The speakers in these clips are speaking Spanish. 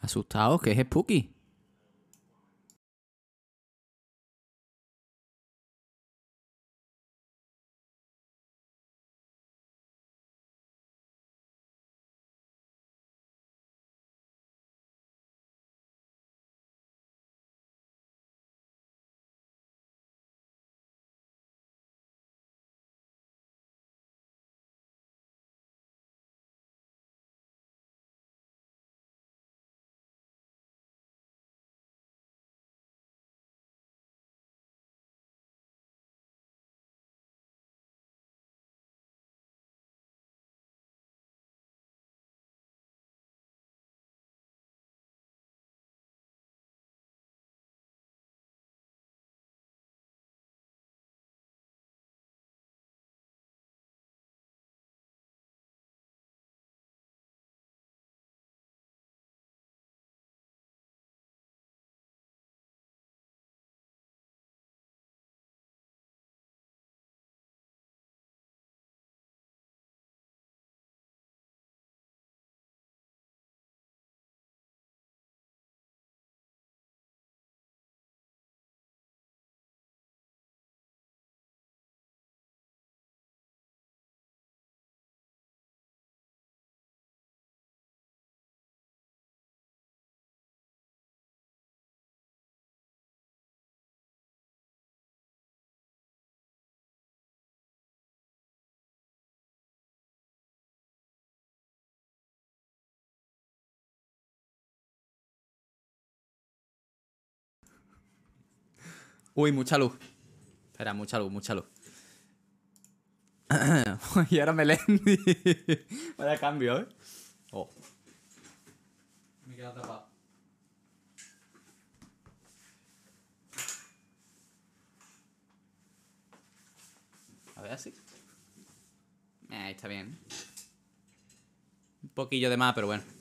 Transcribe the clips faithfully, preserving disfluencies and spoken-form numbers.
Asustados, que es spooky. Uy, mucha luz. Espera, mucha luz, mucha luz. Y ahora Melendi. Vaya cambio, ¿eh? Oh. Me he quedado tapado. A ver, así. Eh, está bien. Un poquillo de más, pero bueno.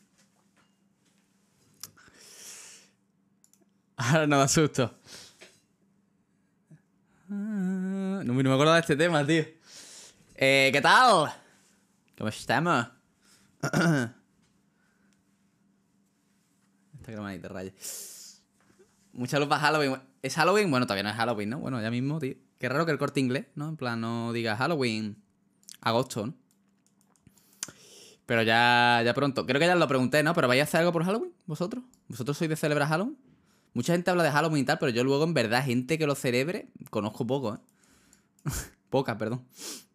Ahora no da susto. No, no me acuerdo de este tema, tío. Eh, ¿qué tal? ¿Cómo estamos? Esta cromadita raya. Mucha luz para Halloween. ¿Es Halloween? Bueno, todavía no es Halloween, ¿no? Bueno, ya mismo, tío. Qué raro que el Corte Inglés, ¿no? En plan, no diga Halloween. Agosto, ¿no? Pero ya, ya pronto. Creo que ya os lo pregunté, ¿no? ¿Pero vais a hacer algo por Halloween? ¿Vosotros? ¿Vosotros sois de celebrar Halloween? Mucha gente habla de Halloween y tal, pero yo luego, en verdad, gente que lo celebre, conozco poco, ¿eh? Pocas, perdón.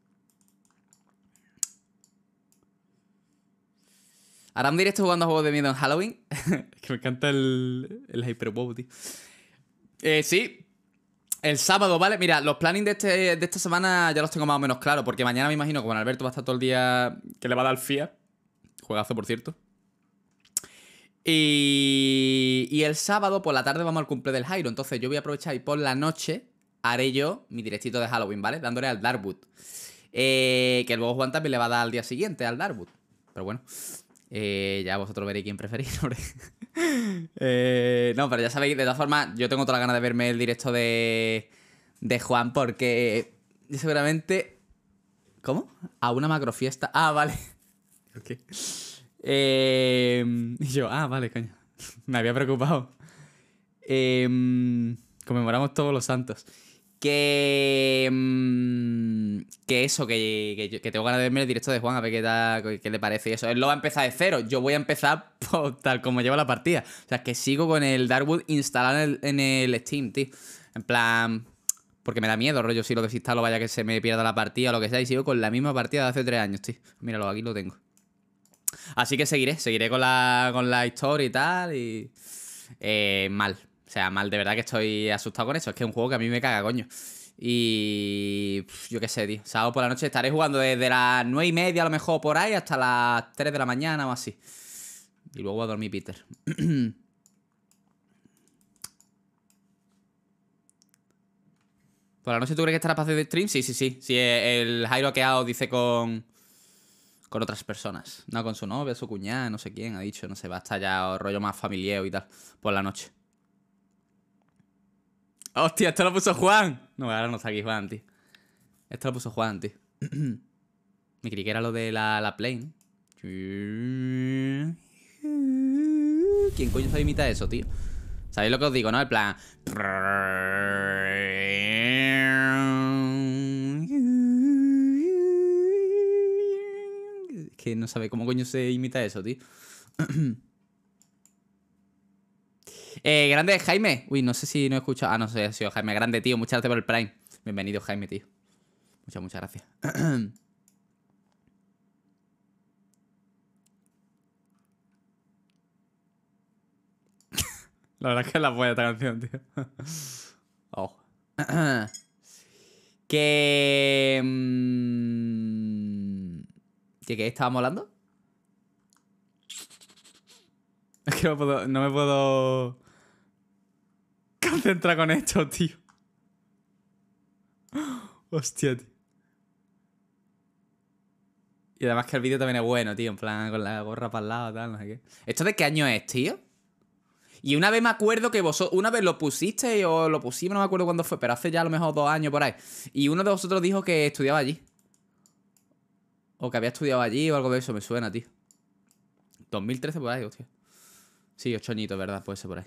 ¿Harán directo jugando a juegos de miedo en Halloween? Que me encanta el, el Hyperbow, tío. Eh, sí. El sábado, ¿vale? Mira, los plannings de, este, de esta semana ya los tengo más o menos claros, porque mañana me imagino que con Alberto va a estar todo el día que le va a dar F I A. Juegazo, por cierto. Y, y el sábado por la tarde vamos al cumple del Jairo. Entonces yo voy a aprovechar y por la noche haré yo mi directito de Halloween, ¿vale? Dándole al Darkwood. Eh, que luego Juan también le va a dar al día siguiente al Darkwood. Pero bueno, eh, ya vosotros veréis quién preferís, hombre. eh, no, pero ya sabéis, de todas formas, yo tengo toda la ganas de verme el directo de, de Juan porque yo seguramente... ¿Cómo? A una macrofiesta. Ah, vale. Ok. Eh, y yo, ah, vale, coño. Me había preocupado. Eh, conmemoramos todos los santos. Que. mm, que eso, que, que, yo- que tengo ganas de verme el directo de Juan, a ver qué, tal, qué le parece y eso. Él lo va a empezar de cero. Yo voy a empezar por tal como lleva la partida. O sea, que sigo con el Darkwood instalado en el, en el Steam, tío. En plan. Porque me da miedo, rollo, si lo desinstalo, vaya que se me pierda la partida o lo que sea. Y sigo con la misma partida de hace tres años, tío. Míralo, aquí lo tengo. Así que seguiré, seguiré con la, con la historia y tal. Y. Eh, mal. O sea, mal, de verdad que estoy asustado con eso. Es que es un juego que a mí me caga, coño. Y. Pf, yo qué sé, tío. Sábado por la noche estaré jugando desde las nueve y media, a lo mejor por ahí, hasta las tres de la mañana o así. Y luego voy a dormir, Peter. ¿Por la noche tú crees que estará para hacer de stream? Sí, sí, sí. Sí, el Jairo Hackeado dice con. Con otras personas. No, con su novia, su cuñada, no sé quién ha dicho. No sé, va a estar ya rollo más familiar y tal. Por la noche. Hostia, esto lo puso Juan. No, ahora no está aquí Juan, tío. Esto lo puso Juan, tío. Me creí que era lo de la, la Play, ¿no? ¿Quién coño sabe imitar eso, tío? ¿Sabéis lo que os digo, no? El plan... Que no sabe cómo coño se imita eso, tío. eh, grande Jaime. Uy, no sé si no he escuchado. Ah, no sé, ha sido Jaime. Grande, tío. Muchas gracias por el Prime. Bienvenido, Jaime, tío. Muchas, muchas gracias. La verdad es que la voy a esta canción, tío. Oh. Que... mm, ¿Que qué estábamos hablando? Es que no, puedo, no me puedo concentrar con esto, tío. Hostia, tío. Y además que el vídeo también es bueno, tío. En plan, con la gorra para el lado, tal, no sé qué. ¿Esto de qué año es, tío? Y una vez me acuerdo que vosotros... Una vez lo pusisteis o lo pusimos, no me acuerdo cuándo fue. Pero hace ya a lo mejor dos años por ahí. Y uno de vosotros dijo que estudiaba allí. O que había estudiado allí o algo de eso. Me suena, tío. dos mil trece por ahí, hostia. Sí, ocho añitos, ¿verdad? Puede ser por ahí.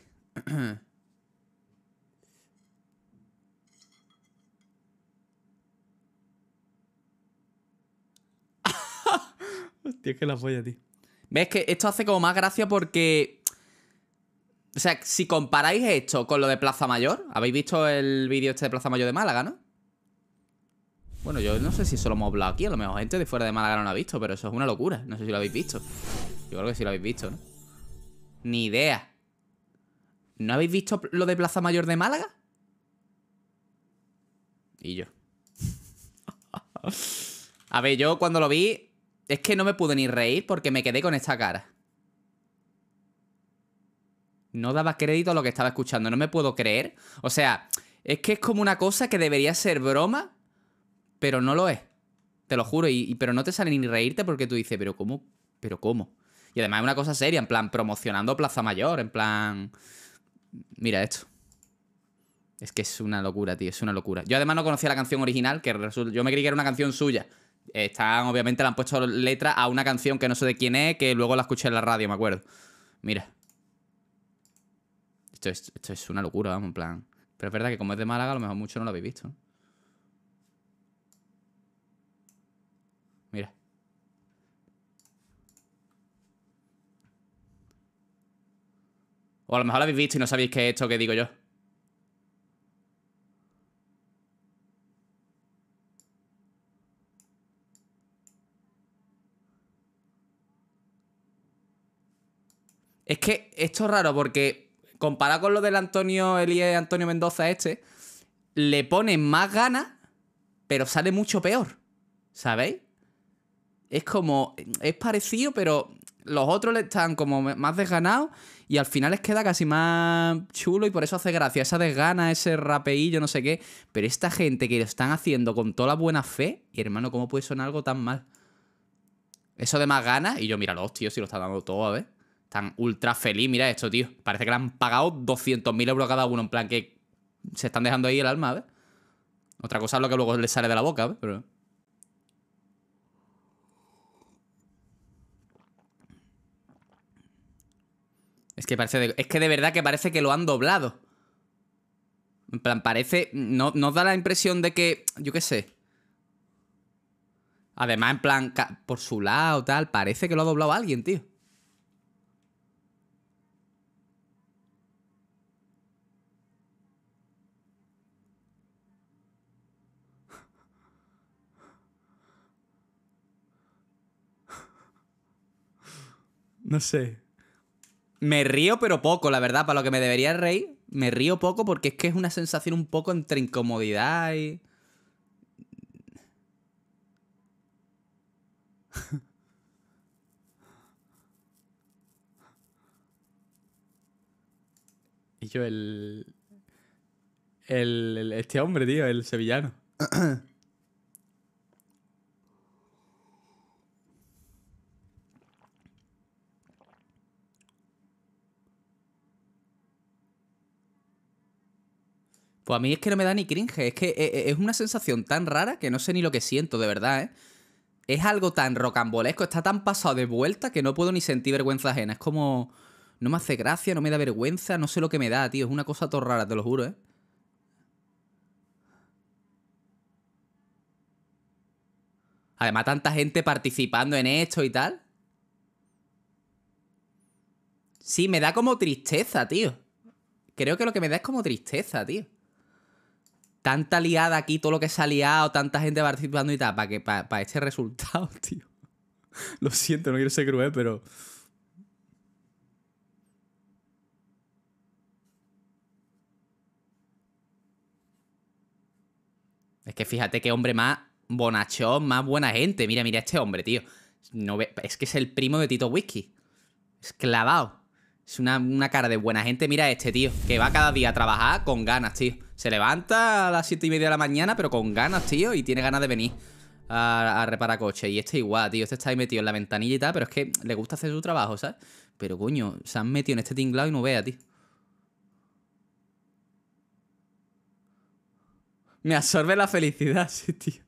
Hostia, es que la polla, tío. ¿Ves que esto hace como más gracia porque... O sea, si comparáis esto con lo de Plaza Mayor... ¿Habéis visto el vídeo este de Plaza Mayor de Málaga, no? Bueno, yo no sé si eso lo hemos hablado aquí. A lo mejor gente de fuera de Málaga no lo ha visto, pero eso es una locura. No sé si lo habéis visto. Yo creo que sí lo habéis visto, ¿no? Ni idea. ¿No habéis visto lo de Plaza Mayor de Málaga? Y yo. A ver, yo cuando lo vi... Es que no me pude ni reír porque me quedé con esta cara. No daba crédito a lo que estaba escuchando. No me puedo creer. O sea, es que es como una cosa que debería ser broma, pero no lo es. Te lo juro. Y, y, pero no te sale ni reírte porque tú dices, ¿pero cómo? ¿Pero cómo? Y además es una cosa seria, en plan, promocionando Plaza Mayor, en plan... Mira esto. Es que es una locura, tío, es una locura. Yo además no conocía la canción original, que resulta... Yo me creí que era una canción suya. Están, obviamente, le han puesto letra a una canción que no sé de quién es, que luego la escuché en la radio, me acuerdo. Mira. Esto es, esto es una locura, vamos, en plan... Pero es verdad que como es de Málaga, a lo mejor mucho no lo habéis visto, ¿no? Mira. O a lo mejor lo habéis visto y no sabéis qué es esto que digo yo. Es que esto es raro porque comparado con lo del Antonio Elías Antonio Mendoza este, le ponen más ganas, pero sale mucho peor. ¿Sabéis? Es como... Es parecido, pero los otros le están como más desganados y al final les queda casi más chulo y por eso hace gracia. Esa desgana, ese rapeillo, no sé qué. Pero esta gente que lo están haciendo con toda la buena fe, y hermano, ¿cómo puede sonar algo tan mal? Eso de más ganas, y yo, míralo, tío, si lo está dando todo, a ver. Están ultra feliz, mira esto, tío. Parece que le han pagado doscientos mil euros cada uno, en plan que se están dejando ahí el alma, ¿ves? Otra cosa es lo que luego les sale de la boca, ¿ves? Pero... Es que parece de... Es que de verdad que parece que lo han doblado. En plan, parece... No, no da la impresión de que... Yo qué sé. Además, en plan, por su lado, tal, parece que lo ha doblado alguien, tío. No sé. Me río, pero poco, la verdad. Para lo que me debería reír, me río poco porque es que es una sensación un poco entre incomodidad y... Y yo, el... el... el- Este hombre, tío, el sevillano. Pues a mí es que no me da ni cringe. Es que e- e- es una sensación tan rara que no sé ni lo que siento, de verdad, ¿eh? Es algo tan rocambolesco, está tan pasado de vuelta que no puedo ni sentir vergüenza ajena. Es como... No me hace gracia, no me da vergüenza, no sé lo que me da, tío. Es una cosa todo rara, te lo juro, ¿eh? Además, tanta gente participando en esto y tal. Sí, me da como tristeza, tío. Creo que lo que me da es como tristeza, tío. Tanta liada aquí, todo lo que se ha liado, tanta gente participando y tal, para que para este resultado, tío. Lo siento, no quiero ser cruel, pero... Es que fíjate qué hombre más bonachón, más buena gente. Mira, mira este hombre, tío. No ve... Es que es el primo de Tito Whisky. Es clavado. Es una, una cara de buena gente. Mira este, tío. Que va cada día a trabajar con ganas, tío. Se levanta a las siete y media de la mañana, pero con ganas, tío. Y tiene ganas de venir a, a reparar coches. Y este igual, tío. Este está ahí metido en la ventanilla y tal. Pero es que le gusta hacer su trabajo, ¿sabes? Pero coño, se han metido en este tinglado y no vea, tío. Me absorbe la felicidad, sí, tío.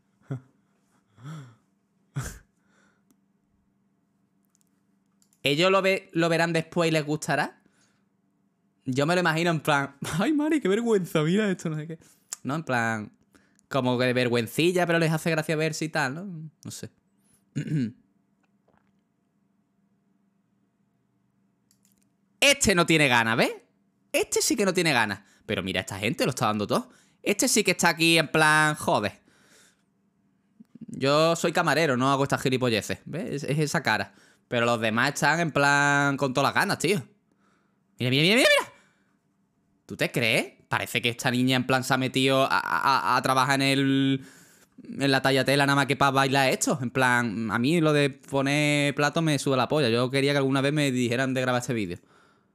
¿Ellos lo, ve, lo verán después y les gustará? Yo me lo imagino en plan... Ay, Mari, qué vergüenza, mira esto, no sé qué. No, en plan... Como que de vergüencilla, pero les hace gracia verse y tal, ¿no? No sé. Este no tiene ganas, ¿ves? Este sí que no tiene ganas. Pero mira, esta gente lo está dando todo. Este sí que está aquí en plan... Joder. Yo soy camarero, no hago estas gilipolleces. ¿Ves? Es, es esa cara. Pero los demás están en plan... Con todas las ganas, tío. Mira, mira, mira, mira, mira. ¿Tú te crees? Parece que esta niña en plan se ha metido a, a, a trabajar en el... En la tallatela nada más que para bailar esto. En plan, a mí lo de poner platos me sube la polla. Yo quería que alguna vez me dijeran de grabar este vídeo.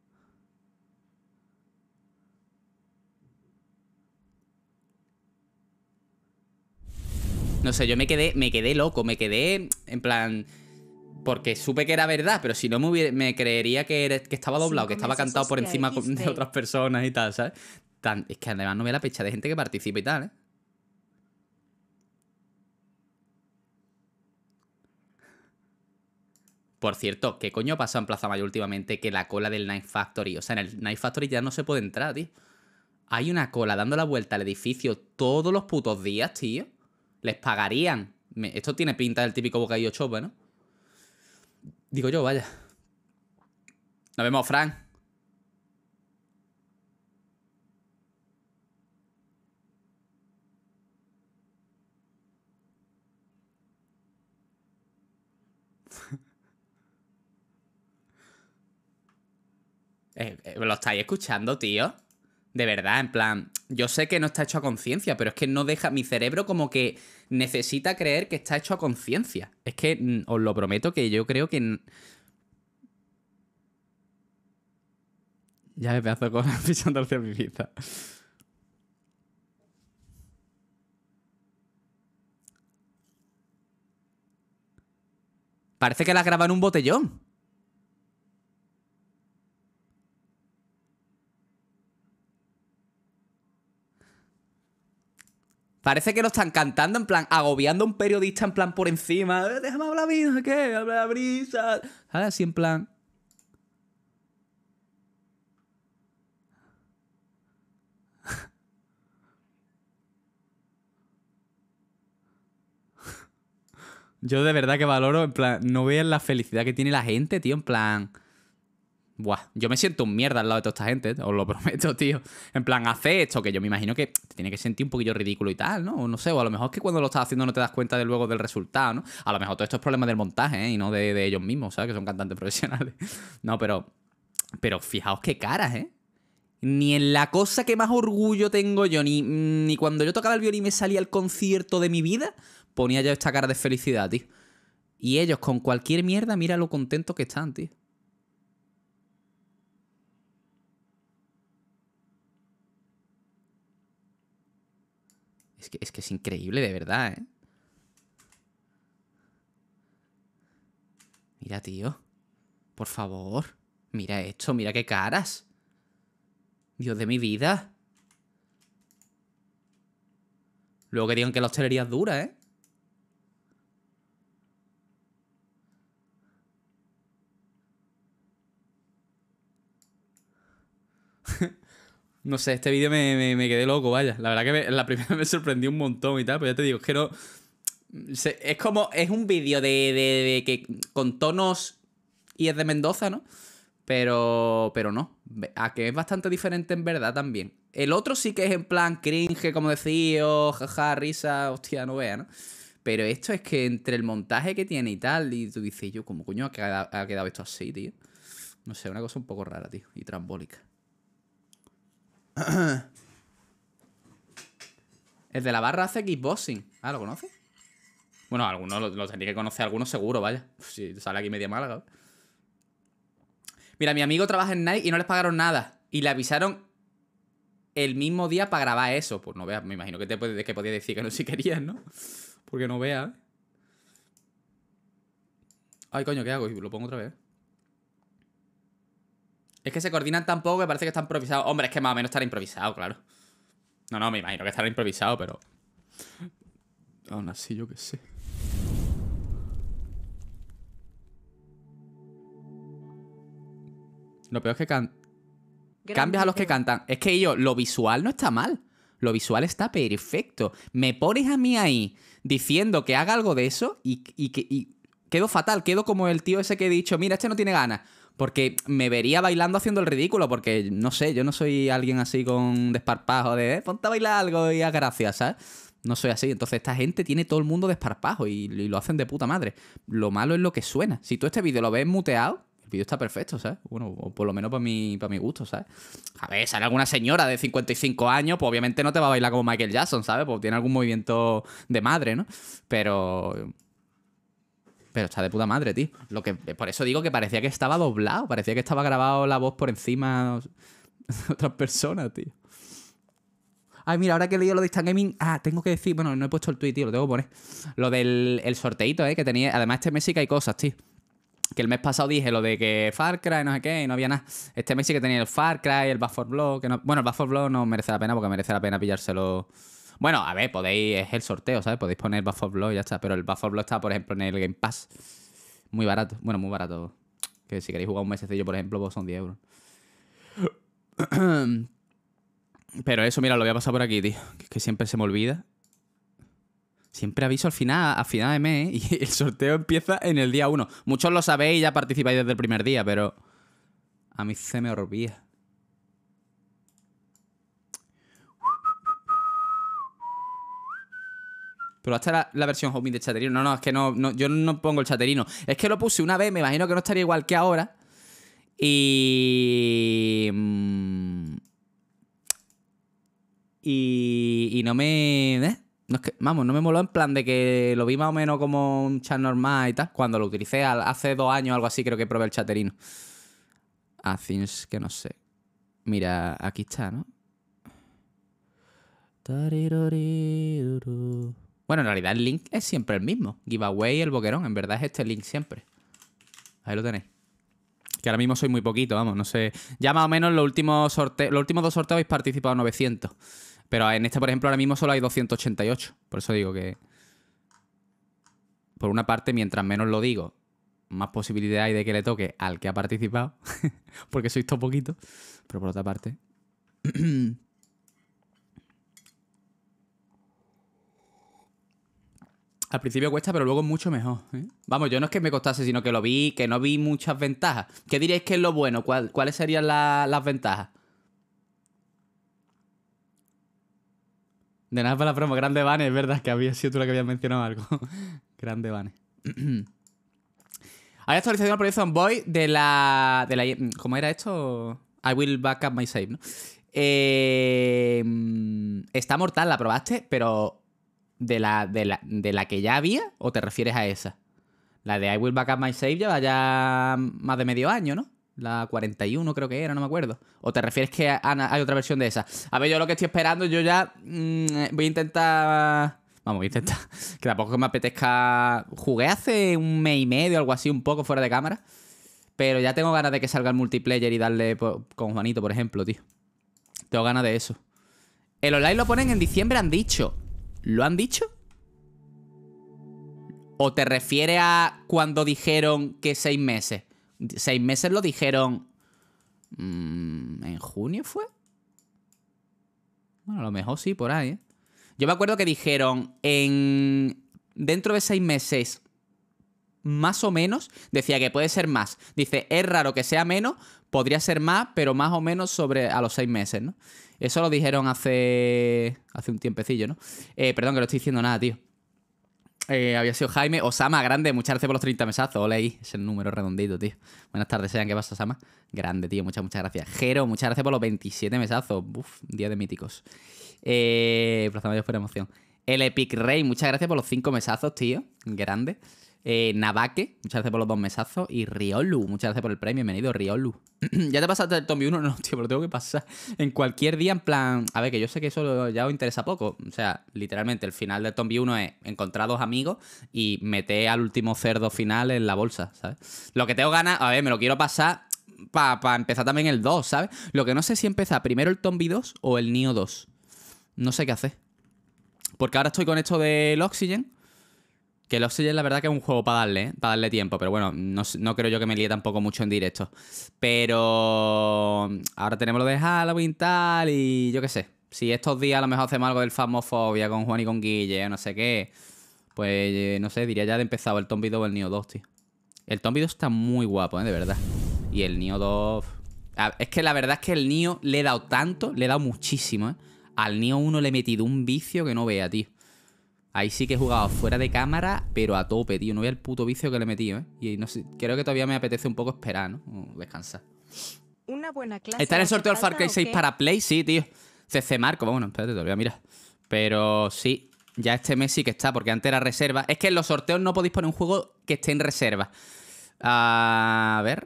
No sé, yo me quedé, me quedé loco, me quedé en plan... Porque supe que era verdad, pero si no me, hubiera, me creería que, era, que estaba doblado, que estaba cantado por encima de otras personas y tal, ¿sabes? Tan, es que además no ve la pecha de gente que participa y tal, ¿eh? Por cierto, ¿qué coño pasa en Plaza Mayor últimamente que la cola del Night Factory? O sea, en el Night Factory ya no se puede entrar, tío. Hay una cola dando la vuelta al edificio todos los putos días, tío. Les pagarían. Me, esto tiene pinta del típico bocadillo chope, ¿no? Digo yo, vaya. Nos vemos, Frank. Eh, eh, ¿Lo estáis escuchando, tío? De verdad, en plan, yo sé que no está hecho a conciencia, pero es que no deja, mi cerebro como que necesita creer que está hecho a conciencia. Es que mm, os lo prometo que yo creo que... Ya me pedazo con pisando hacia mi pizza. Parece que la graban en un botellón. Parece que lo están cantando en plan, agobiando a un periodista en plan por encima. Eh, déjame hablar a mí, no sé qué, habla la brisa. ¿Sabes? Así en plan... Yo de verdad que valoro, en plan, no vean la felicidad que tiene la gente, tío, en plan... Buah, yo me siento un mierda al lado de toda esta gente, os lo prometo, tío. En plan, hace esto, que yo me imagino que te tiene que sentir un poquillo ridículo y tal, ¿no? O no sé, o a lo mejor es que cuando lo estás haciendo no te das cuenta de luego del resultado, ¿no? A lo mejor todo esto es problema del montaje, ¿eh? Y no de, de ellos mismos, ¿sabes? Que son cantantes profesionales. No, pero... Pero fijaos qué caras, ¿eh? Ni en la cosa que más orgullo tengo yo, ni, ni cuando yo tocaba el violín y me salía el concierto de mi vida, ponía yo esta cara de felicidad, tío. Y ellos con cualquier mierda, mira lo contentos que están, tío. Es que, es que es increíble, de verdad, ¿eh? Mira, tío. Por favor. Mira esto, mira qué caras. Dios de mi vida. Luego que digan que la hostelería es dura, ¿eh? No sé, este vídeo me, me, me quedé loco, vaya. La verdad que me, la primera me sorprendió un montón y tal, pero ya te digo, es que no... Se, es como... Es un vídeo de, de, de que con tonos y es de Mendoza, ¿no? Pero, pero no. A que es bastante diferente en verdad también. El otro sí que es en plan cringe, como decía, o jaja, risa, hostia, no vea, ¿no? Pero esto es que entre el montaje que tiene y tal, y tú dices, yo, ¿cómo coño ha quedado, ha quedado esto así, tío? No sé, una cosa un poco rara, tío, y trambólica. El de la barra hace kickboxing. Ah, ¿lo conoces? Bueno, algunos lo, lo tendría que conocer, algunos seguro, vaya. Si sale aquí media Málaga. Mira, mi amigo trabaja en Nike y no les pagaron nada. Y le avisaron el mismo día para grabar eso. Pues no veas, me imagino que te puede, que podía decir que no si querías, ¿no? Porque no veas. Ay, coño, ¿qué hago? Lo pongo otra vez. Es que se coordinan tan poco que parece que están improvisados. Hombre, es que más o menos estará improvisado, claro. No, no, me imagino que estará improvisado, pero... Aún así, yo qué sé. Lo peor es que can... cambias a los que cantan. Es que ellos, lo visual no está mal. Lo visual está perfecto. Me pones a mí ahí diciendo que haga algo de eso y, y, y, y quedo fatal. Quedo como el tío ese que he dicho, mira, este no tiene ganas. Porque me vería bailando haciendo el ridículo. Porque, no sé, yo no soy alguien así con desparpajo de, eh, ponte a bailar algo y haz gracias, ¿sabes? No soy así. Entonces esta gente tiene todo el mundo desparpajo y, y lo hacen de puta madre. Lo malo es lo que suena. Si tú este vídeo lo ves muteado, el vídeo está perfecto, ¿sabes? Bueno, o por lo menos para mi, para mi gusto, ¿sabes? A ver, sale alguna señora de cincuenta y cinco años, pues obviamente no te va a bailar como Michael Jackson, ¿sabes? Pues tiene algún movimiento de madre, ¿no? Pero... Pero está de puta madre, tío. Lo que, por eso digo que parecía que estaba doblado. Parecía que estaba grabado la voz por encima de otras personas, tío. Ay, mira, ahora que he leído lo de Instant Gaming... Ah, tengo que decir... Bueno, no he puesto el tweet, tío. Lo tengo que poner. Lo del el sorteito, ¿eh? Que tenía... Además, este mes sí que hay cosas, tío. Que el mes pasado dije lo de que Far Cry, no sé qué, y no había nada. Este mes sí que tenía el Far Cry, el Back four Blood, que no... Bueno, el Back four Blood no merece la pena porque merece la pena pillárselo... Bueno, a ver, podéis... Es el sorteo, ¿sabes? Podéis poner Back four Blood y ya está. Pero el Back four Blood está, por ejemplo, en el Game Pass. Muy barato. Bueno, muy barato. Que si queréis jugar un mesecillo, por ejemplo, pues son diez euros. Pero eso, mira, lo voy a pasar por aquí, tío. Que es que siempre se me olvida. Siempre aviso al final, a final de mes, ¿eh? Y el sorteo empieza en el día uno. Muchos lo sabéis y ya participáis desde el primer día, pero... A mí se me olvida. Pero hasta la, la versión homing de Chaterino. No, no, es que no, no, yo no pongo el Chaterino. Es que lo puse una vez, me imagino que no estaría igual que ahora. Y... Y... Y no me... ¿eh? No es que, vamos, no me moló en plan de que lo vi más o menos como un chat normal y tal. Cuando lo utilicé hace dos años o algo así, creo que probé el Chaterino. Así es que no sé. Mira, aquí está, ¿no? Bueno, en realidad el link es siempre el mismo. Giveaway y el boquerón. En verdad es este link siempre. Ahí lo tenéis. Que ahora mismo soy muy poquito, vamos, no sé. Ya más o menos los últimos, sorte los últimos dos sorteos habéis participado novecientos. Pero en este, por ejemplo, ahora mismo solo hay doscientos ochenta y ocho. Por eso digo que... Por una parte, mientras menos lo digo, más posibilidad hay de que le toque al que ha participado. Porque sois todo poquito. Pero por otra parte... Al principio cuesta, pero luego es mucho mejor, ¿eh? Vamos, yo no es que me costase, sino que lo vi, que no vi muchas ventajas. ¿Qué diréis que es lo bueno? ¿Cuál, ¿Cuáles serían la, las ventajas? De nada para la promo. Grande Vane, es verdad que había sido tú la que habías mencionado algo. Grande Vane. Hay actualización al proyecto Zomboid de la, de la... ¿Cómo era esto? I will back up my save, ¿no? Eh, está mortal, la probaste, pero... ¿De la, de, la, ¿De la que ya había o te refieres a esa? La de I Will Back Up My Save lleva ya más de medio año, ¿no? La cuarenta y uno creo que era, no me acuerdo. ¿O te refieres que hay otra versión de esa? A ver, yo lo que estoy esperando, yo ya mmm, voy a intentar... Vamos, voy a intentar... Que tampoco me apetezca... Jugué hace un mes y medio, algo así, un poco fuera de cámara. Pero ya tengo ganas de que salga el multiplayer y darle con Juanito, por ejemplo, tío. Tengo ganas de eso. El online lo ponen en diciembre, han dicho... ¿Lo han dicho? ¿O te refieres a cuando dijeron que seis meses? ¿Seis meses lo dijeron... Mmm, ¿en junio fue? Bueno, a lo mejor sí, por ahí, ¿eh? Yo me acuerdo que dijeron en... Dentro de seis meses, más o menos, decía que puede ser más. Dice, es raro que sea menos, podría ser más, pero más o menos sobre a los seis meses, ¿no? Eso lo dijeron hace... Hace un tiempecillo, ¿no? Eh, perdón, que no estoy diciendo nada, tío. Eh, había sido Jaime. Osama, grande, muchas gracias por los treinta mesazos. Ole ahí, es el número redondito, tío. Buenas tardes, sean. ¿Qué pasa, Osama? Grande, tío, muchas, muchas gracias. Jero, muchas gracias por los veintisiete mesazos. Uf, día de míticos. Eh, Plaza Mayor por emoción. El Epic Rey, muchas gracias por los cinco mesazos, tío. Grande. Eh, Navake, muchas gracias por los dos mesazos. Y Riolu, muchas gracias por el premio. Bienvenido, Riolu. ¿Ya te pasaste el Tombi uno? No, tío, pero lo tengo que pasar en cualquier día, en plan... A ver, que yo sé que eso ya os interesa poco. O sea, literalmente, el final del Tombi uno es encontrar dos amigos y meter al último cerdo final en la bolsa, ¿sabes? Lo que tengo ganas... A ver, me lo quiero pasar para pa empezar también el dos, ¿sabes? Lo que no sé si empezar primero el Tombi dos o el Nioh dos. No sé qué hacer. Porque ahora estoy con esto del Oxygen. Que el Oxygen la verdad que es un juego para darle, ¿eh? Para darle tiempo. Pero bueno, no, no creo yo que me líe tampoco mucho en directo. Pero ahora tenemos lo de Halloween tal y yo qué sé. Si estos días a lo mejor hacemos algo del Phasmophobia con Juan y con Guille o no sé qué, pues no sé, diría ya de empezado el Tombi dos o el Nioh dos, tío. El Tombi dos está muy guapo, ¿eh? De verdad. Y el Nioh dos... Es que la verdad es que el Nioh le he dado tanto, le he dado muchísimo, ¿eh? Al Nioh uno le he metido un vicio que no vea, tío. Ahí sí que he jugado fuera de cámara, pero a tope, tío. No vea el puto vicio que le he metido, ¿eh? Y no sé, creo que todavía me apetece un poco esperar, ¿no? O descansar. Una buena clase. ¿Está en el sorteo del Far Cry seis para Play? Sí, tío. C C Marco, bueno, espérate, te lo voy a mirar. Pero sí, ya este mes sí que está, porque antes era reserva. Es que en los sorteos no podéis poner un juego que esté en reserva. A ver.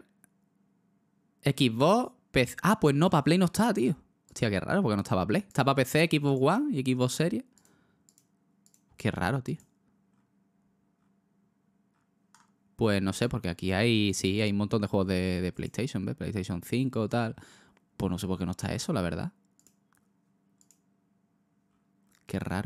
Xbox, P C. Ah, pues no, para Play no está, tío. Hostia, qué raro, porque no está para Play. Está para P C, Xbox One y Xbox Series. Qué raro, tío. Pues no sé, porque aquí hay... Sí, hay un montón de juegos de, de PlayStation, ¿ves? PlayStation cinco, tal. Pues no sé por qué no está eso, la verdad. Qué raro.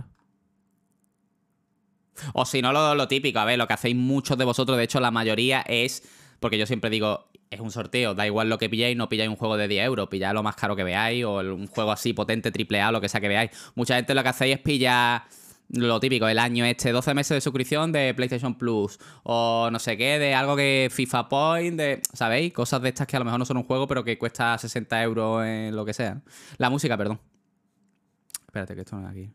O si no, lo, lo típico. A ver, lo que hacéis muchos de vosotros, de hecho la mayoría es... Porque yo siempre digo, es un sorteo, da igual lo que pilláis, no pilláis un juego de diez euros, pilláis lo más caro que veáis, o un juego así potente, triple A, lo que sea que veáis. Mucha gente lo que hacéis es pillar... Lo típico, el año este, doce meses de suscripción de PlayStation Plus. O no sé qué, de algo que FIFA Point, de, ¿sabéis? Cosas de estas que a lo mejor no son un juego, pero que cuesta sesenta euros en lo que sea. La música, perdón. Espérate, que esto no es aquí.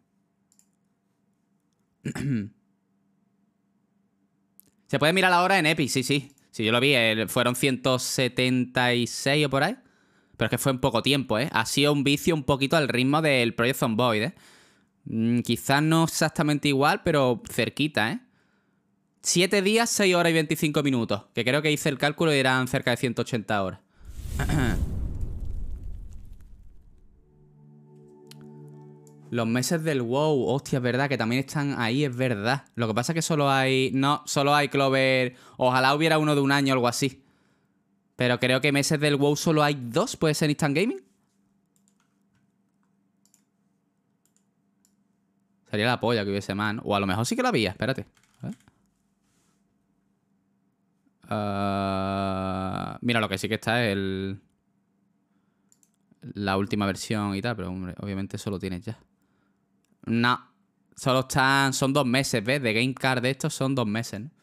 Se puede mirar ahora en Epic, sí, sí. Sí, yo lo vi, eh, fueron ciento setenta y seis o por ahí. Pero es que fue en poco tiempo, ¿eh? Ha sido un vicio un poquito al ritmo del Project Zomboid, ¿eh? Mm, quizás no exactamente igual, pero cerquita, ¿eh? siete días, seis horas y veinticinco minutos. Que creo que hice el cálculo y eran cerca de ciento ochenta horas. Los meses del WoW. Hostia, es verdad que también están ahí, es verdad. Lo que pasa es que solo hay... No, solo hay Clover... Ojalá hubiera uno de un año o algo así. Pero creo que meses del WoW solo hay dos. ¿Puede ser en Instant Gaming? Sería la polla que hubiese más, ¿no? O a lo mejor sí que la había, espérate. A ver. Uh, mira, lo que sí que está es el... La última versión y tal, pero hombre, obviamente eso lo tienes ya. No. Solo están... Son dos meses, ¿ves? De Game Card de estos son dos meses, ¿no?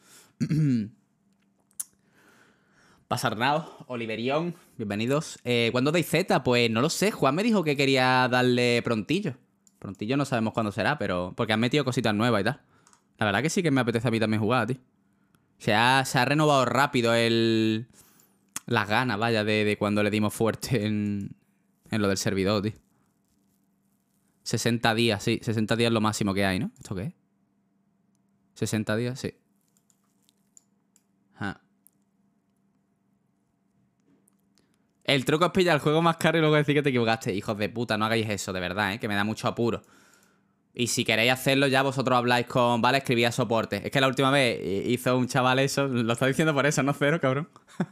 Pasarnao, Oliverión, bienvenidos. Eh, ¿Cuándo dais Z? Pues no lo sé. Juan me dijo que quería darle prontillo. Prontillo no sabemos cuándo será, pero... Porque han metido cositas nuevas y tal. La verdad que sí que me apetece a mí también jugar, tío. Se ha, se ha renovado rápido el... Las ganas, vaya, de, de cuando le dimos fuerte en, en lo del servidor, tío. sesenta días, sí. sesenta días es lo máximo que hay, ¿no? ¿Esto qué es? sesenta días, sí. Ajá. El truco es pillar el juego más caro y luego decir que te equivocaste. Hijos de puta, no hagáis eso, de verdad, ¿eh? Que me da mucho apuro. Y si queréis hacerlo ya vosotros habláis con... Vale, escribí a soporte. Es que la última vez hizo un chaval eso... Lo está diciendo por eso, no cero, cabrón.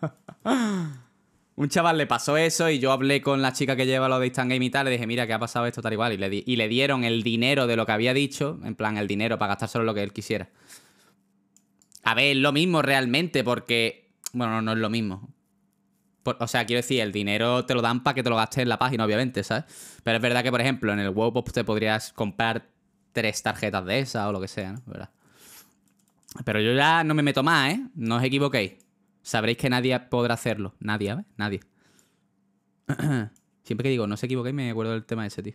Un chaval le pasó eso y yo hablé con la chica que lleva lo de Instant Game y tal. Le dije, mira, que ha pasado esto tal igual. Y le, di y le dieron el dinero de lo que había dicho. En plan, el dinero para gastar solo lo que él quisiera. A ver, es lo mismo realmente porque... Bueno, no, no es lo mismo. Por- o sea, quiero decir, el dinero te lo dan para que te lo gastes en la página, obviamente, ¿sabes? Pero es verdad que, por ejemplo, en el WoW pues, te podrías comprar tres tarjetas de esas o lo que sea, ¿no? ¿Verdad? Pero yo ya no me meto más, ¿eh? No os equivoquéis. Sabréis que nadie podrá hacerlo. Nadie, ¿ves? Nadie. Siempre que digo no os equivoquéis me acuerdo del tema ese, tío.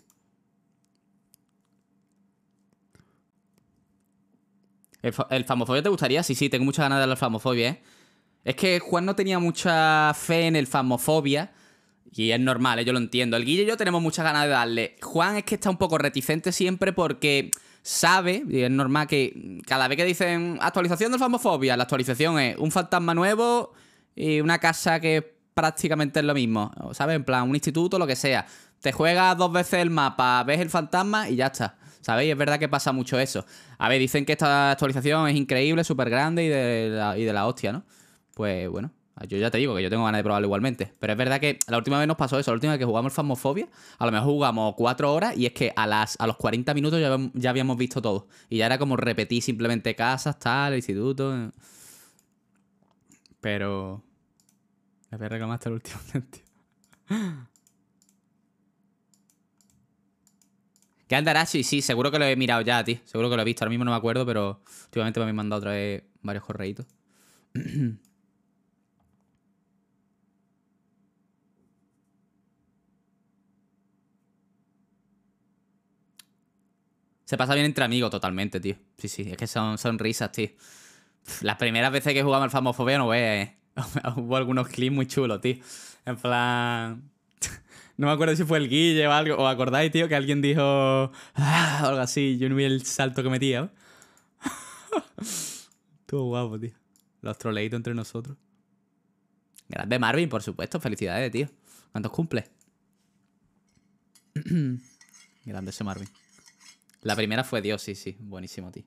¿El, fa- el Phasmophobia te gustaría? Sí, sí, tengo muchas ganas de la Phasmophobia, ¿eh? Es que Juan no tenía mucha fe en el Phasmophobia. Y es normal, ¿eh? Yo lo entiendo. El Guille y yo tenemos muchas ganas de darle. Juan es que está un poco reticente siempre porque sabe, y es normal que cada vez que dicen actualización del Phasmophobia, la actualización es un fantasma nuevo y una casa que prácticamente es lo mismo, ¿sabes? En plan, un instituto, lo que sea. Te juegas dos veces el mapa, ves el fantasma y ya está. ¿Sabéis? Es verdad que pasa mucho eso. A ver, dicen que esta actualización es increíble, súper grande y de la, y de la hostia, ¿no? Pues bueno, yo ya te digo que yo tengo ganas de probarlo igualmente. Pero es verdad que la última vez nos pasó eso. La última vez que jugamos el Phasmophobia, a lo mejor jugamos cuatro horas y es que a, las, a los cuarenta minutos ya, habíamos- ya habíamos visto todo. Y ya era como repetir simplemente casas, tal, el instituto. Pero... Le voy a reclamar hasta el último, tío. ¿Qué andará? Sí, sí, seguro que lo he mirado ya, tío. Seguro que lo he visto. Ahora mismo no me acuerdo, pero últimamente me han mandado otra vez varios correitos. Se pasa bien entre amigos totalmente, tío. Sí, sí, es que son, son risas, tío. Las primeras veces que jugamos al Phasmophobia no ves. Hubo algunos clips muy chulos, tío. En plan. No me acuerdo si fue el Guille o algo. ¿Os acordáis, tío? Que alguien dijo. "Ah", o algo así. Yo no vi el salto que metía, ¿eh? Estuvo guapo, tío. Los troleitos entre nosotros. Grande Marvin, por supuesto. Felicidades, tío. ¿Cuántos cumple? Grande ese Marvin. La primera fue Dios, sí, sí. Buenísimo, tío.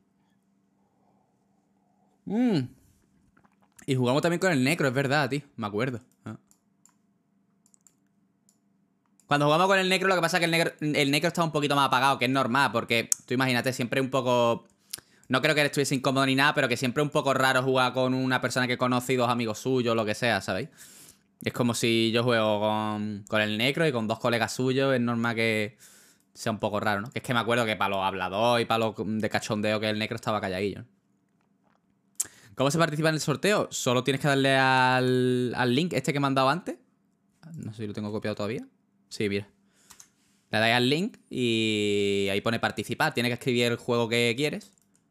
Mm. Y jugamos también con el Necro, es verdad, tío. Me acuerdo. Ah. Cuando jugamos con el Necro, lo que pasa es que el Necro, el Necro está un poquito más apagado, que es normal, porque tú imagínate, siempre un poco... No creo que él estuviese incómodo ni nada, pero que siempre es un poco raro jugar con una persona que conoce y dos amigos suyos, lo que sea, ¿sabéis? Es como si yo juego con, con el Necro y con dos colegas suyos, es normal que sea un poco raro, ¿no? Que es que me acuerdo que para los habladores y para los de cachondeo que el Necro estaba calladillo. ¿Cómo se participa en el sorteo? Solo tienes que darle al, al link este que me han dado antes. No sé si lo tengo copiado todavía. Sí, mira. Le dais al link y ahí pone participar. Tienes que escribir el juego que quieres.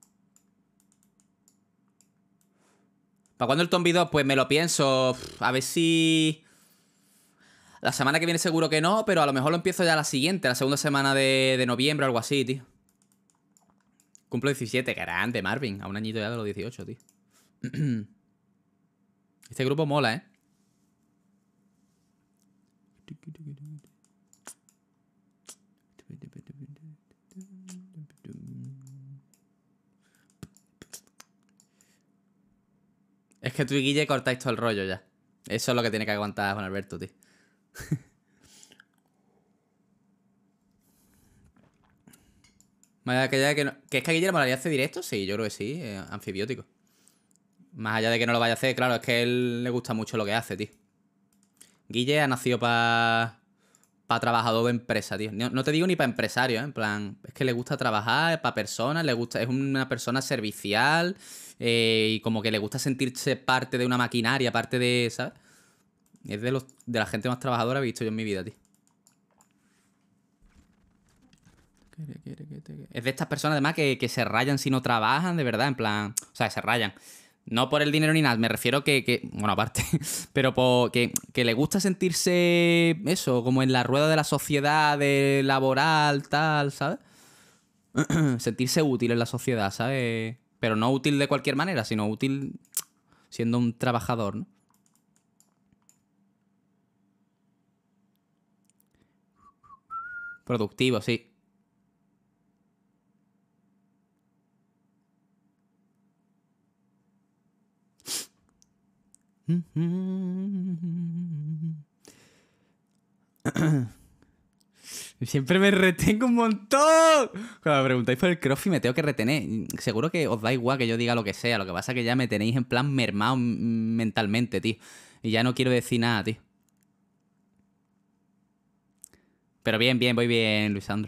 ¿Para cuándo el Tomb dos? Pues me lo pienso. A ver si... La semana que viene seguro que no, pero a lo mejor lo empiezo ya la siguiente, la segunda semana de, de noviembre o algo así, tío. Cumplo diecisiete, grande, Marvin. A un añito ya de los dieciocho, tío. Este grupo mola, ¿eh? Es que tú y Guille cortáis todo el rollo ya. Eso es lo que tiene que aguantar Juan Alberto, tío. Más allá que, ya que, no- que es que a Guille le molaría hacer directo, sí, yo creo que sí, eh, anfibiótico. Más allá de que no lo vaya a hacer, claro, es que a él le gusta mucho lo que hace, tío. Guille ha nacido para pa trabajador de empresa, tío. No, no te digo ni para empresario, ¿eh? En plan, es que le gusta trabajar para personas, le gusta, es una persona servicial eh, y como que le gusta sentirse parte de una maquinaria, parte de, ¿sabes? Es de, los, de la gente más trabajadora que he visto yo en mi vida, tío. Es de estas personas, además, que, que se rayan si no trabajan, de verdad, en plan... O sea, se rayan. No por el dinero ni nada, me refiero que... que bueno, aparte, pero por, que, que le gusta sentirse eso, como en la rueda de la sociedad, de laboral, tal, ¿sabes? Sentirse útil en la sociedad, ¿sabes? Pero no útil de cualquier manera, sino útil siendo un trabajador, ¿no? Productivo, sí. Siempre me retengo un montón. Cuando me preguntáis por el crossfit me tengo que retener. Seguro que os da igual que yo diga lo que sea. Lo que pasa es que ya me tenéis en plan mermado mentalmente, tío. Y ya no quiero decir nada, tío. Pero bien, bien, voy bien, Luisandro.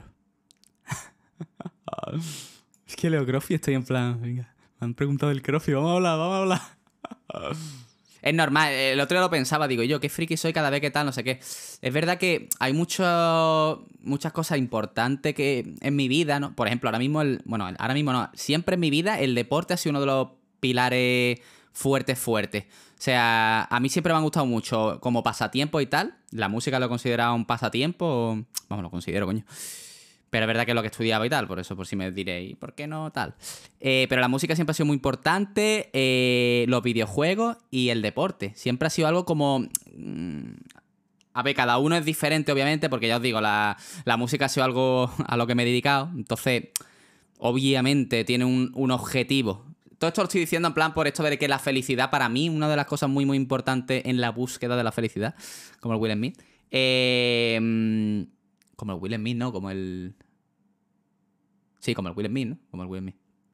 Es que leo crossfit y estoy en plan, venga, me han preguntado del crossfit, vamos a hablar, vamos a hablar. Es normal, el otro día lo pensaba, digo yo, qué friki soy cada vez que tal, no sé qué. Es verdad que hay mucho, muchas cosas importantes que en mi vida, ¿no? Por ejemplo, ahora mismo, el, bueno, ahora mismo no, siempre en mi vida el deporte ha sido uno de los pilares fuertes, fuertes. O sea, a mí siempre me han gustado mucho como pasatiempo y tal. La música lo he considerado un pasatiempo, vamos, lo considero, coño. Pero es verdad que es lo que estudiaba y tal, por eso, por si me diréis, ¿por qué no tal? Eh, pero la música siempre ha sido muy importante, eh, los videojuegos y el deporte. Siempre ha sido algo como... mmm, a ver, cada uno es diferente, obviamente, porque ya os digo, la, la música ha sido algo a lo que me he dedicado. Entonces, obviamente, tiene un, un objetivo. Todo esto lo estoy diciendo en plan por esto de que la felicidad, para mí, una de las cosas muy, muy importantes en la búsqueda de la felicidad, como el Will Smith. Eh... Como el Will Smith, ¿no? Como el... Sí, como el Will Smith, ¿no? Como el Will Smith.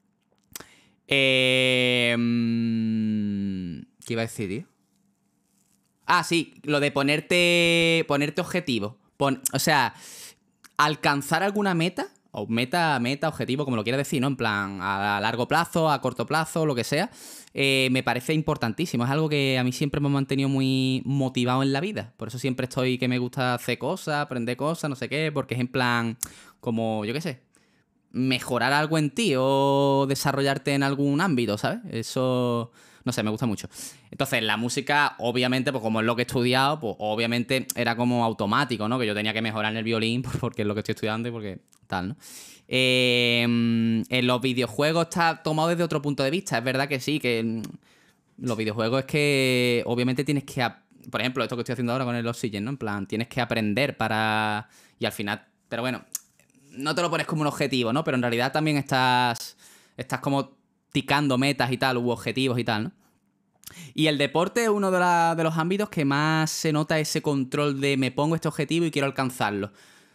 Eh... ¿Qué iba a decir, tío? Ah, sí, lo de ponerte... Ponerte objetivo. Pon... O sea, alcanzar alguna meta, o meta, meta, objetivo, como lo quieras decir, ¿no? En plan, a largo plazo, a corto plazo, lo que sea, eh, me parece importantísimo. Es algo que a mí siempre me ha mantenido muy motivado en la vida. Por eso siempre estoy que me gusta hacer cosas, aprender cosas, no sé qué, porque es en plan, como, yo qué sé, mejorar algo en ti o desarrollarte en algún ámbito, ¿sabes? Eso, no sé, me gusta mucho. Entonces, la música, obviamente, pues como es lo que he estudiado, pues obviamente era como automático, ¿no? Que yo tenía que mejorar en el violín porque es lo que estoy estudiando y porque tal, ¿no? Eh, en los videojuegos está tomado desde otro punto de vista. Es verdad que sí, que mm, los videojuegos es que obviamente tienes que... ap- Por ejemplo, esto que estoy haciendo ahora con el Oxygen, ¿no? En plan, tienes que aprender para... Y al final... Pero bueno, no te lo pones como un objetivo, ¿no? Pero en realidad también estás... Estás como ticando metas y tal, u objetivos y tal, ¿no? Y el deporte es uno de, la- de los ámbitos que más se nota ese control de me pongo este objetivo y quiero alcanzarlo.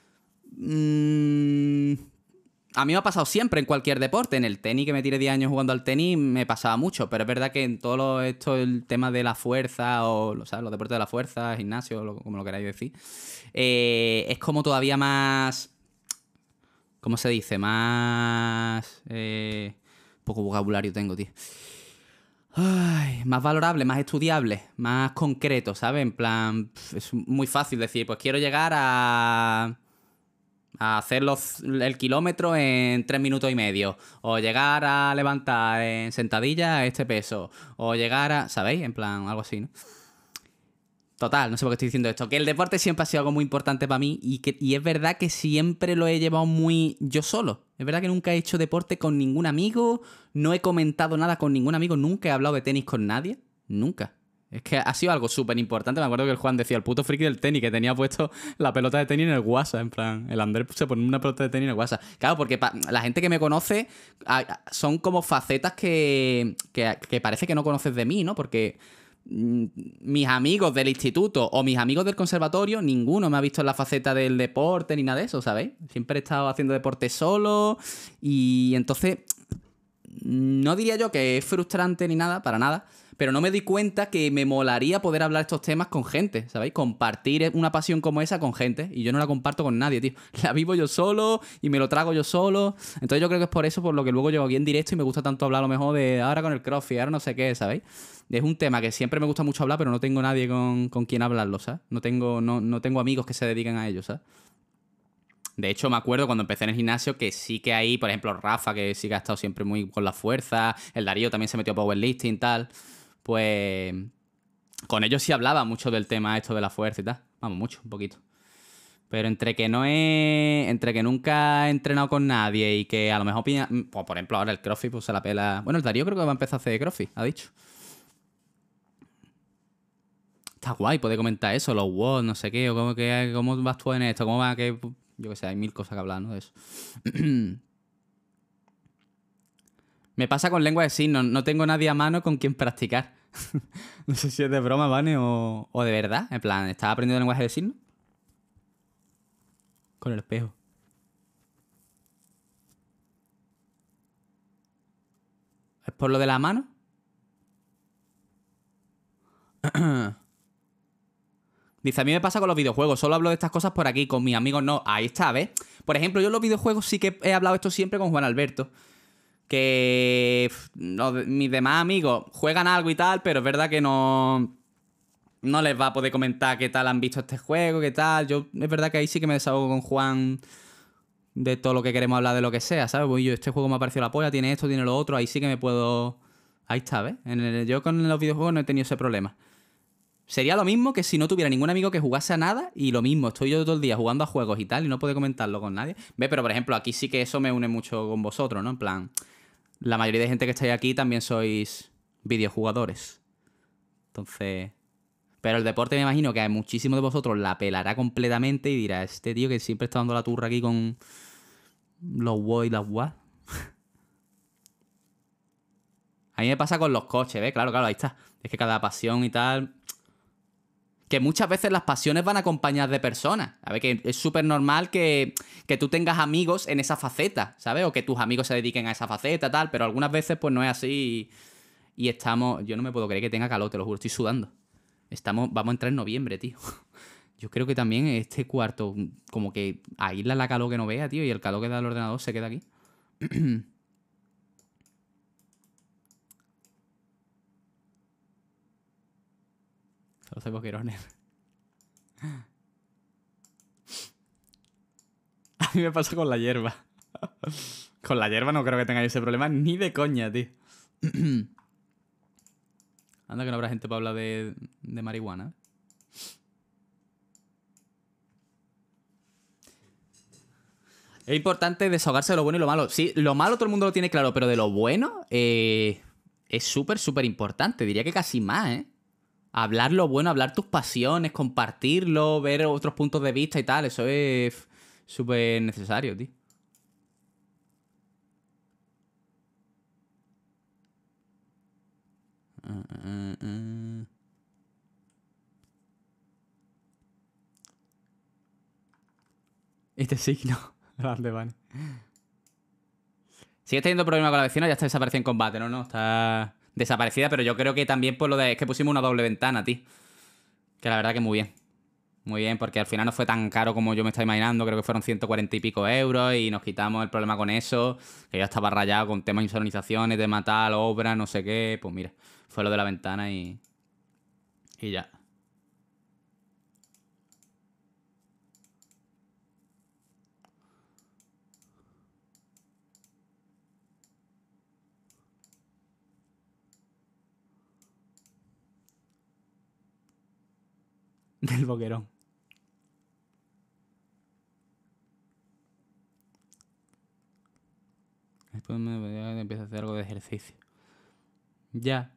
Mm, a mí me ha pasado siempre en cualquier deporte. En el tenis, que me tiré diez años jugando al tenis, me pasaba mucho. Pero es verdad que en todo lo- esto, el tema de la fuerza, o lo- ¿sabes? Los deportes de la fuerza, gimnasio, lo- como lo queráis decir, eh, es como todavía más... ¿Cómo se dice? Más... Eh, poco vocabulario tengo, tío. Ay, más valorable, más estudiable, más concreto, ¿sabes? En plan, pf, es muy fácil decir, pues quiero llegar a, a hacer los- el kilómetro en tres minutos y medio, o llegar a levantar en sentadilla este peso, o llegar a, ¿sabéis? En plan, algo así, ¿no? Total, no sé por qué estoy diciendo esto. Que el deporte siempre ha sido algo muy importante para mí y, que, y es verdad que siempre lo he llevado muy yo solo. Es verdad que nunca he hecho deporte con ningún amigo, no he comentado nada con ningún amigo, nunca he hablado de tenis con nadie. Nunca. Es que ha sido algo súper importante. Me acuerdo que el Juan decía, el puto friki del tenis, que tenía puesto la pelota de tenis en el WhatsApp. En plan, el Andrés se pone una pelota de tenis en el WhatsApp. Claro, porque pa- la gente que me conoce a- a- son como facetas que, que, que parece que no conoces de mí, ¿no? Porque mm, mis amigos del instituto o mis amigos del conservatorio, ninguno me ha visto en la faceta del deporte ni nada de eso, ¿sabéis? Siempre he estado haciendo deporte solo y entonces no diría yo que es frustrante ni nada, para nada, pero no me di cuenta que me molaría poder hablar estos temas con gente, ¿sabéis? Compartir una pasión como esa con gente y yo no la comparto con nadie, tío. La vivo yo solo y me lo trago yo solo. Entonces yo creo que es por eso por lo que luego llego aquí en directo y me gusta tanto hablar a lo mejor de ahora con el CrossFit, ahora no sé qué, ¿sabéis? Es un tema que siempre me gusta mucho hablar, pero no tengo nadie con, con quien hablarlo, ¿sabes? No tengo, no, no tengo amigos que se dediquen a ello, ¿sabes? De hecho, me acuerdo cuando empecé en el gimnasio que sí que ahí, por ejemplo, Rafa, que sí que ha estado siempre muy con la fuerza, el Darío también se metió a powerlifting y tal, pues con ellos sí hablaba mucho del tema esto de la fuerza y tal. Vamos, mucho, un poquito. Pero entre que no he... Entre que nunca he entrenado con nadie y que a lo mejor... Piña, pues, por ejemplo, ahora el CrossFit pues se la pela... Bueno, el Darío creo que va a empezar a hacer CrossFit, ha dicho. Está guay poder comentar eso, los WOD, no sé qué, o cómo, que, cómo vas tú en esto, cómo va que... Yo qué sé, hay mil cosas que hablar, ¿no? De eso. Me pasa con lengua de signos, no tengo nadie a mano con quien practicar. No sé si es de broma, ¿vale? O, o de verdad. En plan, ¿estás aprendiendo lenguaje de signos? Con el espejo. ¿Es por lo de la mano? Dice, a mí me pasa con los videojuegos, solo hablo de estas cosas por aquí, con mis amigos no. Ahí está, ¿ves? Por ejemplo, yo en los videojuegos sí que he hablado esto siempre con Juan Alberto. Que no, mis demás amigos juegan algo y tal, pero es verdad que no... No les va a poder comentar qué tal han visto este juego, qué tal. Yo, es verdad que ahí sí que me desahogo con Juan de todo lo que queremos hablar, de lo que sea, ¿sabes? Pues yo, este juego me ha parecido la polla, tiene esto, tiene lo otro, ahí sí que me puedo... Ahí está, ¿ves? En el, yo con los videojuegos no he tenido ese problema. Sería lo mismo que si no tuviera ningún amigo que jugase a nada y lo mismo, estoy yo todo el día jugando a juegos y tal y no puedo comentarlo con nadie. ¿Ves? Pero, por ejemplo, aquí sí que eso me une mucho con vosotros, ¿no? En plan, la mayoría de gente que estáis aquí también sois videojugadores. Entonces... Pero el deporte me imagino que a muchísimos de vosotros la pelará completamente y dirá, este tío que siempre está dando la turra aquí con los W O y las W A. A mí me pasa con los coches, ¿ves? Claro, claro, ahí está. Es que cada pasión y tal... Que muchas veces las pasiones van acompañadas de personas. A ver, que es súper normal que, que tú tengas amigos en esa faceta, ¿sabes? O que tus amigos se dediquen a esa faceta, tal. Pero algunas veces pues no es así y, y estamos... Yo no me puedo creer que tenga calor, te lo juro, estoy sudando. Estamos, vamos a entrar en noviembre, tío. Yo creo que también este cuarto, como que aísla la calor que no vea, tío, y el calor que da el ordenador se queda aquí. Solo soy boquerones. A mí me pasa con la hierba. Con la hierba no creo que tengáis ese problema ni de coña, tío. Anda que no habrá gente para hablar de, de marihuana. Es importante desahogarse de lo bueno y lo malo. Sí, lo malo todo el mundo lo tiene claro, pero de lo bueno eh, es súper, súper importante. Diría que casi más, ¿eh? Hablar lo bueno, hablar tus pasiones, compartirlo, ver otros puntos de vista y tal. Eso es súper necesario, tío. Uh, uh, uh. Este signo. Grande, vale. Sigue teniendo problemas con la vecina, ya está desaparecida en combate, ¿no? No, está desaparecida, pero yo creo que también por lo de... Es que pusimos una doble ventana, tío. Que la verdad que muy bien. Muy bien, porque al final no fue tan caro como yo me estaba imaginando. Creo que fueron ciento cuarenta y pico euros y nos quitamos el problema con eso. Que ya estaba rayado con temas de insonorizaciones, de matar, obras, no sé qué. Pues mira, fue lo de la ventana y... Y ya. Del boquerón. Después me empieza a hacer algo de ejercicio. Ya.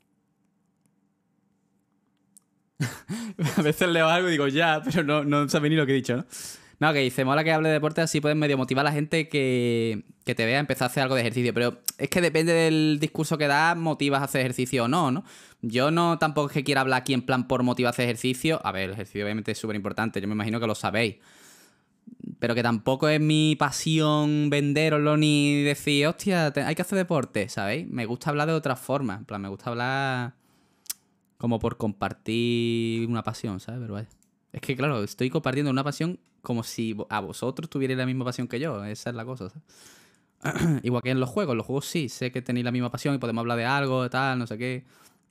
A veces leo algo y digo ya, pero no, no sabe ni lo que he dicho, ¿no? No, que dice, mola que hable de deporte, así puedes medio motivar a la gente que, que te vea empezar a hacer algo de ejercicio. Pero es que depende del discurso que das, motivas a hacer ejercicio o no, ¿no? Yo no tampoco es que quiera hablar aquí en plan por motivar a hacer ejercicio. A ver, el ejercicio obviamente es súper importante, yo me imagino que lo sabéis. Pero que tampoco es mi pasión venderoslo ni decir, hostia, te- hay que hacer deporte, ¿sabéis? Me gusta hablar de otra forma. En plan, me gusta hablar como por compartir una pasión, ¿sabes? Pero vaya. Es que, claro, estoy compartiendo una pasión como si vo- a vosotros tuvierais la misma pasión que yo. Esa es la cosa, ¿sabes? Igual que en los juegos. En los juegos sí, sé que tenéis la misma pasión y podemos hablar de algo, de tal, no sé qué.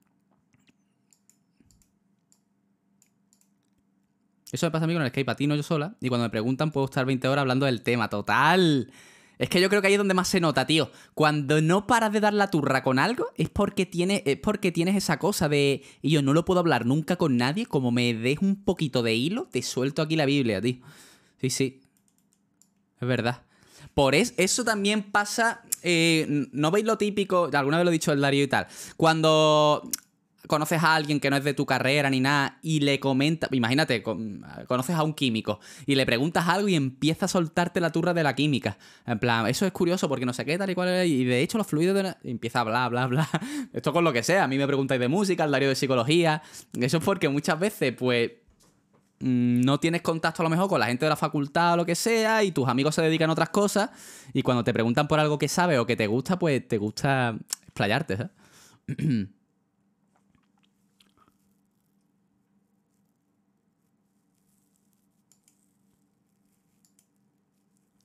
Eso me pasa a mí con el skate, patino yo sola. Y cuando me preguntan, puedo estar veinte horas hablando del tema. Total. Es que yo creo que ahí es donde más se nota, tío. Cuando no paras de dar la turra con algo, es porque tienes, es porque tienes esa cosa de... Y yo no lo puedo hablar nunca con nadie. Como me des un poquito de hilo, te suelto aquí la Biblia, tío. Sí, sí. Es verdad. Por es- eso también pasa... eh, ¿no veis lo típico? Alguna vez lo he dicho el Darío y tal. Cuando conoces a alguien que no es de tu carrera ni nada y le comentas... Imagínate, con- conoces a un químico y le preguntas algo y empieza a soltarte la turra de la química. En plan, eso es curioso porque no sé qué, tal y cual... Y de hecho los fluidos de la... y empieza a hablar, bla, bla. Esto con lo que sea. A mí me preguntáis de música, el Darío de psicología. Eso es porque muchas veces, pues... no tienes contacto a lo mejor con la gente de la facultad o lo que sea y tus amigos se dedican a otras cosas y cuando te preguntan por algo que sabes o que te gusta, pues te gusta explayarte, ¿sabes?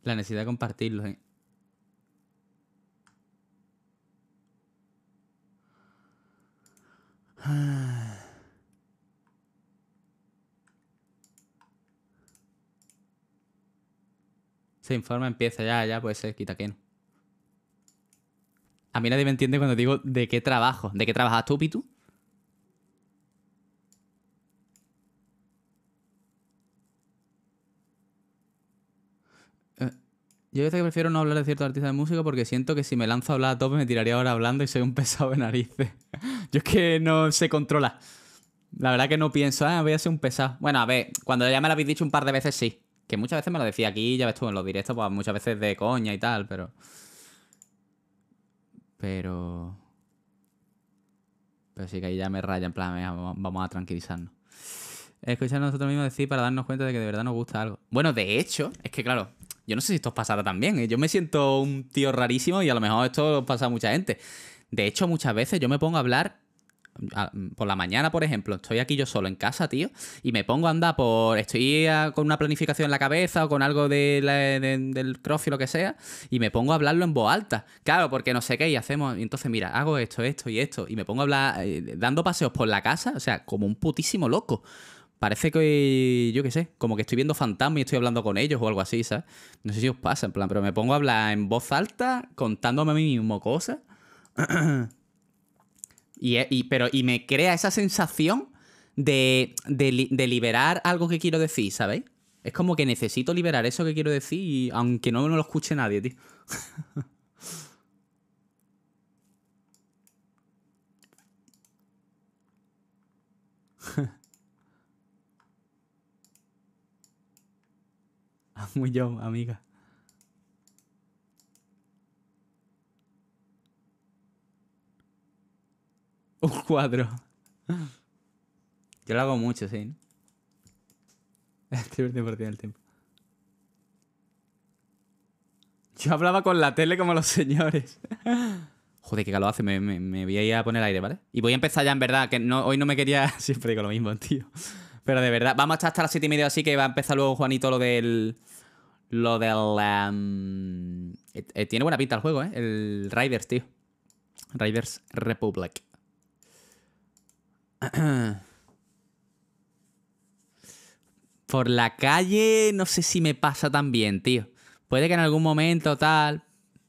La necesidad de compartirlo, ¿eh? Se informa, empieza ya, ya, puede ser, quita que no. A mí nadie me entiende cuando digo de qué trabajo. ¿De qué trabajas tú, Pitu? Eh, Yo a veces que prefiero no hablar de ciertos artistas de música porque siento que si me lanzo a hablar a tope me tiraría ahora hablando y soy un pesado de narices. Yo es que no sé controlar. La verdad que no pienso, ah, voy a ser un pesado. Bueno, a ver, cuando ya me lo habéis dicho un par de veces, sí. Que muchas veces me lo decía aquí, ya ves tú en los directos, pues muchas veces de coña y tal, pero... Pero... Pero sí que ahí ya me raya, en plan, venga, vamos vamos a tranquilizarnos. Escuchar a nosotros mismos decir para darnos cuenta de que de verdad nos gusta algo. Bueno, de hecho, es que claro, yo no sé si esto os pasará también, ¿eh? Yo me siento un tío rarísimo y a lo mejor esto os pasa a mucha gente. De hecho, muchas veces yo me pongo a hablar a- por la mañana, por ejemplo, estoy aquí yo solo en casa, tío, y me pongo a andar por... Estoy a- con una planificación en la cabeza o con algo de la- de- del crossfit, lo que sea, y me pongo a hablarlo en voz alta. Claro, porque no sé qué, y hacemos... Y entonces, mira, hago esto, esto y esto, y me pongo a hablar eh, dando paseos por la casa, o sea, como un putísimo loco. Parece que, yo qué sé, como que estoy viendo fantasmas y estoy hablando con ellos o algo así, ¿sabes? No sé si os pasa, en plan, pero me pongo a hablar en voz alta, contándome a mí mismo cosas. Y, y- pero, y me crea esa sensación de, de, li- de liberar algo que quiero decir, ¿sabéis? Es como que necesito liberar eso que quiero decir, y, aunque no me lo escuche nadie, tío. Muy yo, amiga. Un cuadro. Yo lo hago mucho, sí, ¿no? Estoy por el tiempo. Yo hablaba con la tele como los señores. Joder, qué calor hace. Me, me- me voy a ir a poner aire, ¿vale? Y voy a empezar ya, en verdad, que no, hoy no me quería... Siempre digo lo mismo, tío. Pero de verdad, vamos a estar hasta las siete y media, así que va a empezar luego Juanito lo del... Lo del... em, eh, eh, tiene buena pinta el juego, ¿eh? El Riders, tío. Riders Republic. Por la calle no sé si me pasa tan bien, tío. Puede que en algún momento tal...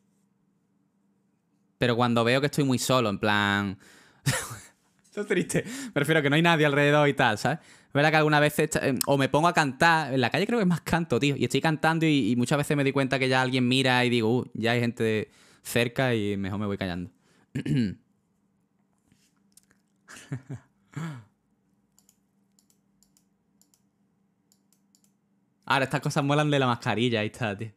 Pero cuando veo que estoy muy solo, en plan... Eso es triste. Me refiero a que no hay nadie alrededor y tal, ¿sabes? Es verdad que algunas veces... eh, O me pongo a cantar... En la calle creo que es más canto, tío. Y estoy cantando y, y muchas veces me doy cuenta que ya alguien mira y digo... Uh, ya hay gente cerca y mejor me voy callando. Ahora, estas cosas molan de la mascarilla. Ahí está, tío.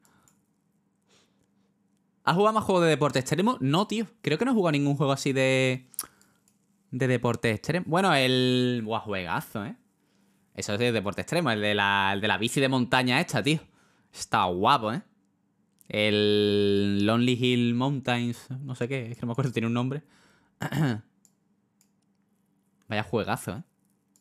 ¿Has jugado más juegos de deporte extremo? No, tío. Creo que no he jugado ningún juego así de... De deporte extremo. Bueno, el... Buah, juegazo, ¿eh? Eso es de deporte extremo. El de la, el de la bici de montaña esta, tío. Está guapo, ¿eh? El Lonely Hill Mountains, no sé qué, es que no me acuerdo, tiene un nombre. Vaya juegazo, ¿eh?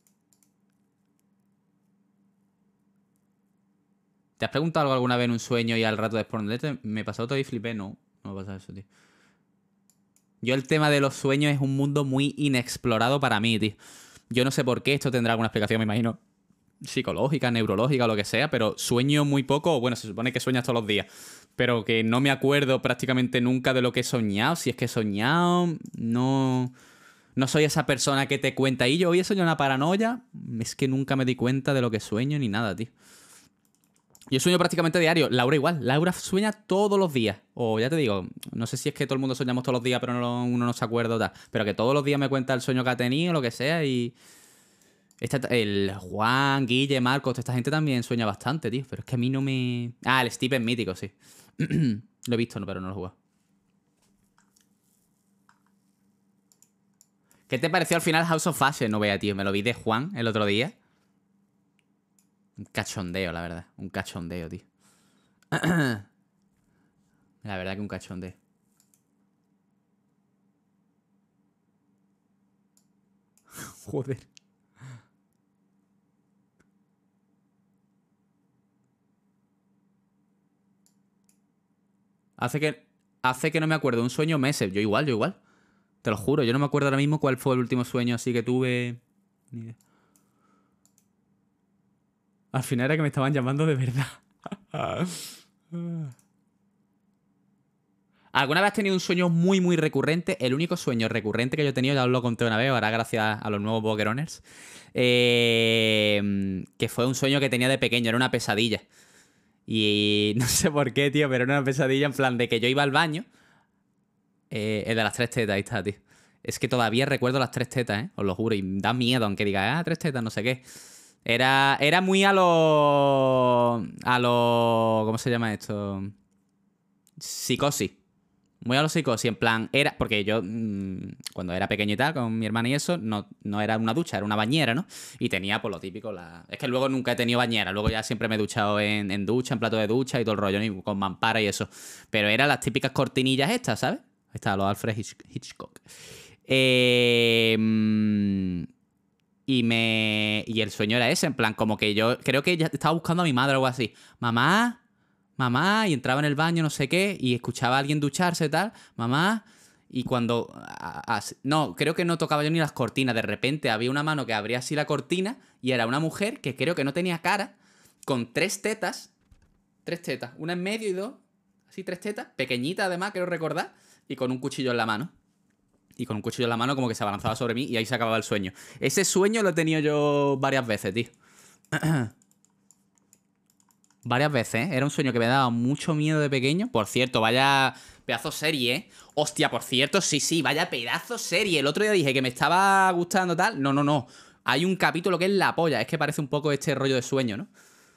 ¿Te has preguntado algo alguna vez en un sueño y al rato de responderte? Me pasó todo y flipé, no. No me pasa eso, tío. Yo el tema de los sueños es un mundo muy inexplorado para mí, tío. Yo no sé por qué, esto tendrá alguna explicación, me imagino. Psicológica, neurológica o lo que sea, pero sueño muy poco. Bueno, se supone que sueñas todos los días. Pero que no me acuerdo prácticamente nunca de lo que he soñado. Si es que he soñado, no... No soy esa persona que te cuenta, y yo hoy he soñado una paranoia. Es que nunca me di cuenta de lo que sueño ni nada, tío. Yo sueño prácticamente diario. Laura igual. Laura sueña todos los días. O ya te digo, no sé si es que todo el mundo soñamos todos los días, pero no, uno no se acuerda o tal. Pero que todos los días me cuenta el sueño que ha tenido, lo que sea, y... Esta- el Juan, Guille, Marcos, esta gente también sueña bastante, tío. Pero es que a mí no me... Ah, el Steve es mítico, sí. Lo he visto, no, pero no lo he jugado. ¿Qué te pareció al final House of Fashion? No vea, tío. Me lo vi de Juan el otro día. Un cachondeo, la verdad. Un cachondeo, tío. La verdad que un cachondeo. Joder. Hace que, hace que no me acuerdo de un sueño meses. Yo igual, yo igual. Te lo juro, yo no me acuerdo ahora mismo cuál fue el último sueño así que tuve. Ni idea. Al final era que me estaban llamando de verdad. ¿Alguna vez has tenido un sueño muy, muy recurrente? El único sueño recurrente que yo he tenido, ya os lo conté una vez, ahora gracias a los nuevos Pokéroners, eh, que fue un sueño que tenía de pequeño, era una pesadilla. Y no sé por qué, tío, pero era una pesadilla en plan de que yo iba al baño. Eh, el de las tres tetas, ahí está, tío. Es que todavía recuerdo las tres tetas, ¿eh? Os lo juro, y da miedo, aunque diga, ah, tres tetas, no sé qué. Era, era muy a lo... A lo... ¿Cómo se llama esto? Psicosis. Muy a lo psicosis, en plan, era... Porque yo, mmm, cuando era pequeño y tal, con mi hermana y eso, no, no era una ducha, era una bañera, ¿no? Y tenía, pues, lo típico, la... Es que luego nunca he tenido bañera, luego ya siempre me he duchado en, en ducha, en plato de ducha y todo el rollo, ¿no? Con mampara y eso. Pero eran las típicas cortinillas estas, ¿sabes? Ahí está, los Alfred Hitchcock. Eh... Y me... Y el sueño era ese, en plan, como que yo... Creo que ya estaba buscando a mi madre o algo así. Mamá... Mamá, y entraba en el baño, no sé qué, y escuchaba a alguien ducharse y tal, mamá, y cuando... A, a, no, creo que no tocaba yo ni las cortinas, de repente había una mano que abría así la cortina, y era una mujer que creo que no tenía cara, con tres tetas, tres tetas, una en medio y dos, así tres tetas, pequeñita además, quiero recordar, y con un cuchillo en la mano. Y con un cuchillo en la mano como que se abalanzaba sobre mí, y ahí se acababa el sueño. Ese sueño lo he tenido yo varias veces, tío. Varias veces, ¿eh? Era un sueño que me daba mucho miedo de pequeño. Por cierto, vaya pedazo serie, ¿eh? Hostia, por cierto, sí, sí, vaya pedazo serie. El otro día dije que me estaba gustando tal. No, no, no. Hay un capítulo que es la polla. Es que parece un poco este rollo de sueño, ¿no?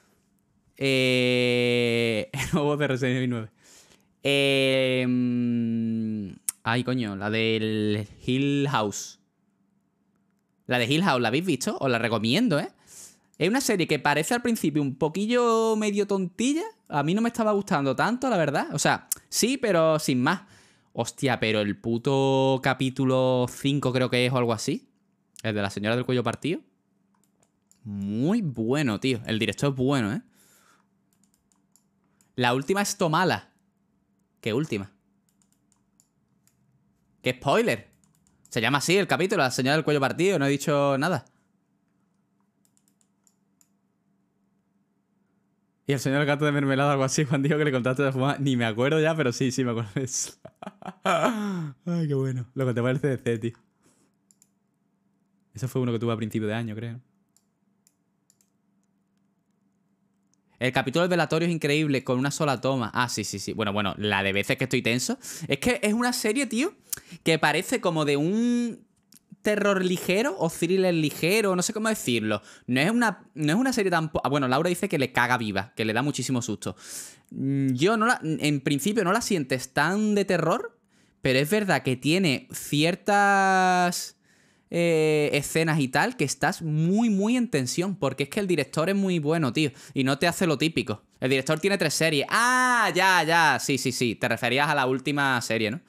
Eh... El nuevo de Resident Evil nueve. Eh... Ay, coño, la del Hill House. La de Hill House, ¿la habéis visto? Os la recomiendo, ¿eh? Es una serie que parece al principio un poquillo medio tontilla. A mí no me estaba gustando tanto, la verdad. O sea, sí, pero sin más. Hostia, pero el puto capítulo cinco creo que es o algo así. El de la señora del cuello partido. Muy bueno, tío. El director es bueno, ¿eh? La última es Tomala. ¿Qué última? ¿Qué spoiler? Se llama así el capítulo, la señora del cuello partido. No he dicho nada. Y el señor gato de mermelada, algo así, Juan dijo que le contaste de fumar. Ni me acuerdo ya, pero sí, sí me acuerdo de eso. Ay, qué bueno. Lo que te parece de C, tío. Eso fue uno que tuve a principio de año, creo. El capítulo del velatorio es increíble, con una sola toma. Ah, sí, sí, sí. Bueno, bueno, la de veces que estoy tenso. Es que es una serie, tío, que parece como de un... terror ligero o thriller ligero, no sé cómo decirlo. No es una, no es una serie tan... Ah, bueno, Laura dice que le caga viva, que le da muchísimo susto. Yo no la... En principio no la sientes tan de terror, pero es verdad que tiene ciertas eh, escenas y tal que estás muy, muy en tensión, porque es que el director es muy bueno, tío, y no te hace lo típico. El director tiene tres series. Ah, ya, ya, sí, sí, sí. Te referías a la última serie, ¿no?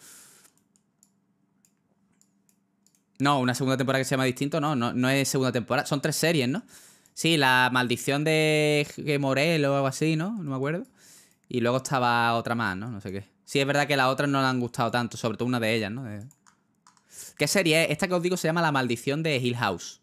No, una segunda temporada que se llama distinto, no, no, no es segunda temporada, son tres series, ¿no? Sí, la maldición de G. Morel o algo así, ¿no? No me acuerdo. Y luego estaba otra más, ¿no? No sé qué. Sí, es verdad que las otras no le han gustado tanto, sobre todo una de ellas, ¿no? De... ¿Qué serie es? Esta que os digo se llama La maldición de Hill House.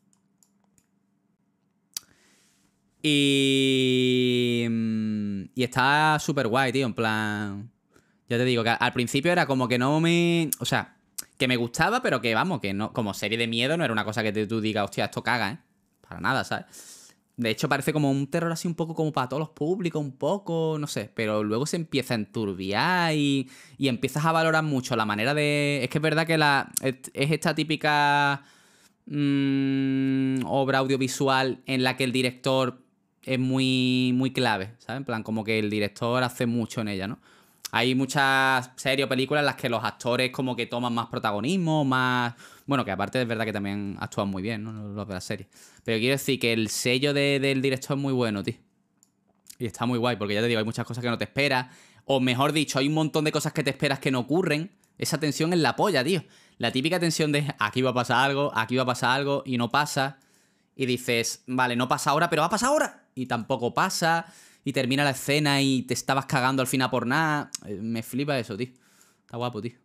Y... Y está súper guay, tío, en plan... Ya te digo que al principio era como que no me... O sea... Que me gustaba, pero que, vamos, que no como serie de miedo no era una cosa que te, tú digas, hostia, esto caga, ¿eh? Para nada, ¿sabes? De hecho, parece como un terror así un poco como para todos los públicos, un poco, no sé. Pero luego se empieza a enturbiar y, y empiezas a valorar mucho la manera de... Es que es verdad que la, es, es esta típica mmm, obra audiovisual en la que el director es muy, muy clave, ¿sabes? En plan, como que el director hace mucho en ella, ¿no? Hay muchas series o películas en las que los actores como que toman más protagonismo, más... Bueno, que aparte es verdad que también actúan muy bien, ¿no? Los de la serie. Pero quiero decir que el sello de, del director es muy bueno, tío. Y está muy guay, porque ya te digo, hay muchas cosas que no te esperas. O mejor dicho, hay un montón de cosas que te esperas que no ocurren. Esa tensión es la polla, tío. La típica tensión de aquí va a pasar algo, aquí va a pasar algo y no pasa. Y dices, vale, no pasa ahora, pero va a pasar ahora. Y tampoco pasa... y termina la escena y te estabas cagando al final por nada. Me flipa eso, tío. Está guapo, tío.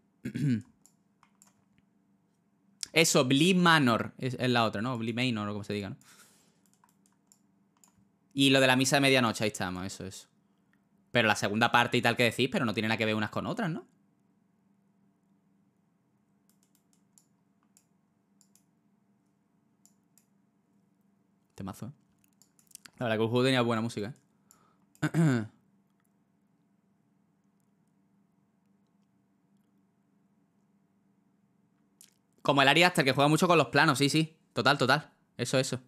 Eso, Bly Manor es, es la otra, ¿no? Bly Manor o como se diga, ¿no? Y lo de la misa de medianoche, ahí estamos, eso, eso. Pero la segunda parte y tal que decís, pero no tiene nada que ver unas con otras, ¿no? Temazo, ¿eh? La verdad que el juego tenía buena música, ¿eh? Como el Ari Aster, que juega mucho con los planos, sí, sí. Total, total. Eso, eso.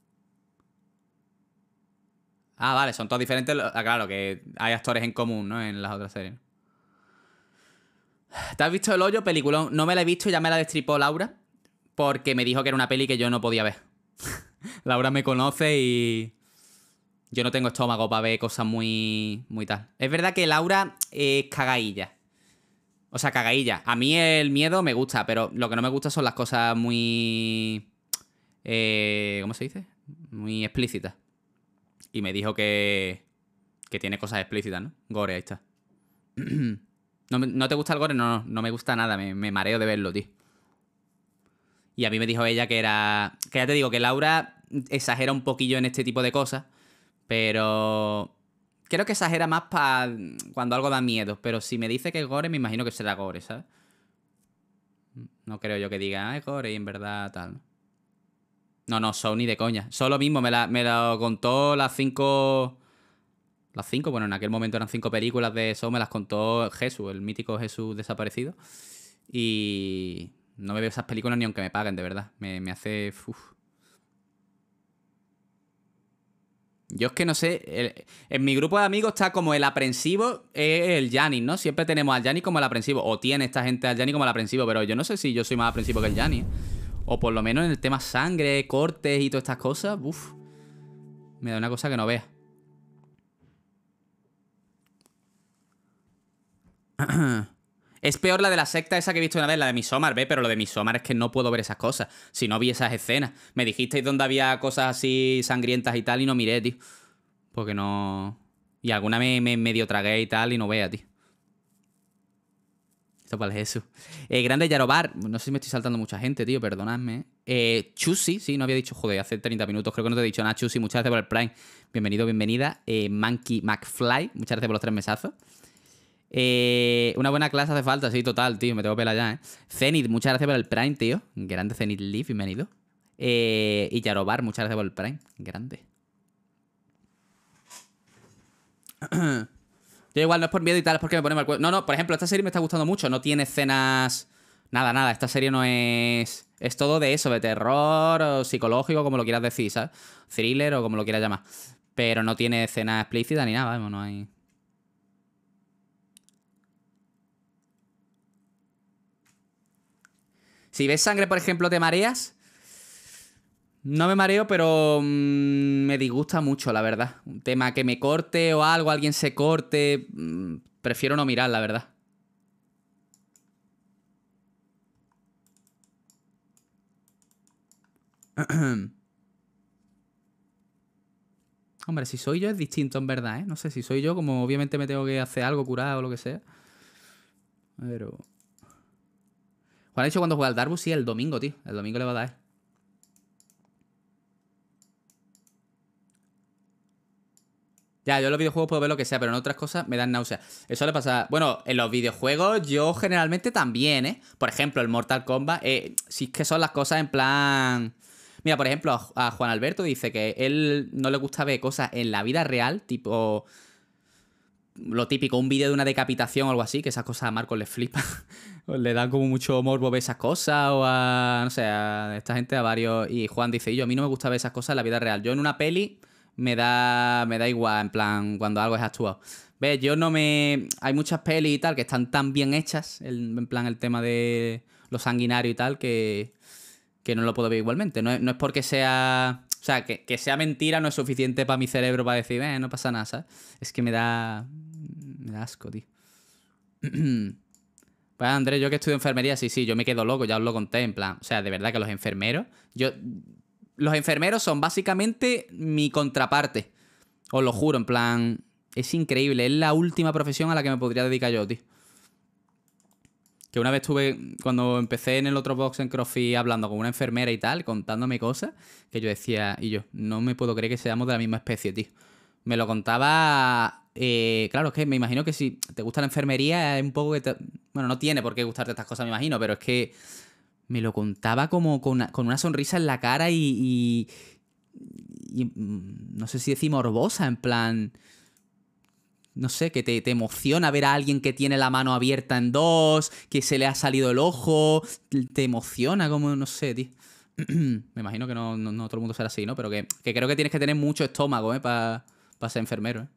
Ah, vale, son todos diferentes. Ah, claro, que hay actores en común, ¿no? En las otras series. ¿Te has visto El Hoyo? Peliculón. No me la he visto, ya me la destripó Laura. Porque me dijo que era una peli que yo no podía ver. Laura me conoce y... yo no tengo estómago para ver cosas muy... muy tal. Es verdad que Laura es cagailla. O sea, cagailla. A mí el miedo me gusta, pero lo que no me gusta son las cosas muy... Eh, ¿Cómo se dice? Muy explícitas. Y me dijo que... que tiene cosas explícitas, ¿no? Gore, ahí está. ¿No, ¿No te gusta el gore? No, no, no me gusta nada. Me, me mareo de verlo, tío. Y a mí me dijo ella que era... que ya te digo, que Laura exagera un poquillo en este tipo de cosas. Pero... creo que exagera más para cuando algo da miedo. Pero si me dice que es gore, me imagino que será gore, ¿sabes? No creo yo que diga, ah, es gore y en verdad tal. No, no, Saw ni de coña. Solo mismo me, la, me lo contó las cinco... Las cinco, bueno, en aquel momento eran cinco películas de Saw, me las contó Jesús, el mítico Jesús desaparecido. Y... no me veo esas películas ni aunque me paguen, de verdad. Me, me hace... uf. Yo es que no sé, el, en mi grupo de amigos está como el aprensivo, es el Yanni, ¿no? Siempre tenemos al Yanni como el aprensivo, o tiene esta gente al Yanni como el aprensivo, pero yo no sé si yo soy más aprensivo que el Yanni, ¿eh? O por lo menos en el tema sangre, cortes y todas estas cosas, uff, me da una cosa que no veas. Es peor la de la secta esa que he visto una vez, la de Midsommar, ¿ves? Pero lo de Midsommar es que no puedo ver esas cosas. Si no vi esas escenas. Me dijisteis dónde había cosas así sangrientas y tal y no miré, tío. Porque no... y alguna me, me medio tragué y tal y no vea, tío. ¿Esto cuál es eso? Eh, Grande Yarobar. No sé si me estoy saltando mucha gente, tío, perdonadme. Eh, Chusi, sí, no había dicho, joder, hace treinta minutos creo que no te he dicho nada. Chusi, muchas gracias por el Prime. Bienvenido, bienvenida. Eh, Monkey McFly, muchas gracias por los tres mesazos. Eh, una buena clase hace falta, sí, total, tío. Me tengo pela ya, ¿eh? Zenith, muchas gracias por el Prime, tío. Grande Zenith Leaf, bienvenido. Eh, y Yarobar, muchas gracias por el Prime. Grande. Yo igual no es por miedo y tal, es porque me pone mal cuerpo. No, no, por ejemplo, esta serie me está gustando mucho. No tiene escenas... nada, nada. Esta serie no es... es todo de eso, de terror o psicológico, como lo quieras decir, ¿sabes? Thriller o como lo quieras llamar. Pero no tiene escenas explícitas ni nada, vamos, no hay... Si ves sangre, por ejemplo, te mareas. No me mareo, pero mmm, me disgusta mucho, la verdad. Un tema que me corte o algo, alguien se corte. Mmm, prefiero no mirar, la verdad. Hombre, si soy yo es distinto, en verdad, ¿eh? No sé, si soy yo, como obviamente me tengo que hacer algo, curar o lo que sea. Pero... Juan ha dicho cuando juega al Darbu, sí, el domingo, tío. El domingo le va a dar. Ya, yo en los videojuegos puedo ver lo que sea, pero en otras cosas me dan náuseas. Eso le pasa... bueno, en los videojuegos yo generalmente también, ¿eh? Por ejemplo, el Mortal Kombat, eh, sí que son las cosas en plan... Mira, por ejemplo, a Juan Alberto dice que él no le gusta ver cosas en la vida real, tipo... lo típico, un vídeo de una decapitación o algo así, que esas cosas a Marcos le flipa. Le dan como mucho morbo ver esas cosas, o a... no sé, a esta gente, a varios... y Juan dice, y yo, a mí no me gusta ver esas cosas en la vida real. Yo en una peli... me da, me da igual, en plan, cuando algo es actuado. ¿Ves? Yo no me... hay muchas pelis y tal que están tan bien hechas, el, en plan, el tema de lo sanguinario y tal, que, que no lo puedo ver igualmente. No es, no es porque sea... o sea, que, que sea mentira no es suficiente para mi cerebro para decir, eh, no pasa nada, ¿sabes? Es que me da... me da asco, tío. Pues Andrés, yo que estudio enfermería, sí, sí, yo me quedo loco, ya os lo conté, en plan... o sea, de verdad que los enfermeros... yo... los enfermeros son básicamente mi contraparte. Os lo juro, en plan... Es increíble. Es la última profesión a la que me podría dedicar yo, tío. Que una vez estuve... Cuando empecé en el otro box en CrossFit hablando con una enfermera y tal, contándome cosas, que yo decía... Y yo, no me puedo creer que seamos de la misma especie, tío. Me lo contaba... Eh, claro, es que me imagino que si te gusta la enfermería es un poco que te... Bueno, no tiene por qué gustarte estas cosas, me imagino, pero es que... Me lo contaba como con una, con una sonrisa en la cara y, y, y... No sé si decir morbosa, en plan... No sé, que te, te emociona ver a alguien que tiene la mano abierta en dos, que se le ha salido el ojo, te emociona como, no sé, tío. Me imagino que no, no, no todo el mundo será así, ¿no? Pero que, que creo que tienes que tener mucho estómago, ¿eh? Para pa ser enfermero, ¿eh?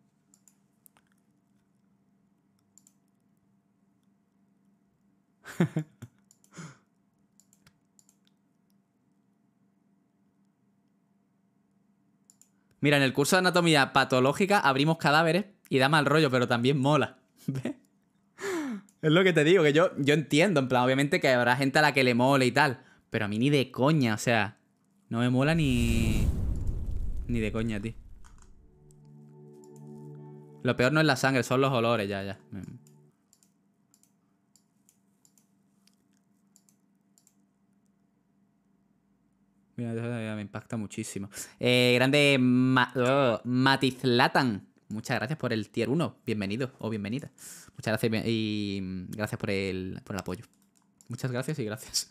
Mira, en el curso de anatomía patológica abrimos cadáveres y da mal rollo, pero también mola. ¿Ves? Es lo que te digo, que yo, yo entiendo, en plan, obviamente que habrá gente a la que le mole y tal, pero a mí ni de coña, o sea, no me mola ni... Ni de coña, tío. Lo peor no es la sangre, son los olores, ya, ya. Mira, me impacta muchísimo. Eh, grande Ma oh, Matizlatan. Muchas gracias por el tier uno. Bienvenido o bienvenida. Muchas gracias y gracias por el, por el apoyo. Muchas gracias y gracias.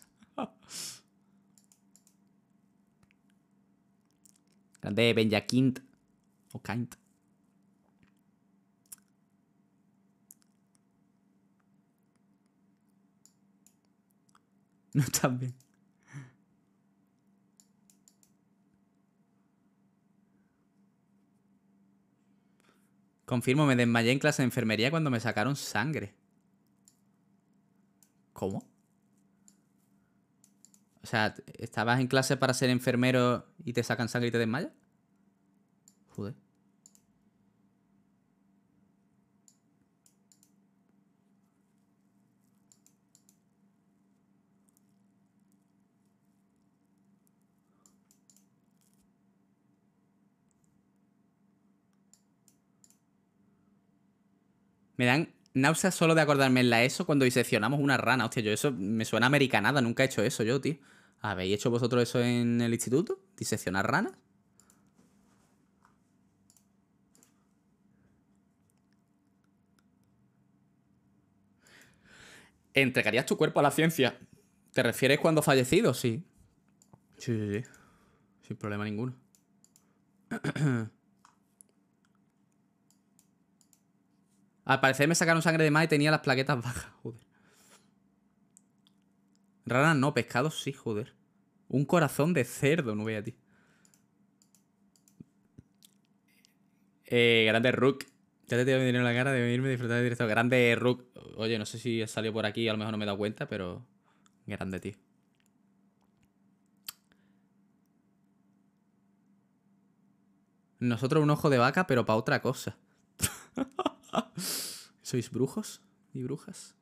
Grande Benjakint. O Kint. No, también. Confirmo, me desmayé en clase de enfermería cuando me sacaron sangre. ¿Cómo? O sea, ¿estabas en clase para ser enfermero y te sacan sangre y te desmayas? Joder. Me dan náuseas solo de acordarme en la ESO cuando diseccionamos una rana. Hostia, yo eso me suena americanada. Nunca he hecho eso yo, tío. ¿Habéis hecho vosotros eso en el instituto? ¿Diseccionar ranas? ¿Entregarías tu cuerpo a la ciencia? ¿Te refieres cuando fallecido? Sí. Sí, sí, sí. Sin problema ninguno. Al parecer me sacaron sangre de más y tenía las plaquetas bajas. Joder. Ranas no, pescados sí, joder. Un corazón de cerdo, no voy a ti. Eh, grande Rook. Ya te tengo mi dinero en la cara de irme a disfrutar de directo. Grande Rook. Oye, no sé si salió por aquí, a lo mejor no me he dado cuenta, pero... Grande, tío. Nosotros un ojo de vaca, pero para otra cosa. ¿Sois brujos y brujas?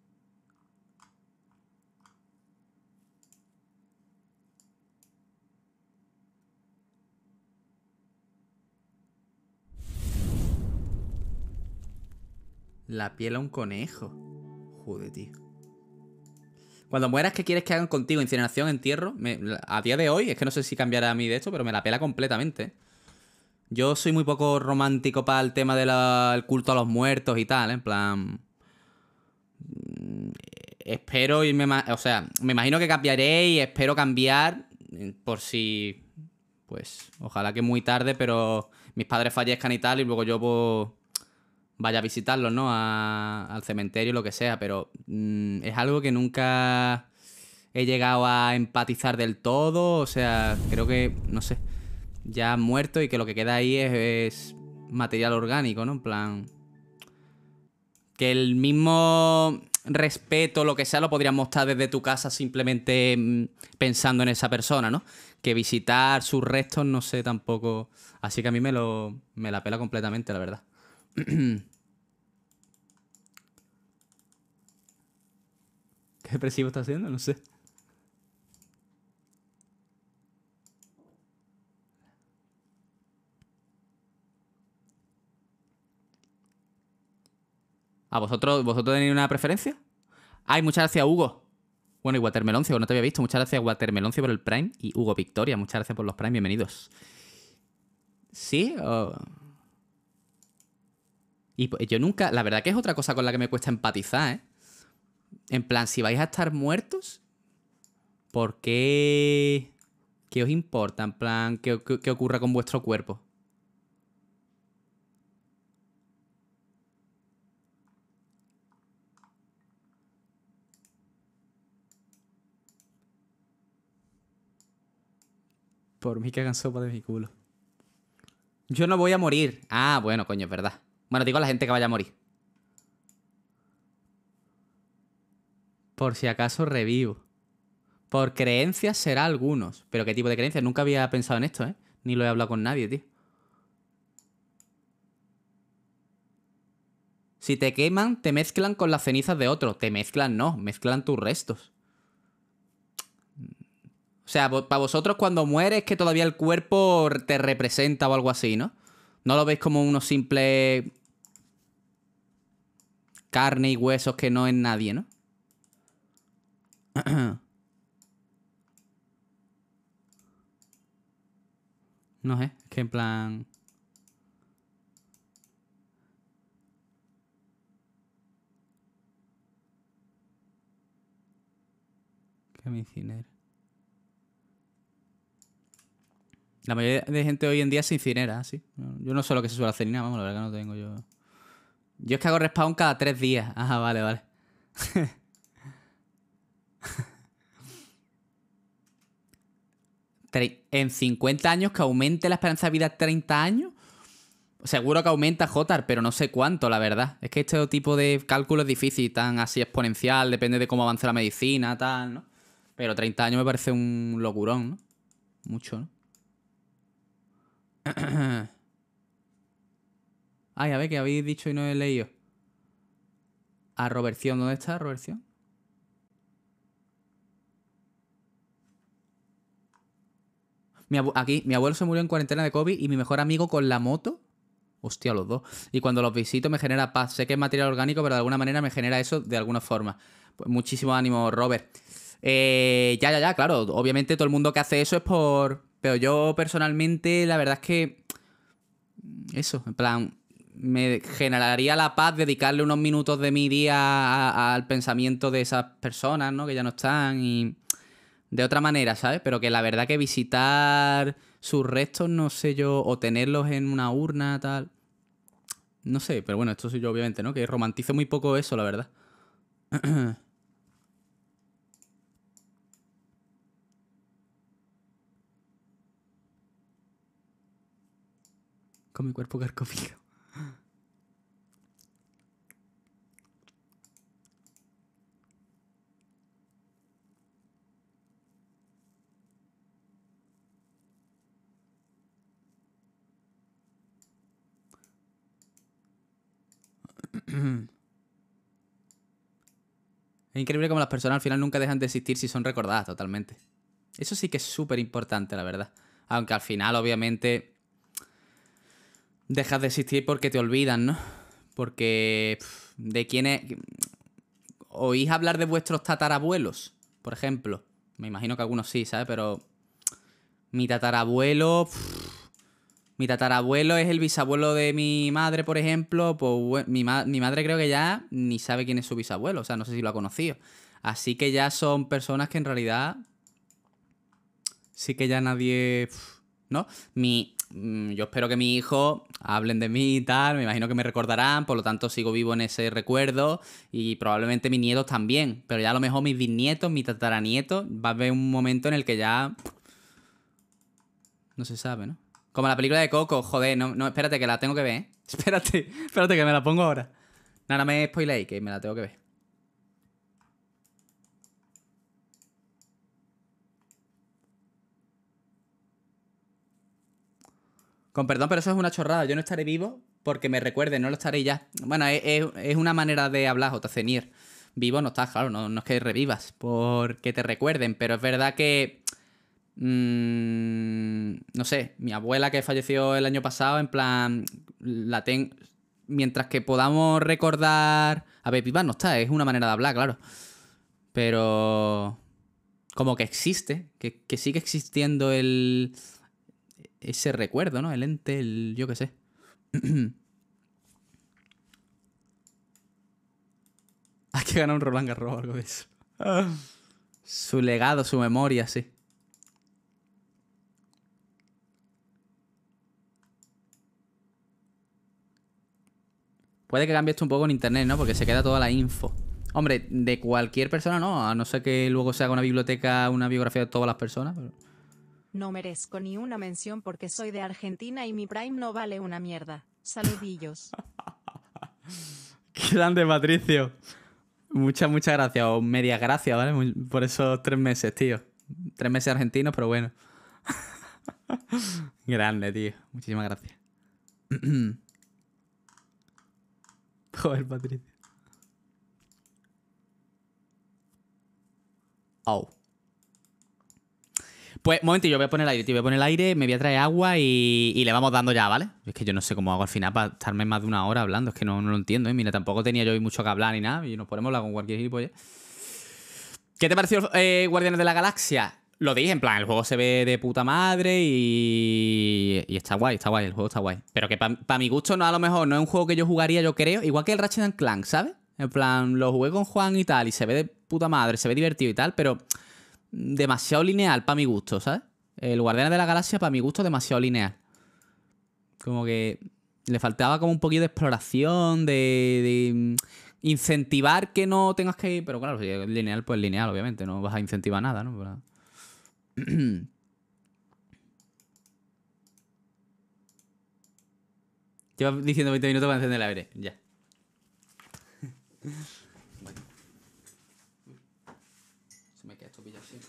La piel a un conejo. Joder, tío. Cuando mueras, ¿qué quieres que hagan contigo? ¿Incineración, entierro? Me, a día de hoy, es que no sé si cambiará a mí de esto, pero me la pela completamente. Yo soy muy poco romántico para el tema del culto a los muertos y tal, ¿eh? En plan... Espero irme más... O sea, me imagino que cambiaré y espero cambiar por si... Pues, ojalá que muy tarde, pero mis padres fallezcan y tal, y luego yo pues, vaya a visitarlos, ¿no? A, al cementerio, lo que sea, pero mmm, es algo que nunca he llegado a empatizar del todo, o sea, creo que, no sé, ya han muerto y que lo que queda ahí es, es material orgánico, ¿no? En plan... Que el mismo respeto, lo que sea, lo podrías mostrar desde tu casa simplemente mmm, pensando en esa persona, ¿no? Que visitar sus restos, no sé tampoco. Así que a mí me lo me la pela completamente, la verdad. ¿Qué depresivo está haciendo? No sé. ¿A vosotros, vosotros tenéis una preferencia? Ay, muchas gracias, Hugo. Bueno, y Watermeloncio, no te había visto. Muchas gracias, Watermeloncio, por el Prime. Y Hugo Victoria, muchas gracias por los Prime. Bienvenidos. ¿Sí? O... Y pues, yo nunca... La verdad que es otra cosa con la que me cuesta empatizar, ¿eh? En plan, si vais a estar muertos, ¿por qué...? ¿Qué os importa? En plan, ¿qué, qué, qué ocurra con vuestro cuerpo? Por mí que hagan sopa de mi culo. Yo no voy a morir. Ah, bueno, coño, es verdad. Bueno, digo a la gente que vaya a morir. Por si acaso revivo. Por creencias será algunos. ¿Pero qué tipo de creencias? Nunca había pensado en esto, ¿eh? Ni lo he hablado con nadie, tío. Si te queman, te mezclan con las cenizas de otro. Te mezclan, no. Mezclan tus restos. O sea, para vosotros cuando mueres que todavía el cuerpo te representa o algo así, ¿no? No lo veis como unos simples carne y huesos que no es nadie, ¿no? No sé, es que en plan... Que me incinere. La mayoría de gente hoy en día se incinera, sí. Yo no sé lo que se suele hacer ni nada, vamos, la verdad que no tengo yo... Yo es que hago respawn cada tres días. Ajá, vale, vale. En cincuenta años que aumente la esperanza de vida a treinta años. Seguro que aumenta, Jotar, pero no sé cuánto, la verdad. Es que este tipo de cálculo es difícil, tan así exponencial, depende de cómo avance la medicina, tal, ¿no? Pero treinta años me parece un locurón, ¿no? Mucho, ¿no? Ay, a ver, ¿qué habéis dicho y no he leído? A Roberción, ¿dónde está Roberción? Mi aquí, mi abuelo se murió en cuarentena de COVID y mi mejor amigo con la moto. Hostia, los dos. Y cuando los visito me genera paz. Sé que es material orgánico, pero de alguna manera me genera eso de alguna forma. Pues muchísimo ánimo, Robert. Eh, ya, ya, ya, claro. Obviamente todo el mundo que hace eso es por... Pero yo personalmente, la verdad es que... Eso, en plan... Me generaría la paz dedicarle unos minutos de mi día a, a, al pensamiento de esas personas, ¿no? Que ya no están y... De otra manera, ¿sabes? Pero que la verdad que visitar sus restos, no sé yo, o tenerlos en una urna, tal... No sé, pero bueno, esto soy yo obviamente, ¿no? Que romantizo muy poco eso, la verdad. Con mi cuerpo carcomido. Es increíble cómo las personas al final nunca dejan de existir si son recordadas totalmente. Eso sí que es súper importante, la verdad. Aunque al final, obviamente, dejas de existir porque te olvidan, ¿no? Porque... pff, ¿de quiénes...? ¿Oís hablar de vuestros tatarabuelos? Por ejemplo. Me imagino que algunos sí, ¿sabes? Pero... Mi tatarabuelo... pff, mi tatarabuelo es el bisabuelo de mi madre, por ejemplo. Pues mi, ma mi madre creo que ya ni sabe quién es su bisabuelo. O sea, no sé si lo ha conocido. Así que ya son personas que en realidad... Sí que ya nadie... ¿No? Mi... Yo espero que mis hijos hablen de mí y tal. Me imagino que me recordarán. Por lo tanto, sigo vivo en ese recuerdo. Y probablemente mis nietos también. Pero ya a lo mejor mis bisnietos, mis tataranietos... Va a haber un momento en el que ya... No se sabe, ¿no? Como la película de Coco, joder, no, no, espérate que la tengo que ver, ¿eh? Espérate, espérate que me la pongo ahora. Nada, no me spoiléis, que me la tengo que ver. Con perdón, pero eso es una chorrada. Yo no estaré vivo porque me recuerden, no lo estaré ya. Bueno, es, es, es una manera de hablar, Jotacenier. Vivo no estás, claro, no, no es que revivas porque te recuerden, pero es verdad que... Mmm, no sé, mi abuela que falleció el año pasado, en plan, la tengo... mientras que podamos recordar... A ver, Pipa no está, es una manera de hablar, claro. Pero... como que existe, que, que sigue existiendo el... ese recuerdo, ¿no? El ente, el... yo qué sé. Hay que ganar un Roland Garros o algo de eso. Su legado, su memoria, sí. Puede que cambie esto un poco en internet, ¿no? Porque se queda toda la info. Hombre, de cualquier persona no, a no ser que luego se haga una biblioteca, una biografía de todas las personas. Pero... No merezco ni una mención porque soy de Argentina y mi Prime no vale una mierda. Saludillos. Qué grande, Patricio. Muchas, muchas gracias. O medias gracias, ¿vale? Por esos tres meses, tío. Tres meses argentinos, pero bueno. Grande, tío. Muchísimas gracias. Joder, Patricio. Oh. Pues, un momentillo, voy a poner el aire, tío. Voy a poner el aire, me voy a traer agua y, y le vamos dando ya, ¿vale? Es que yo no sé cómo hago al final para estarme más de una hora hablando. Es que no, no lo entiendo, ¿eh? Mira, tampoco tenía yo hoy mucho que hablar ni nada. Y nos ponemos a hablar con cualquier gilipollas. ¿Qué te pareció eh, Guardianes de la Galaxia? Lo dije, en plan, el juego se ve de puta madre y... y está guay, está guay, el juego está guay. Pero que para pa mi gusto no, a lo mejor no es un juego que yo jugaría, yo creo. Igual que el Ratchet and Clank, ¿sabes? En plan, lo jugué con Juan y tal y se ve de puta madre, se ve divertido y tal, pero demasiado lineal para mi gusto, ¿sabes? El Guardianes de la Galaxia para mi gusto demasiado lineal. Como que le faltaba como un poquito de exploración, de... de incentivar que no tengas que ir... Pero claro, si es lineal, pues lineal, obviamente. No vas a incentivar nada, ¿no? Pero... Llevas diciendo veinte minutos para encender el aire. Ya. Bueno. Se me queda esto pillado así.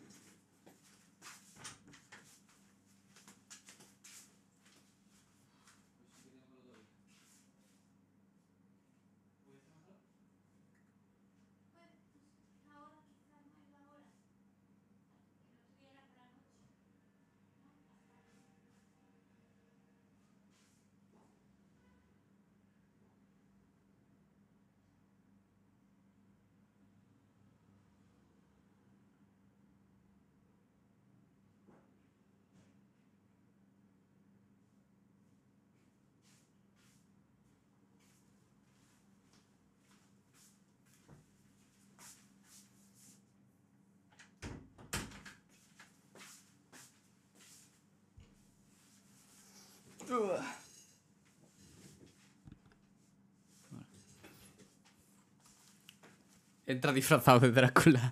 Entra disfrazado de Drácula.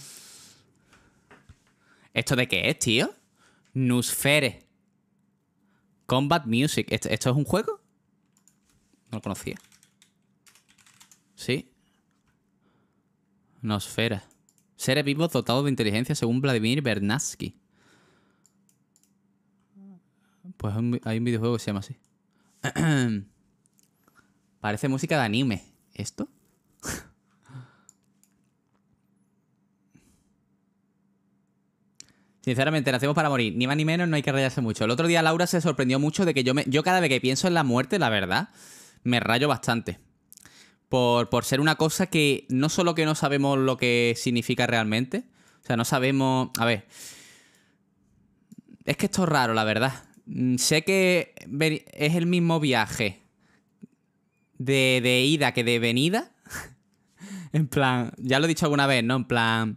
¿Esto de qué es, tío? Nusfere. Combat Music. ¿Esto, ¿Esto es un juego? No lo conocía. ¿Sí? Nosfera. Seres vivos dotados de inteligencia según Vladimir Bernatsky. Pues hay un videojuego que se llama así. Parece música de anime. ¿Esto? Sinceramente, nacemos para morir. Ni más ni menos, no hay que rayarse mucho. El otro día Laura se sorprendió mucho de que yo me... Yo cada vez que pienso en la muerte, la verdad, me rayo bastante. Por, por ser una cosa que no solo que no sabemos lo que significa realmente. O sea, no sabemos... A ver. Es que esto es raro, la verdad. Sé que es el mismo viaje de, de ida que de venida. En plan, ya lo he dicho alguna vez, ¿no? En plan...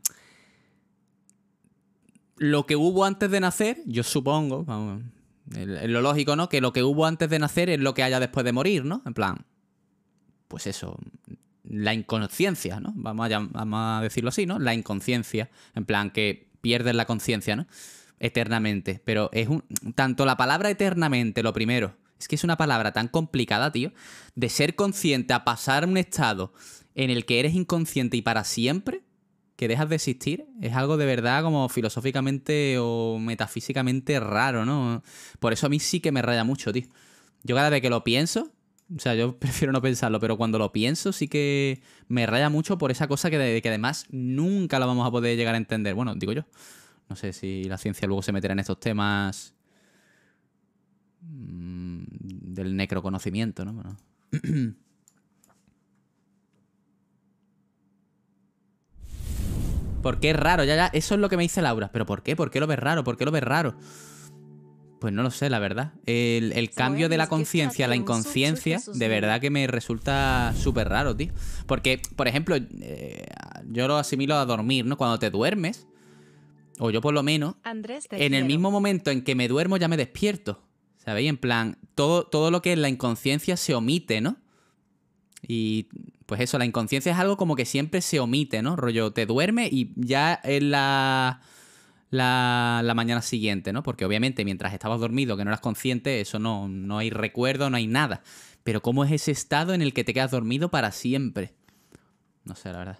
Lo que hubo antes de nacer, yo supongo, vamos, es lo lógico, ¿no? Que lo que hubo antes de nacer es lo que haya después de morir, ¿no? En plan, pues eso, la inconsciencia, ¿no? Vamos a, vamos a decirlo así, ¿no? La inconsciencia, en plan que pierdes la conciencia, ¿no? Eternamente. Pero es un... Tanto la palabra eternamente, lo primero, es que es una palabra tan complicada, tío, de ser consciente a pasar a un estado en el que eres inconsciente y para siempre... que dejas de existir, es algo de verdad como filosóficamente o metafísicamente raro, ¿no? Por eso a mí sí que me raya mucho, tío. Yo cada vez que lo pienso, o sea, yo prefiero no pensarlo, pero cuando lo pienso sí que me raya mucho por esa cosa que, de, que además nunca la vamos a poder llegar a entender. Bueno, digo yo. No sé si la ciencia luego se meterá en estos temas mmm, del necroconocimiento, ¿no? Bueno, ¿Por qué es raro? Ya, ya, eso es lo que me dice Laura. ¿Pero por qué? ¿Por qué lo ves raro? ¿Por qué lo ves raro? Pues no lo sé, la verdad. El, el cambio de la conciencia a la inconsciencia, de verdad que me resulta súper raro, tío. Porque, por ejemplo, eh, yo lo asimilo a dormir, ¿no? Cuando te duermes, o yo por lo menos, Andrés, te en el quiero. mismo momento en que me duermo ya me despierto. ¿Sabéis? En plan, todo, todo lo que es la inconsciencia se omite, ¿no? Y pues eso, la inconsciencia es algo como que siempre se omite, ¿no? Rollo, te duerme y ya es la, la, la mañana siguiente, ¿no? Porque obviamente mientras estabas dormido, que no eras consciente, eso no, no hay recuerdo, no hay nada. Pero ¿cómo es ese estado en el que te quedas dormido para siempre? No sé, la verdad.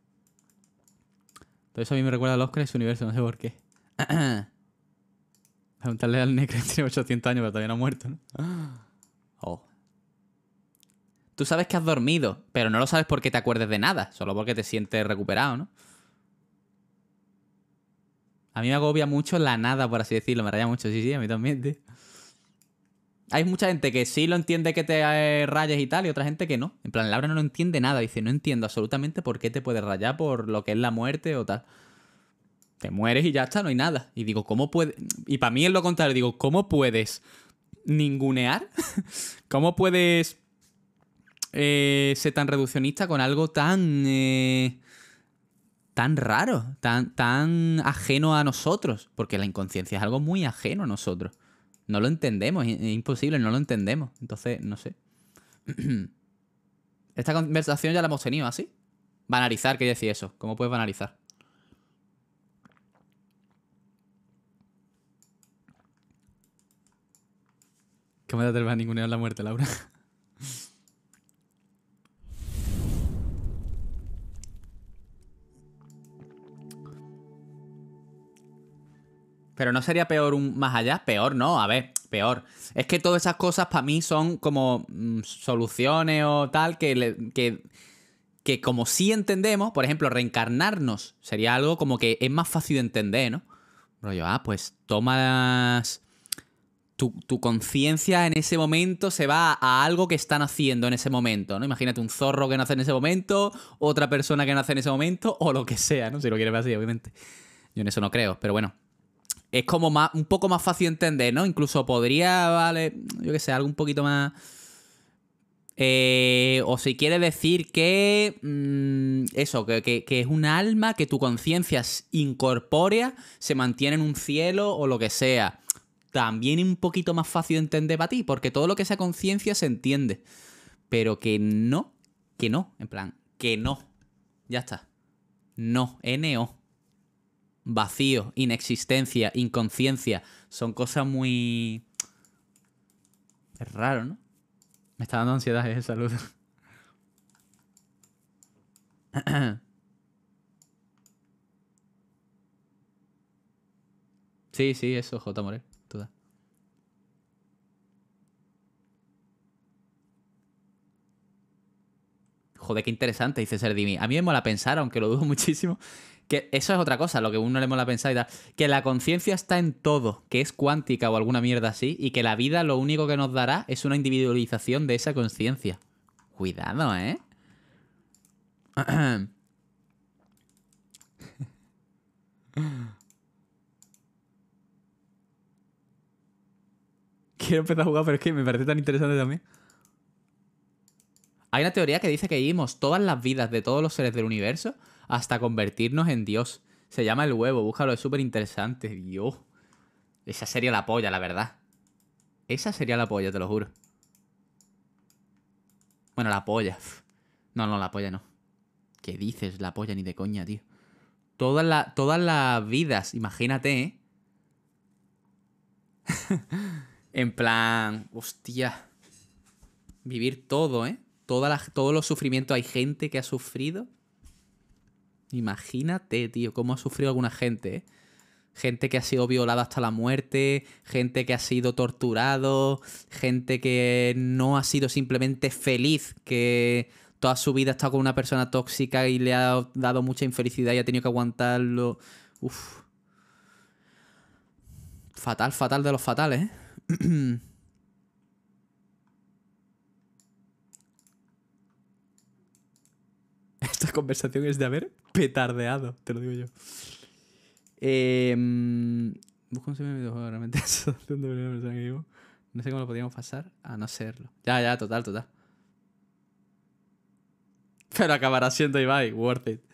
Todo eso a mí me recuerda a Lovecraft y su universo, no sé por qué. Preguntarle al Necro, tiene ochocientos años, pero todavía no ha muerto, ¿no? Oh. Tú sabes que has dormido, pero no lo sabes porque te acuerdes de nada, solo porque te sientes recuperado, ¿no? A mí me agobia mucho la nada, por así decirlo, me raya mucho. Sí, sí, a mí también, tío. Hay mucha gente que sí lo entiende que te eh, rayes y tal, y otra gente que no. En plan, Laura no lo entiende nada, dice, no entiendo absolutamente por qué te puedes rayar por lo que es la muerte o tal. Te mueres y ya está, no hay nada. Y digo, ¿cómo puedes...? Y para mí es lo contrario, digo, ¿cómo puedes ningunear? ¿Cómo puedes eh, ser tan reduccionista con algo tan... Eh, tan raro, tan, tan ajeno a nosotros? Porque la inconsciencia es algo muy ajeno a nosotros. No lo entendemos, es imposible, no lo entendemos. Entonces, no sé. Esta conversación ya la hemos tenido, ¿así? Banalizar, ¿qué decir eso? ¿Cómo puedes banalizar? ¿Cómo te atreves a ningunear la muerte, Laura? Pero no sería peor un más allá. Peor no, a ver, peor. Es que todas esas cosas para mí son como mm, soluciones o tal que, le- que, que como sí entendemos, por ejemplo, reencarnarnos sería algo como que es más fácil de entender, ¿no? Rollo, ah, pues tomas... Tu, tu conciencia en ese momento se va a algo que están haciendo en ese momento, ¿no? Imagínate un zorro que nace en ese momento, otra persona que nace en ese momento, o lo que sea, ¿no? Si lo quieres ver así, obviamente. Yo en eso no creo, pero bueno. Es como más, un poco más fácil de entender, ¿no? Incluso podría, vale, yo qué sé, algo un poquito más... Eh, o si quiere decir que... mm, eso, que, que- que es un alma, que tu conciencia es incorpórea, se mantiene en un cielo o lo que sea. También es un poquito más fácil de entender para ti, porque todo lo que sea conciencia se entiende. Pero que no, que no, en plan, que no. Ya está. No, N-O. Vacío, inexistencia, inconsciencia. Son cosas muy... Es raro, ¿no? Me está dando ansiedad, eh, salud. Sí, sí, eso, J. Morel. Toda. Joder, qué interesante, dice Serdimi. A mí me mola pensar, aunque lo dudo muchísimo, que eso es otra cosa, lo que a uno le mola pensar y tal. Que la conciencia está en todo, que es cuántica o alguna mierda así, y que la vida lo único que nos dará es una individualización de esa conciencia. Cuidado, ¿eh? Quiero empezar a jugar, pero es que me parece tan interesante también. Hay una teoría que dice que vivimos todas las vidas de todos los seres del universo hasta convertirnos en Dios. Se llama el huevo, búscalo, es súper interesante. Dios. Esa sería la polla, la verdad. Esa sería la polla, te lo juro. Bueno, la polla. No, no, la polla no. ¿Qué dices? La polla ni de coña, tío. Todas, la- todas las vidas, imagínate, ¿eh? En plan, hostia. Vivir todo, ¿eh? Toda la- todos los sufrimientos. Hay gente que ha sufrido. Imagínate, tío, cómo ha sufrido alguna gente, ¿eh? Gente que ha sido violada hasta la muerte, gente que ha sido torturado, gente que no ha sido simplemente feliz, que toda su vida ha estado con una persona tóxica y le ha dado mucha infelicidad y ha tenido que aguantarlo. Uf. Fatal, fatal de los fatales, ¿eh? Esta conversación es de haber petardeado, te lo digo yo. Eh, busco un videojuego realmente. No sé cómo lo podríamos pasar a no serlo. Ya, ya, total, total. Pero acabará siendo Ibai, worth it.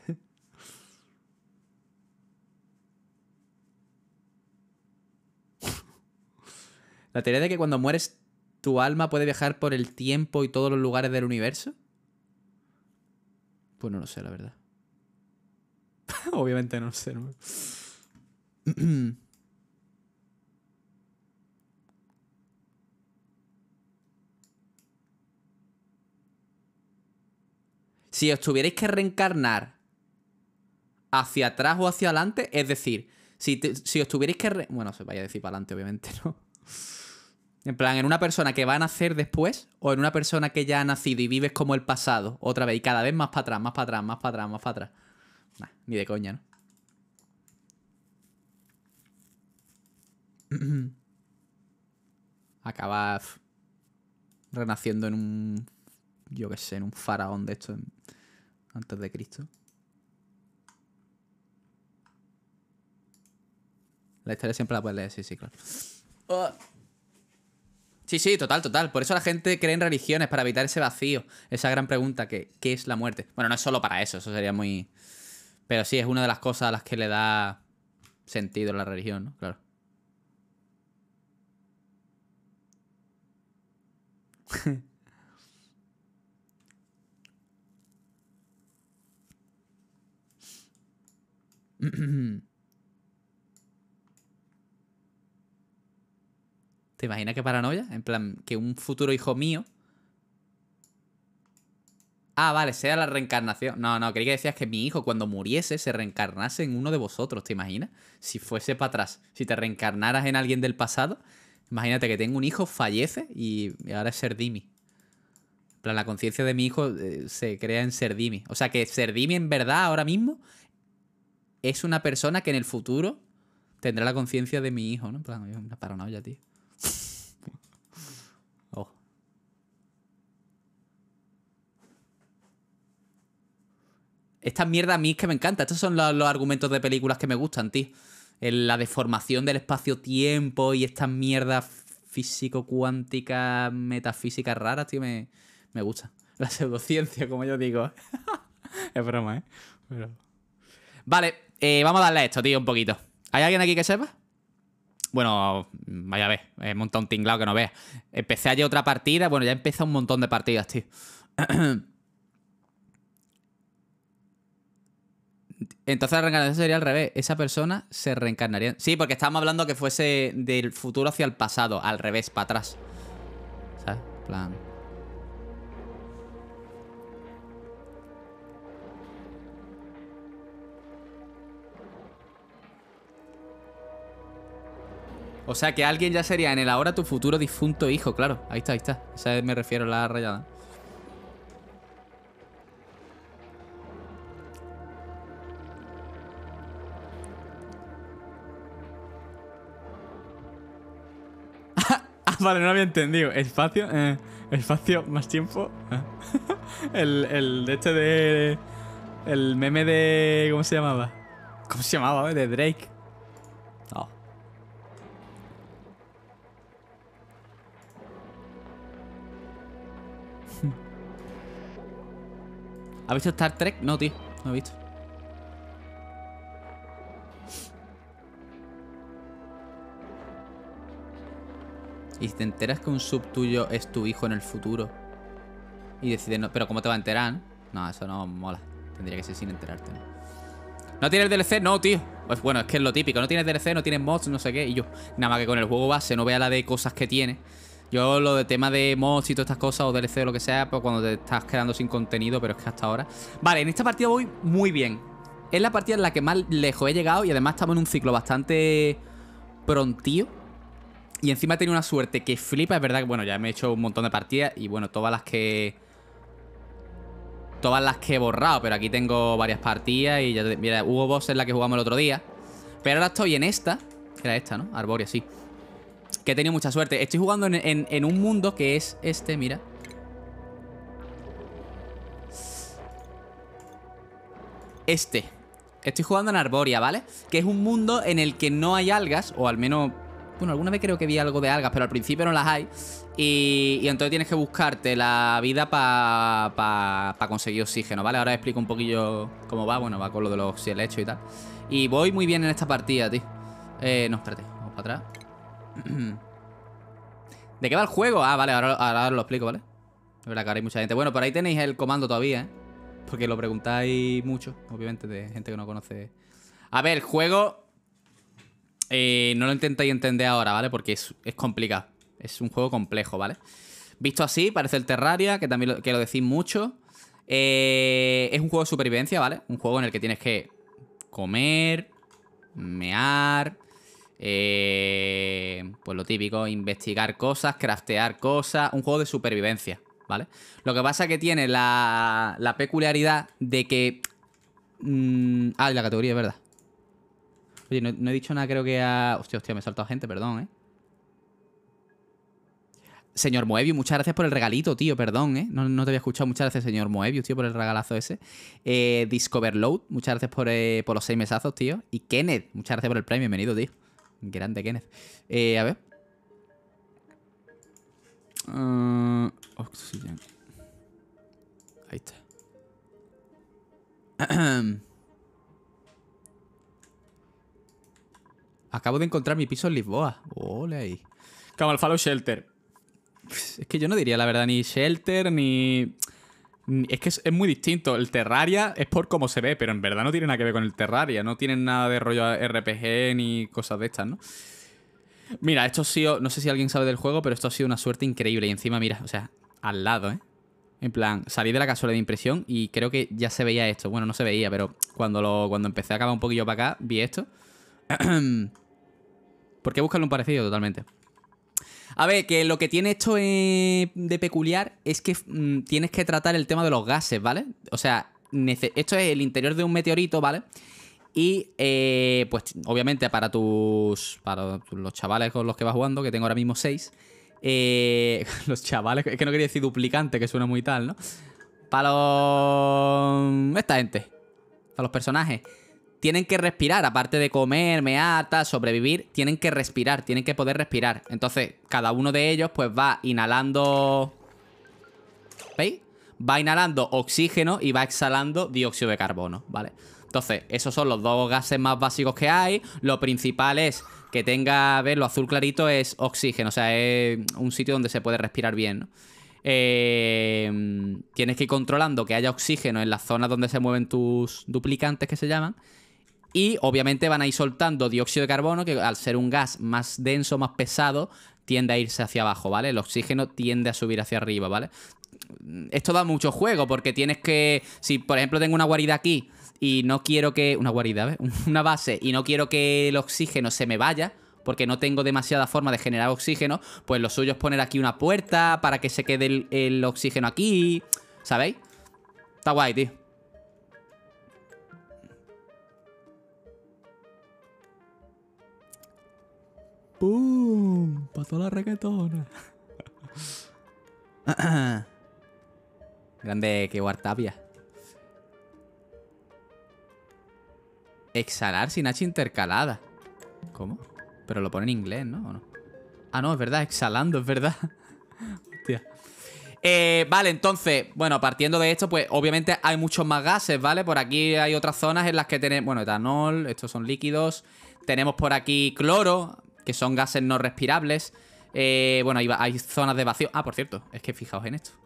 La teoría de que cuando mueres tu alma puede viajar por el tiempo y todos los lugares del universo. Pues no lo sé, la verdad. Obviamente no lo sé, ¿no? Si os tuvierais que reencarnar hacia atrás o hacia adelante, es decir, si, te, si os tuvierais que... Re... Bueno, se vaya a decir para adelante, obviamente, ¿no? En plan, en una persona que va a nacer después o en una persona que ya ha nacido y vives como el pasado, otra vez, y cada vez más para atrás, más para atrás, más para atrás, más para atrás. Nah, ni de coña, ¿no? Acaba renaciendo en un... Yo qué sé, en un faraón de estos antes de Cristo. La historia siempre la puedes leer, sí, sí, claro. Oh. Sí, sí, total, total. Por eso la gente cree en religiones, para evitar ese vacío. Esa gran pregunta, que ¿qué es la muerte? Bueno, no es solo para eso, eso sería muy... Pero sí, es una de las cosas a las que le da sentido la religión, ¿no? Claro. ¿Te imaginas qué paranoia? En plan, que un futuro hijo mío... Ah, vale, sea la reencarnación. No, no, creí que decías que mi hijo cuando muriese se reencarnase en uno de vosotros, ¿te imaginas? Si fuese para atrás, si te reencarnaras en alguien del pasado, imagínate que tengo un hijo, fallece y ahora es Serdimi. En plan, la conciencia de mi hijo eh, se crea en Serdimi. O sea que Serdimi en verdad ahora mismo es una persona que en el futuro tendrá la conciencia de mi hijo, ¿no? En plan, una paranoia, tío. Oh. Esta mierda a mí es que me encanta. Estos son los, los argumentos de películas que me gustan, tío. El, la deformación del espacio-tiempo y estas mierdas físico-cuánticas, metafísicas raras, tío, me, me gusta. La pseudociencia, como yo digo. Es broma, ¿eh? Pero... Vale, eh, vamos a darle a esto, tío, un poquito. ¿Hay alguien aquí que sepa? Bueno, vaya a ver, he montado un tinglado que no veas. Empecé ayer otra partida, bueno, ya he empezado un montón de partidas, tío. Entonces la reencarnación sería al revés. Esa persona se reencarnaría... Sí, porque estábamos hablando que fuese del futuro hacia el pasado, al revés, para atrás. ¿Sabes? En plan... O sea, que alguien ya sería en el ahora tu futuro difunto hijo, claro. Ahí está, ahí está. Esa me refiero a la rayada. Ah, vale, no lo había entendido. Espacio, eh, espacio más tiempo. el, el de este de... El meme de... ¿Cómo se llamaba? ¿Cómo se llamaba? De Drake. Oh. ¿Has visto Star Trek? No, tío. No he visto. Y si te enteras que un sub tuyo es tu hijo en el futuro y decides no... Pero ¿cómo te va a enterar? No, eso no mola. Tendría que ser sin enterarte, ¿no? ¿No tienes D L C? No, tío. Pues bueno, es que es lo típico. No tienes D L C, no tienes mods, no sé qué. Y yo, nada más que con el juego base no vea la de cosas que tiene. Yo lo de tema de mods y todas estas cosas, o D L C o lo que sea, pues cuando te estás quedando sin contenido, pero es que hasta ahora... Vale, en esta partida voy muy bien. Es la partida en la que más lejos he llegado y además estamos en un ciclo bastante prontío. Y encima he tenido una suerte que flipa. Es verdad que, bueno, ya me he hecho un montón de partidas y, bueno, todas las que... Todas las que he borrado, pero aquí tengo varias partidas y ya... Te... Mira, hubo boss en la que jugamos el otro día. Pero ahora estoy en esta. Era esta, ¿no? Arborea, sí. Que he tenido mucha suerte. Estoy jugando en, en, en un mundo que es este, mira. este. Estoy jugando en Arboria, ¿vale? Que es un mundo en el que no hay algas, o al menos... Bueno, alguna vez creo que vi algo de algas, pero al principio no las hay. Y, y entonces tienes que buscarte la vida para pa, pa conseguir oxígeno, ¿vale? Ahora explico un poquillo cómo va. Bueno, va con lo de los helechos y tal. Y voy muy bien en esta partida, tío. Eh, no, espérate, vamos para atrás. ¿De qué va el juego? Ah, vale, ahora, ahora os lo explico, ¿vale? Es verdad que ahora hay mucha gente. Bueno, por ahí tenéis el comando todavía, ¿eh? Porque lo preguntáis mucho, obviamente, de gente que no conoce. A ver, el juego... Eh, no lo intentéis entender ahora, ¿vale? Porque es, es complicado. Es un juego complejo, ¿vale? Visto así, parece el Terraria, que también lo, que lo decís mucho. Eh, es un juego de supervivencia, ¿vale? Un juego en el que tienes que comer, mear... Eh, pues lo típico, investigar cosas, craftear cosas. Un juego de supervivencia, ¿vale? Lo que pasa es que tiene la, la peculiaridad de que... Mmm, ah, la categoría, es verdad. Oye, no, no he dicho nada, creo que a... Hostia, hostia, me he saltado gente, perdón, ¿eh? Señor Moebius, muchas gracias por el regalito, tío, perdón, ¿eh? No, no te había escuchado. Muchas gracias, señor Moebius, tío, por el regalazo ese. Eh, Discoverload, muchas gracias por, eh, por los seis mesazos, tío. Y Kenneth, muchas gracias por el premio, bienvenido, tío. Grande, Kenneth. Eh, a ver. Uh, oxygen. Ahí está. Acabo de encontrar mi piso en Lisboa. Ole ahí. Como el Fallout Shelter. Es que yo no diría la verdad ni Shelter ni... Es que es, es muy distinto. El Terraria es por cómo se ve, pero en verdad no tiene nada que ver con el Terraria. No tienen nada de rollo R P G ni cosas de estas, ¿no? Mira, esto ha sido... No sé si alguien sabe del juego, pero esto ha sido una suerte increíble. Y encima, mira, o sea, al lado, ¿eh? En plan, salí de la cazuela de impresión y creo que ya se veía esto. Bueno, no se veía, pero cuando, lo, cuando empecé a acabar un poquillo para acá, vi esto. ¿Por qué buscarle un parecido totalmente? A ver, que lo que tiene esto eh, de peculiar es que mmm, tienes que tratar el tema de los gases, ¿vale? O sea, esto es el interior de un meteorito, ¿vale? Y, eh, pues, obviamente para tus... Para los chavales con los que vas jugando, que tengo ahora mismo seis. Eh, los chavales... Es que no quería decir duplicante, que suena muy tal, ¿no? Para los... Esta gente. Para los personajes. Tienen que respirar, aparte de comer, mear, tal, sobrevivir, tienen que respirar, tienen que poder respirar. Entonces, cada uno de ellos, pues, va inhalando... ¿Veis? Va inhalando oxígeno y va exhalando dióxido de carbono, ¿vale? Entonces, esos son los dos gases más básicos que hay. Lo principal es que tenga, a ver, lo azul clarito es oxígeno. O sea, es un sitio donde se puede respirar bien, ¿no? Eh, tienes que ir controlando que haya oxígeno en las zonas donde se mueven tus duplicantes, que se llaman. Y obviamente van a ir soltando dióxido de carbono, que al ser un gas más denso, más pesado, tiende a irse hacia abajo, ¿vale? El oxígeno tiende a subir hacia arriba, ¿vale? Esto da mucho juego, porque tienes que... Si, por ejemplo, tengo una guarida aquí y no quiero que... Una guarida, ¿ves? Una base, y no quiero que el oxígeno se me vaya, porque no tengo demasiada forma de generar oxígeno, pues lo suyo es poner aquí una puerta para que se quede el, el oxígeno aquí, ¿sabéis? Está guay, tío. ¡Pum! Para toda la reggaetona. Grande que Guartapia. Exhalar sin H intercalada. ¿Cómo? Pero lo pone en inglés, ¿no? ¿O no? Ah, no, es verdad, exhalando, es verdad. Hostia. Eh, vale, entonces, bueno, partiendo de esto, pues obviamente hay muchos más gases, ¿vale? Por aquí hay otras zonas en las que tenemos, bueno, etanol, estos son líquidos. Tenemos por aquí cloro, que son gases no respirables. Eh, bueno, hay, hay zonas de vacío. Ah, por cierto, es que fijaos en esto.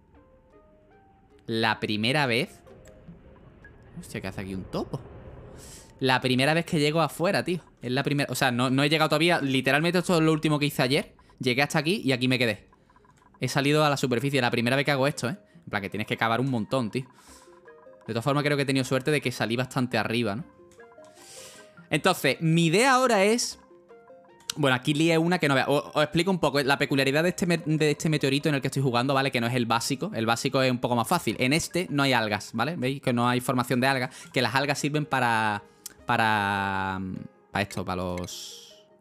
La primera vez... Hostia, ¿qué hace aquí un topo? La primera vez que llego afuera, tío. Es la primera... O sea, no, no he llegado todavía. Literalmente esto es lo último que hice ayer. Llegué hasta aquí y aquí me quedé. He salido a la superficie. La primera vez que hago esto, ¿eh? En plan, que tienes que cavar un montón, tío. De todas formas, creo que he tenido suerte de que salí bastante arriba, ¿no? Entonces, mi idea ahora es... Bueno, aquí lié una que no vea. Os, os explico un poco. La peculiaridad de este, de este meteorito en el que estoy jugando, ¿vale? Que no es el básico. El básico es un poco más fácil. En este no hay algas, ¿vale? ¿Veis? Que no hay formación de algas. Que las algas sirven para... Para... Para esto, para los...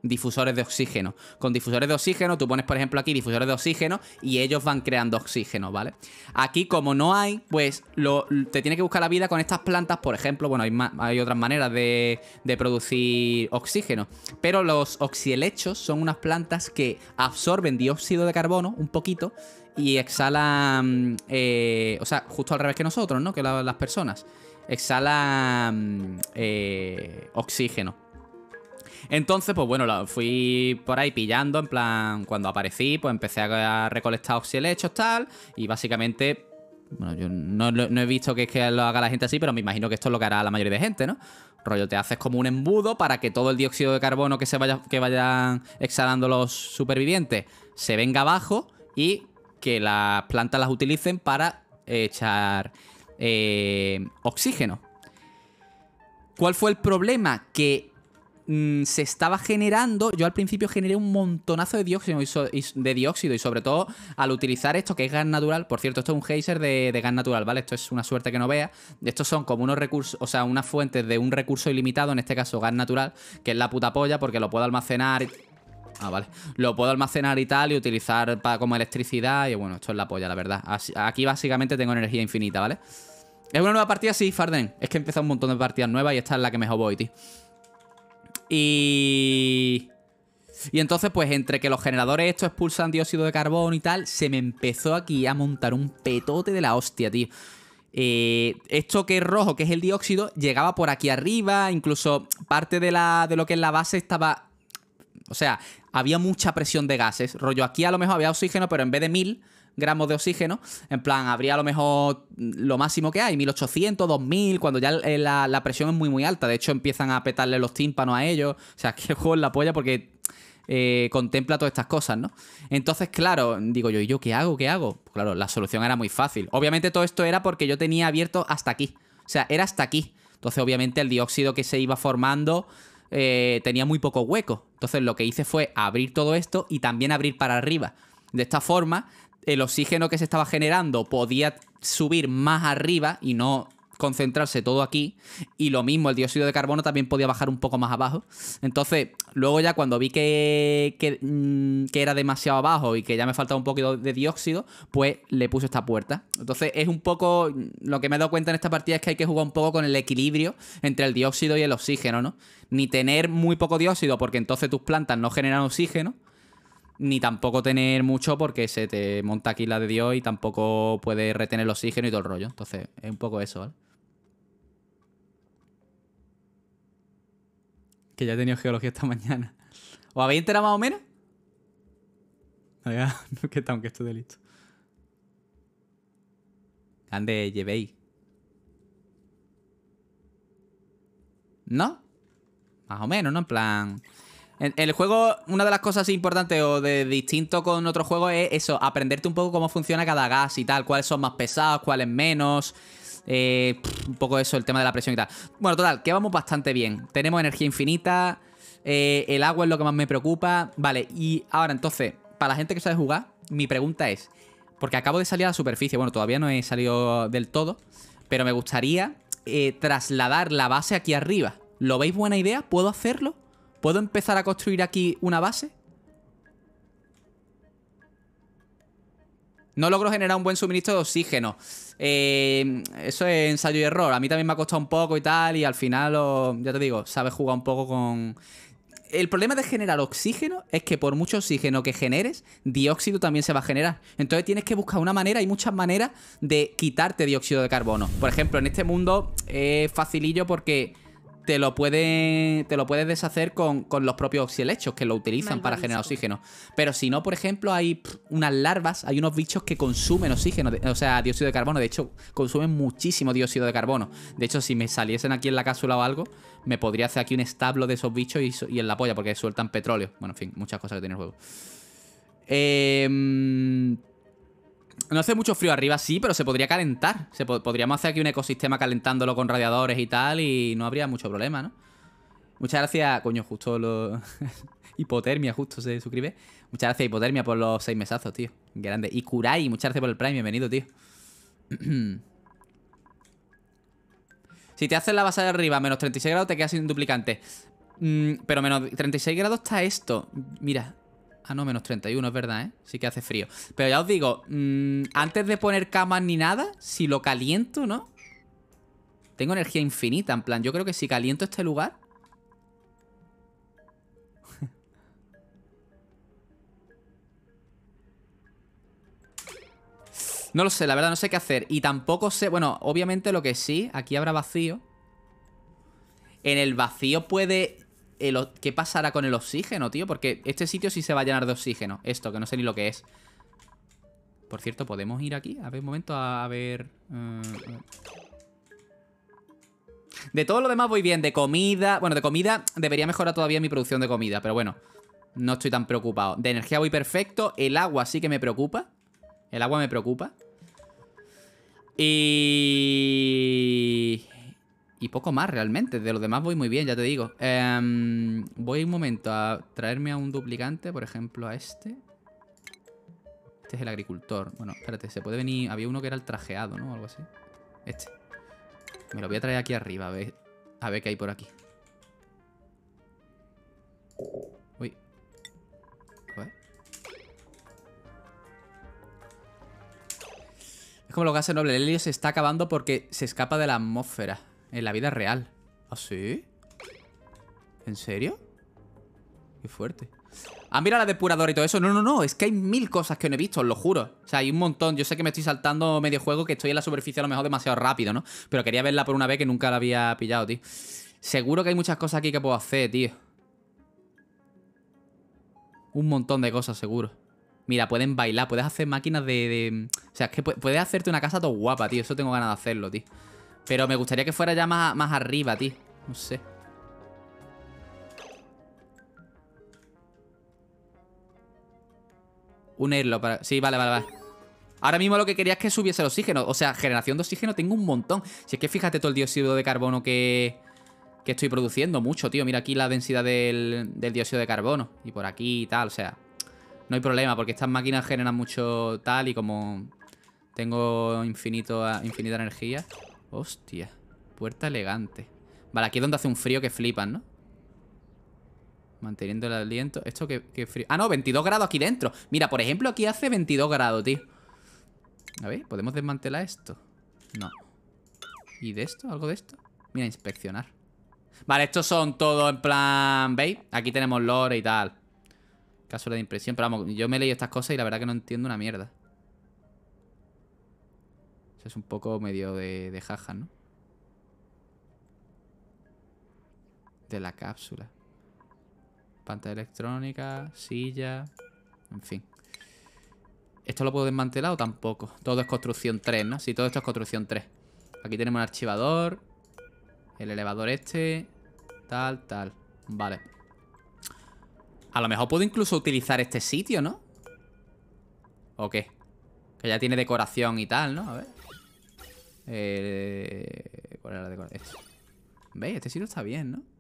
difusores de oxígeno. Con difusores de oxígeno, tú pones, por ejemplo, aquí difusores de oxígeno y ellos van creando oxígeno, ¿vale? Aquí, como no hay, pues lo, te tiene que buscar la vida con estas plantas, por ejemplo. Bueno, hay, hay otras maneras de, de producir oxígeno. Pero los oxihelechos son unas plantas que absorben dióxido de carbono un poquito y exhalan, eh, o sea, justo al revés que nosotros, ¿no? Que la, las personas. Exhalan eh, oxígeno. Entonces, pues bueno, fui por ahí pillando, en plan, cuando aparecí, pues empecé a recolectar oxihelechos, tal, y básicamente, bueno, yo no, no he visto que es que lo haga la gente así, pero me imagino que esto es lo que hará la mayoría de gente, ¿no? Rollo, te haces como un embudo para que todo el dióxido de carbono que se vaya, que vayan exhalando los supervivientes se venga abajo y que las plantas las utilicen para echar eh, oxígeno. ¿Cuál fue el problema? Que se estaba generando, yo al principio generé un montonazo de dióxido y, so, y de dióxido y sobre todo al utilizar esto que es gas natural. Por cierto, esto es un geyser de, de gas natural, ¿vale? Esto es una suerte que no vea. Estos son como unos recursos, o sea, unas fuentes de un recurso ilimitado, en este caso gas natural, que es la puta polla porque lo puedo almacenar y... Ah, vale. Lo puedo almacenar y tal y utilizar para, como electricidad y bueno, esto es la polla, la verdad. Así, aquí básicamente tengo energía infinita, ¿vale? ¿Es una nueva partida? Sí, Farden. Es que he empezado un montón de partidas nuevas y esta es la que mejor voy, tío. Y... Y entonces, pues, entre que los generadores estos expulsan dióxido de carbono y tal, se me empezó aquí a montar un petote de la hostia, tío. Eh, esto que es rojo, que es el dióxido, llegaba por aquí arriba, incluso parte de, la, de lo que es la base estaba... O sea, había mucha presión de gases. Rollo, aquí a lo mejor había oxígeno, pero en vez de mil gramos de oxígeno, en plan, habría a lo mejor lo máximo que hay, mil ochocientos, dos mil, cuando ya la, la presión es muy muy alta. De hecho, empiezan a petarle los tímpanos a ellos. O sea, que el juego es la polla porque eh, contempla todas estas cosas, ¿no? Entonces, claro, digo yo, ¿y yo qué hago? ¿Qué hago? Pues claro, la solución era muy fácil. Obviamente todo esto era porque yo tenía abierto hasta aquí. O sea, era hasta aquí. Entonces, obviamente, el dióxido que se iba formando eh, tenía muy poco hueco. Entonces, lo que hice fue abrir todo esto y también abrir para arriba. De esta forma, el oxígeno que se estaba generando podía subir más arriba y no concentrarse todo aquí. Y lo mismo, el dióxido de carbono también podía bajar un poco más abajo. Entonces, luego ya cuando vi que, que, que era demasiado abajo y que ya me faltaba un poquito de dióxido, pues le puse esta puerta. Entonces, es un poco... Lo que me he dado cuenta en esta partida es que hay que jugar un poco con el equilibrio entre el dióxido y el oxígeno, ¿no? Ni tener muy poco dióxido porque entonces tus plantas no generan oxígeno, ni tampoco tener mucho porque se te monta aquí la de Dios y tampoco puedes retener el oxígeno y todo el rollo. Entonces, es un poco eso, ¿vale? Que ya he tenido geología esta mañana. ¿Os habéis enterado más o menos? Oiga, no que está, aunque estoy de listo. Ande, llevéis. ¿No? Más o menos, ¿no? En plan... En el juego, una de las cosas importantes o de distinto con otros juegos es eso, aprenderte un poco cómo funciona cada gas y tal, cuáles son más pesados, cuáles menos, eh, pff, un poco eso, el tema de la presión y tal. Bueno, total, que vamos bastante bien. Tenemos energía infinita, eh, el agua es lo que más me preocupa. Vale, y ahora entonces, para la gente que sabe jugar, mi pregunta es, porque acabo de salir a la superficie, bueno, todavía no he salido del todo, pero me gustaría eh, trasladar la base aquí arriba. ¿Lo veis buena idea? ¿Puedo hacerlo? ¿Puedo empezar a construir aquí una base? No logro generar un buen suministro de oxígeno. Eh, eso es ensayo y error. A mí también me ha costado un poco y tal. Y al final, lo, ya te digo, sabes jugar un poco con... El problema de generar oxígeno es que por mucho oxígeno que generes, dióxido también se va a generar. Entonces tienes que buscar una manera, hay muchas maneras de quitarte dióxido de carbono. Por ejemplo, en este mundo es facilillo porque... Te lo, puede, te lo puedes deshacer con, con los propios oxihelechos que lo utilizan para generar oxígeno. Pero si no, por ejemplo, hay pff, unas larvas, hay unos bichos que consumen oxígeno, de, o sea, dióxido de carbono. De hecho, consumen muchísimo dióxido de carbono. De hecho, si me saliesen aquí en la cápsula o algo, me podría hacer aquí un establo de esos bichos y, y en la polla, porque sueltan petróleo. Bueno, en fin, muchas cosas que tiene el juego. Eh... No hace mucho frío arriba, sí, pero se podría calentar. Se po podríamos hacer aquí un ecosistema calentándolo con radiadores y tal y no habría mucho problema, ¿no? Muchas gracias, coño, justo lo... Hipotermia, justo se suscribe. Muchas gracias, Hipotermia, por los seis mesazos, tío. Grande. Y Kurai, muchas gracias por el Prime, bienvenido, tío. Si te haces la base de arriba a menos treinta y seis grados, te quedas sin duplicante. Mm, pero menos treinta y seis grados está esto. Mira. Ah, no, menos treinta y uno, es verdad, ¿eh? Sí que hace frío. Pero ya os digo, mmm, antes de poner camas ni nada, si lo caliento, ¿no? Tengo energía infinita, en plan, yo creo que si caliento este lugar... No lo sé, la verdad no sé qué hacer. Y tampoco sé... Bueno, obviamente lo que sí, aquí habrá vacío. En el vacío puede... El... ¿Qué pasará con el oxígeno, tío? Porque este sitio sí se va a llenar de oxígeno. Esto, que no sé ni lo que es. Por cierto, ¿podemos ir aquí? A ver, un momento, a ver... Uh... De todo lo demás voy bien. De comida... Bueno, de comida debería mejorar todavía mi producción de comida. Pero bueno, no estoy tan preocupado. De energía voy perfecto. El agua sí que me preocupa. El agua me preocupa. Y... Y poco más realmente. De los demás voy muy bien, ya te digo. um, Voy un momento a traerme a un duplicante. Por ejemplo, a este. Este es el agricultor. Bueno, espérate, se puede venir... Había uno que era el trajeado, ¿no? O algo así. Este. Me lo voy a traer aquí arriba, a ver. A ver qué hay por aquí. Uy. A ver. Es como los gases nobles. El helio se está acabando porque se escapa de la atmósfera. En la vida real. ¿Ah, sí? ¿En serio? Qué fuerte. Ah, mira la depuradora y todo eso. No, no, no. Es que hay mil cosas que no he visto, os lo juro. O sea, hay un montón. Yo sé que me estoy saltando medio juego, que estoy en la superficie a lo mejor demasiado rápido, ¿no? Pero quería verla por una vez que nunca la había pillado, tío. Seguro que hay muchas cosas aquí que puedo hacer, tío. Un montón de cosas, seguro. Mira, pueden bailar. Puedes hacer máquinas de... de... O sea, es que puedes hacerte una casa todo guapa, tío. Eso tengo ganas de hacerlo, tío. Pero me gustaría que fuera ya más, más arriba, tío. No sé. Unirlo para... Sí, vale, vale, vale. Ahora mismo lo que quería es que subiese el oxígeno. O sea, generación de oxígeno tengo un montón. Si es que fíjate todo el dióxido de carbono que... Que estoy produciendo. Mucho, tío. Mira aquí la densidad del, del dióxido de carbono. Y por aquí y tal, o sea... No hay problema, porque estas máquinas generan mucho tal y como... Tengo infinito, infinita energía. Hostia. Puerta elegante. Vale, aquí es donde hace un frío que flipan, ¿no? Manteniendo el aliento. ¿Esto qué, qué frío? Ah, no, veintidós grados aquí dentro. Mira, por ejemplo, aquí hace veintidós grados, tío. A ver, ¿podemos desmantelar esto? No. ¿Y de esto? ¿Algo de esto? Mira, inspeccionar. Vale, estos son todos en plan... ¿Veis? Aquí tenemos lore y tal. Cápsula de impresión. Pero vamos, yo me he leído estas cosas y la verdad que no entiendo una mierda. Eso es un poco medio de, de jajas, ¿no? De la cápsula. Pantalla electrónica, silla... En fin. ¿Esto lo puedo desmantelar o tampoco? Todo es construcción tres, ¿no? Sí, todo esto es construcción tres. Aquí tenemos un archivador. El elevador este. Tal, tal. Vale. A lo mejor puedo incluso utilizar este sitio, ¿no? ¿O qué? Que ya tiene decoración y tal, ¿no? A ver. Eh... ¿Cuál era la decoración? Este. ¿Veis? Este sitio está bien, ¿no?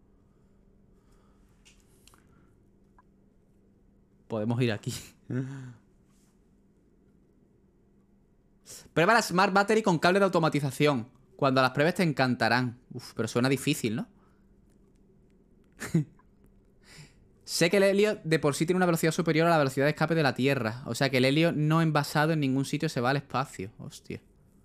Podemos ir aquí. Prueba la Smart Battery con cable de automatización. Cuando las pruebes te encantarán. Uf, pero suena difícil, ¿no? Sé que el helio de por sí tiene una velocidad superior a la velocidad de escape de la Tierra. O sea que el helio no envasado en ningún sitio se va al espacio. Hostia.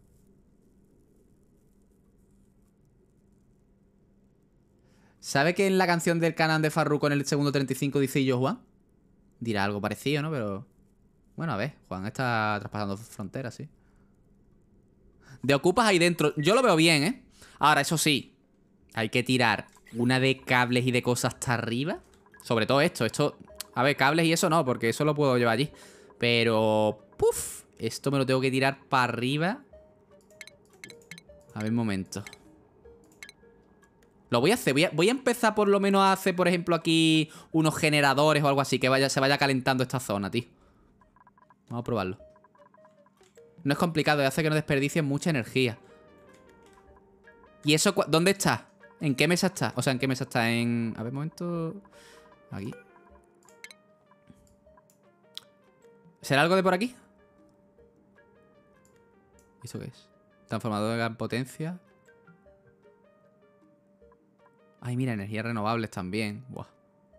¿Sabe que en la canción del Canan de Farruko en el segundo treinta y cinco dice yo, Juan? Dirá algo parecido, ¿no? Pero... Bueno, a ver. Juan está traspasando fronteras, sí. De ocupas ahí dentro. Yo lo veo bien, ¿eh? Ahora, eso sí. Hay que tirar una de cables y de cosas hasta arriba. Sobre todo esto. Esto... A ver, cables y eso no, porque eso lo puedo llevar allí. Pero... ¡Puf! Esto me lo tengo que tirar para arriba. A ver, un momento. Lo voy a hacer. Voy a, voy a empezar por lo menos a hacer, por ejemplo, aquí unos generadores o algo así. Que vaya, se vaya calentando esta zona, tío. Vamos a probarlo. No es complicado, hace que no desperdicies mucha energía. ¿Y eso dónde está? ¿En qué mesa está? O sea, ¿en qué mesa está? En... A ver, un momento... Aquí. ¿Será algo de por aquí? ¿Y eso qué es? Transformador de gran potencia. Ay, mira, energías renovables también. Buah.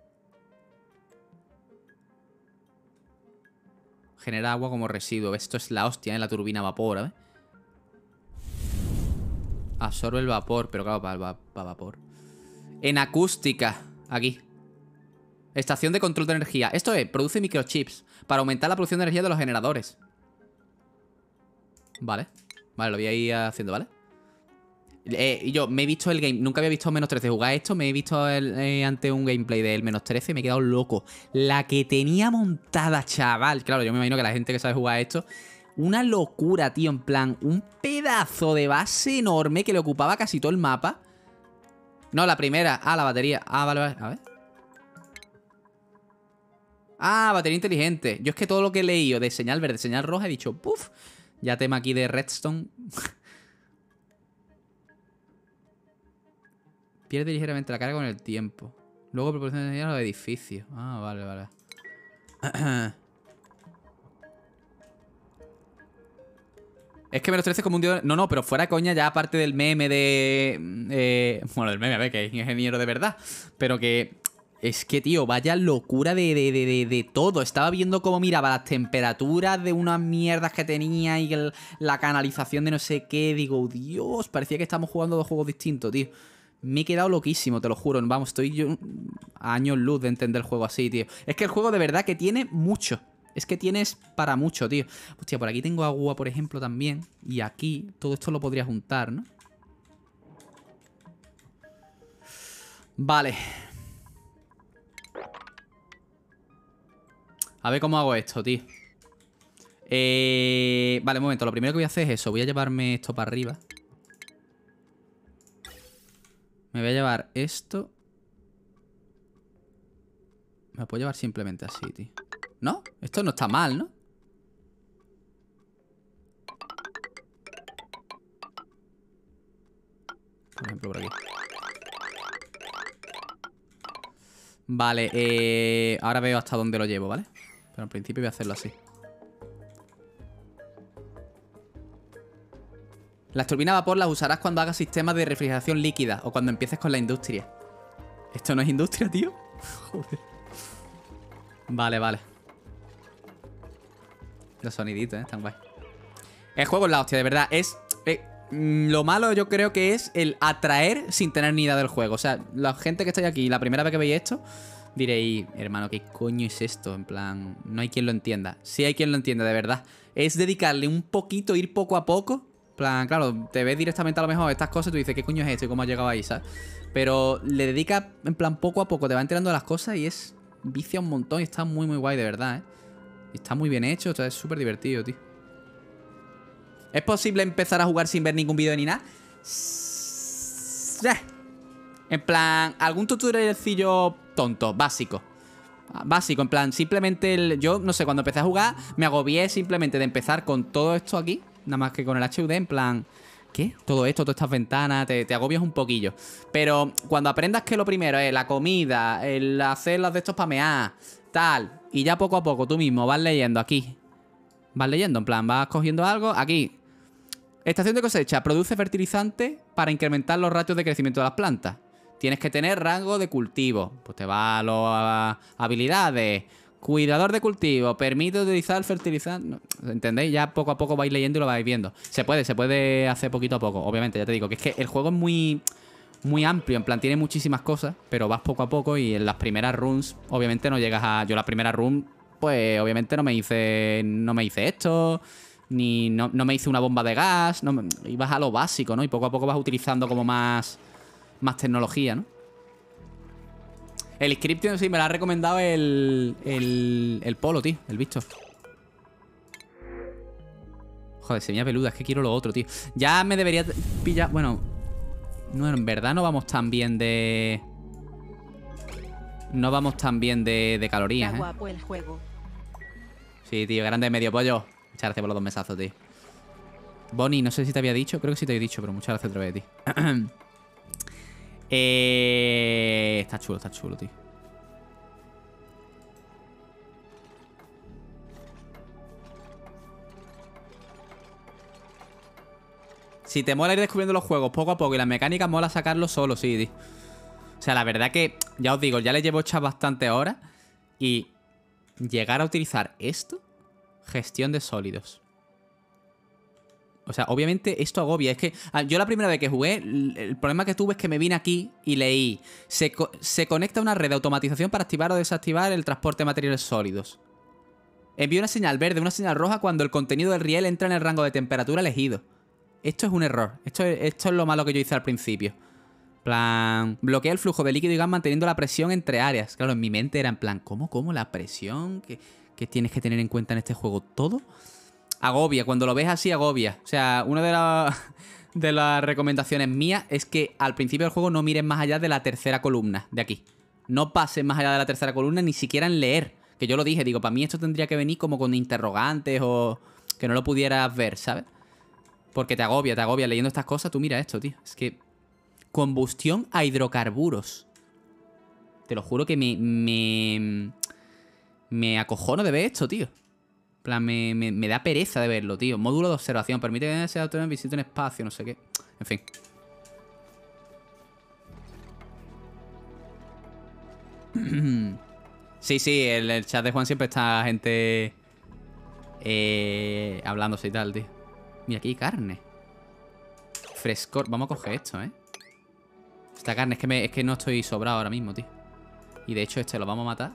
Genera agua como residuo. Esto es la hostia, ¿eh? La turbina a vapor, ¿eh? Absorbe el vapor, pero claro, para el va para vapor. En acústica, aquí. Estación de control de energía. Esto es, produce microchips para aumentar la producción de energía de los generadores. Vale. Vale, lo voy a ir haciendo, ¿vale? Eh, y yo me he visto el game, nunca había visto menos trece jugar esto, me he visto el, eh, ante un gameplay del menos trece y me he quedado loco. La que tenía montada, chaval. Claro, yo me imagino que la gente que sabe jugar esto, una locura, tío, en plan, un pedazo de base enorme que le ocupaba casi todo el mapa. No, la primera, ah, la batería. Ah, vale, vale, a ver. Ah, batería inteligente. Yo es que todo lo que he leído de señal verde, señal roja, he dicho, puff, ya tema aquí de redstone. Pierde ligeramente la carga con el tiempo. Luego proporciona energía a los edificios. Ah, vale, vale. Es que menos trece es como un dios... No, no, pero fuera coña, ya aparte del meme de... Eh... Bueno, del meme, a ver, que es ingeniero de verdad. Pero que... Es que, tío, vaya locura de, de, de, de, de todo. Estaba viendo cómo miraba las temperaturas de unas mierdas que tenía y el, la canalización de no sé qué. Digo, Dios, parecía que estamos jugando dos juegos distintos, tío. Me he quedado loquísimo, te lo juro. Vamos, estoy yo a años luz de entender el juego así, tío. Es que el juego de verdad que tiene mucho. Es que tienes para mucho, tío. Hostia, por aquí tengo agua, por ejemplo, también. Y aquí todo esto lo podría juntar, ¿no? Vale. A ver cómo hago esto, tío. Eh... Vale, un momento. Lo primero que voy a hacer es eso. Voy a llevarme esto para arriba. Me voy a llevar esto. Me puedo llevar simplemente así, tío. ¿No? Esto no está mal, ¿no? Por ejemplo, por aquí. Vale, eh... ahora veo hasta dónde lo llevo, ¿vale? Pero al principio voy a hacerlo así. Las turbinas a vapor las usarás cuando hagas sistemas de refrigeración líquida o cuando empieces con la industria. ¿Esto no es industria, tío? Joder. Vale, vale. Los soniditos, ¿eh? Están guay. El juego es la hostia, de verdad. Es... Eh, lo malo yo creo que es el atraer sin tener ni idea del juego. O sea, la gente que estáis aquí, la primera vez que veis esto, diréis, hermano, ¿qué coño es esto? En plan, no hay quien lo entienda. Sí hay quien lo entienda, de verdad. Es dedicarle un poquito, ir poco a poco. En plan, claro, te ves directamente a lo mejor estas cosas y tú dices, ¿qué coño es esto y cómo has llegado ahí, sabes? Pero le dedicas, en plan, poco a poco, te va enterando de las cosas y es... vicia un montón y está muy, muy guay, de verdad, ¿eh? Está muy bien hecho, o sea, es súper divertido, tío. ¿Es posible empezar a jugar sin ver ningún vídeo ni nada? En plan, algún tutorialcillo tonto, básico. Básico, en plan, simplemente el, yo, no sé, cuando empecé a jugar me agobié simplemente de empezar con todo esto aquí, nada más que con el H U D, en plan... ¿Qué? Todo esto, todas estas ventanas, te, te agobias un poquillo. Pero cuando aprendas que lo primero es la comida, el hacer las de estos pamear, tal, y ya poco a poco tú mismo vas leyendo aquí. Vas leyendo, en plan, vas cogiendo algo. Aquí. Estación de cosecha. Produce fertilizante para incrementar los ratios de crecimiento de las plantas. Tienes que tener rango de cultivo. Pues te va a las habilidades. Cuidador de cultivo. Permite utilizar fertilizante. ¿Entendéis? Ya poco a poco vais leyendo y lo vais viendo. Se puede, se puede hacer poquito a poco. Obviamente, ya te digo que es que el juego es muy... muy amplio, en plan, tiene muchísimas cosas, pero vas poco a poco y en las primeras runs, obviamente no llegas a... Yo la primera run, pues, obviamente no me hice... No me hice esto, ni... No, no me hice una bomba de gas, no, ibas a lo básico, ¿no? Y poco a poco vas utilizando como más... Más tecnología, ¿no? El scripting, sí, me lo ha recomendado el... El, el Polo, tío, el Víctor. Joder, semilla peluda, es que quiero lo otro, tío. Ya me debería pillar... Bueno... No, en verdad no vamos tan bien de... No vamos tan bien de, de calorías, ¿eh? Guapo el juego. Sí, tío, grande medio pollo. Muchas gracias por los dos mesazos, tío. Bonnie, no sé si te había dicho. Creo que sí te había dicho, pero muchas gracias otra vez, tío. eh... Está chulo, está chulo, tío. Si te mola ir descubriendo los juegos poco a poco y las mecánicas, mola sacarlos solo, sí, tío. O sea, la verdad que, ya os digo, ya le llevo hechas bastantes horas. Y llegar a utilizar esto, gestión de sólidos. O sea, obviamente esto agobia. Es que ah, yo la primera vez que jugué, el problema que tuve es que me vine aquí y leí. Se, co se conecta a una red de automatización para activar o desactivar el transporte de materiales sólidos. Envía una señal verde, una señal roja cuando el contenido del riel entra en el rango de temperatura elegido. Esto es un error. Esto es, esto es lo malo que yo hice al principio. Plan, bloquea el flujo de líquido y gas manteniendo la presión entre áreas. Claro, en mi mente era en plan, ¿cómo, cómo la presión? ¿Qué, qué tienes que tener en cuenta en este juego? ¿Todo? Agobia, cuando lo ves así agobia. O sea, una de, la, de las recomendaciones mías es que al principio del juego no mires más allá de la tercera columna de aquí. No pases más allá de la tercera columna, ni siquiera en leer. Que yo lo dije, digo, para mí esto tendría que venir como con interrogantes o que no lo pudieras ver, ¿sabes? Porque te agobia, te agobia leyendo estas cosas. Tú mira esto, tío. Es que... Combustión a hidrocarburos. Te lo juro que me... Me, me acojono de ver esto, tío. En plan, me, me, me da pereza de verlo, tío. Módulo de observación. Permite que se autónomo visite un espacio, no sé qué. En fin. Sí, sí, el, el chat de Juan siempre está gente... Eh, hablándose y tal, tío. Mira, aquí hay carne. Frescor. Vamos a coger esto, ¿eh? Esta carne, es que, me, es que no estoy sobrado ahora mismo, tío. Y de hecho este lo vamos a matar.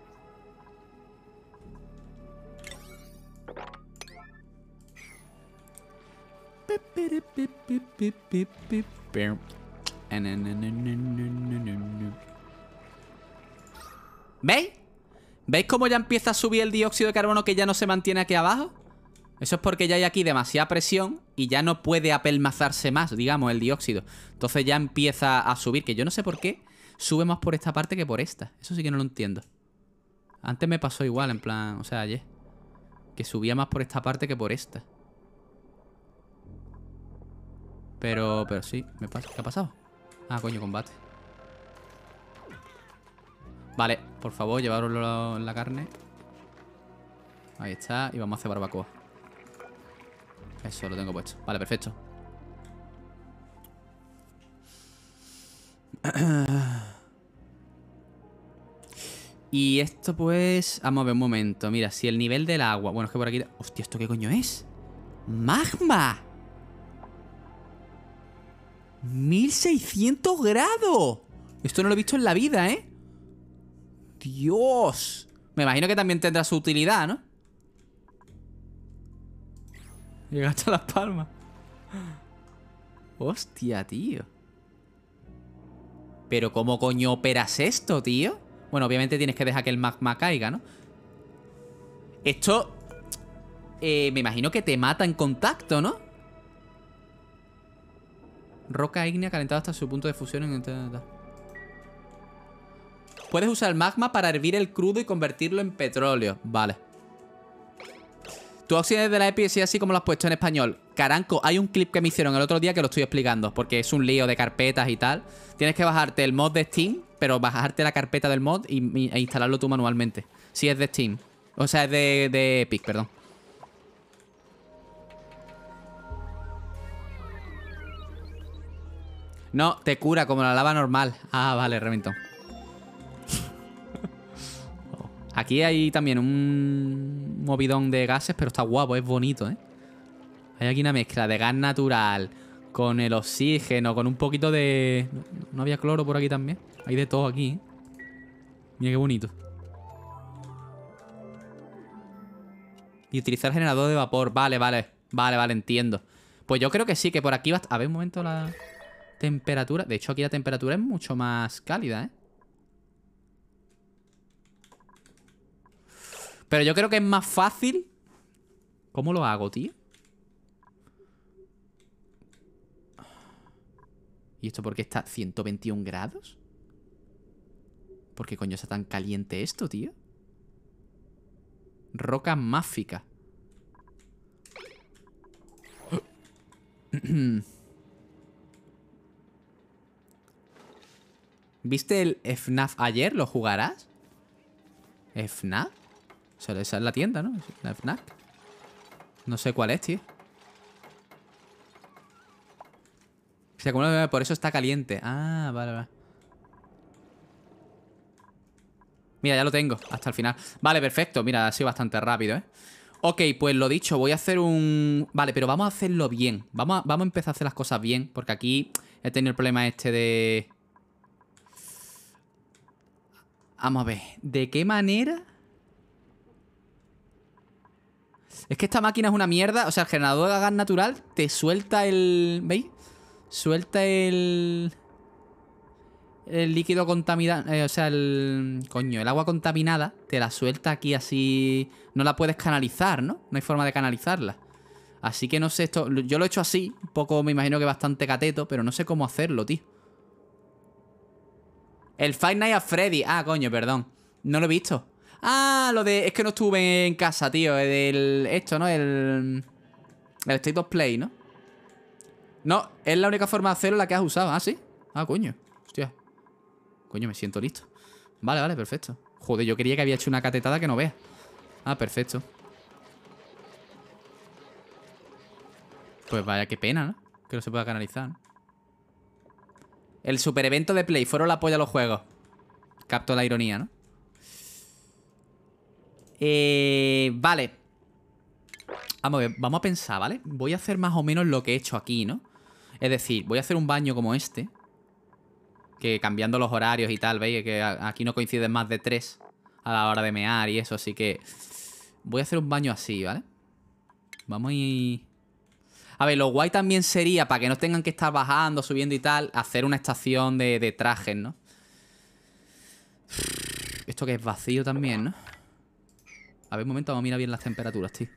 ¿Veis? ¿Veis cómo ya empieza a subir el dióxido de carbono que ya no se mantiene aquí abajo? Eso es porque ya hay aquí demasiada presión y ya no puede apelmazarse más, digamos, el dióxido. Entonces ya empieza a subir, que yo no sé por qué sube más por esta parte que por esta. Eso sí que no lo entiendo. Antes me pasó igual, en plan, o sea, ayer. Que subía más por esta parte que por esta. Pero, pero sí, me pasa. ¿Qué ha pasado? Ah, coño, combate. Vale, por favor, llevaroslo en la carne. Ahí está, y vamos a hacer barbacoa. Eso, lo tengo puesto. Vale, perfecto. Y esto pues... Vamos a ver un momento. Mira, si el nivel del agua... Bueno, es que por aquí... Hostia, ¿esto qué coño es? ¡Magma! ¡mil seiscientos grados! Esto no lo he visto en la vida, ¿eh? ¡Dios! Me imagino que también tendrá su utilidad, ¿no? Llega hasta las palmas. Hostia, tío. Pero ¿cómo coño operas esto, tío? Bueno, obviamente tienes que dejar que el magma caiga, ¿no? Esto... Eh, me imagino que te mata en contacto, ¿no? Roca ígnea calentada hasta su punto de fusión en... Puedes usar el magma para hervir el crudo y convertirlo en petróleo. Vale. Tu oxígeno de la E P I, sí, así como lo has puesto en español. Caranco, hay un clip que me hicieron el otro día que lo estoy explicando, porque es un lío de carpetas y tal. Tienes que bajarte el mod de Steam, pero bajarte la carpeta del mod y, y, e instalarlo tú manualmente. Si es de Steam. O sea, es de, de Epic, perdón. No, te cura como la lava normal. Ah, vale, reventón. Aquí hay también un movidón de gases, pero está guapo, es bonito, ¿eh? Hay aquí una mezcla de gas natural con el oxígeno, con un poquito de... ¿No había cloro por aquí también? Hay de todo aquí, ¿eh? Mira qué bonito. Y utilizar generador de vapor. Vale, vale. Vale, vale, entiendo. Pues yo creo que sí, que por aquí va... A ver un momento la temperatura. De hecho, aquí la temperatura es mucho más cálida, ¿eh? Pero yo creo que es más fácil. ¿Cómo lo hago, tío? ¿Y esto por qué está a ciento veintiún grados? ¿Por qué coño está tan caliente esto, tío? Roca máfica. ¿Viste el F NAF ayer? ¿Lo jugarás? ¿F NAF? O sea, esa es la tienda, ¿no? La F NAF. No sé cuál es, tío. O sea, como por eso está caliente. Ah, vale, vale. Mira, ya lo tengo, hasta el final. Vale, perfecto. Mira, ha sido bastante rápido, ¿eh? Ok, pues lo dicho, voy a hacer un... Vale, pero vamos a hacerlo bien. Vamos a, vamos a empezar a hacer las cosas bien, porque aquí he tenido el problema este de... Vamos a ver, ¿de qué manera? Es que esta máquina es una mierda. O sea, el generador de gas natural te suelta el... ¿Veis? Suelta el... El líquido contaminado, eh, o sea, el... Coño, el agua contaminada te la suelta aquí así... No la puedes canalizar, ¿no? No hay forma de canalizarla. Así que no sé esto... Yo lo he hecho así, un poco, me imagino que bastante cateto, pero no sé cómo hacerlo, tío. El Five Nights at Freddy. Ah, coño, perdón. No lo he visto. Ah, lo de... Es que no estuve en casa, tío. El... Esto, ¿no? El... El State of Play, ¿no? No, es la única forma de hacerlo la que has usado. Ah, ¿sí? Ah, coño. Hostia. Coño, me siento listo. Vale, vale, perfecto. Joder, yo quería que había hecho una catetada que no veas. Ah, perfecto. Pues vaya, qué pena, ¿no? Que no se pueda canalizar, ¿no? El super evento de Play. Fueron la polla a los juegos. Capto la ironía, ¿no? Eh... Vale. Vamos a ver, vamos a pensar, ¿vale? Voy a hacer más o menos lo que he hecho aquí, ¿no? Es decir, voy a hacer un baño como este. Que cambiando los horarios y tal, ¿veis? Que aquí no coinciden más de tres a la hora de mear y eso, así que... Voy a hacer un baño así, ¿vale? Vamos a ir... A ver, lo guay también sería, para que no tengan que estar bajando, subiendo y tal, hacer una estación de, de trajes, ¿no? Esto que es vacío también, ¿no? A ver, un momento, vamos a mirar bien las temperaturas, tío.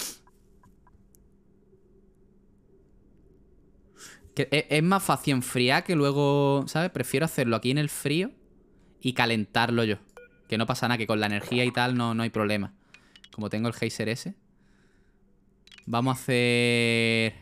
Que es, es más fácil enfriar que luego, ¿sabes? Prefiero hacerlo aquí en el frío y calentarlo yo. Que no pasa nada, que con la energía y tal no, no hay problema. Como tengo el geyser ese. Vamos a hacer...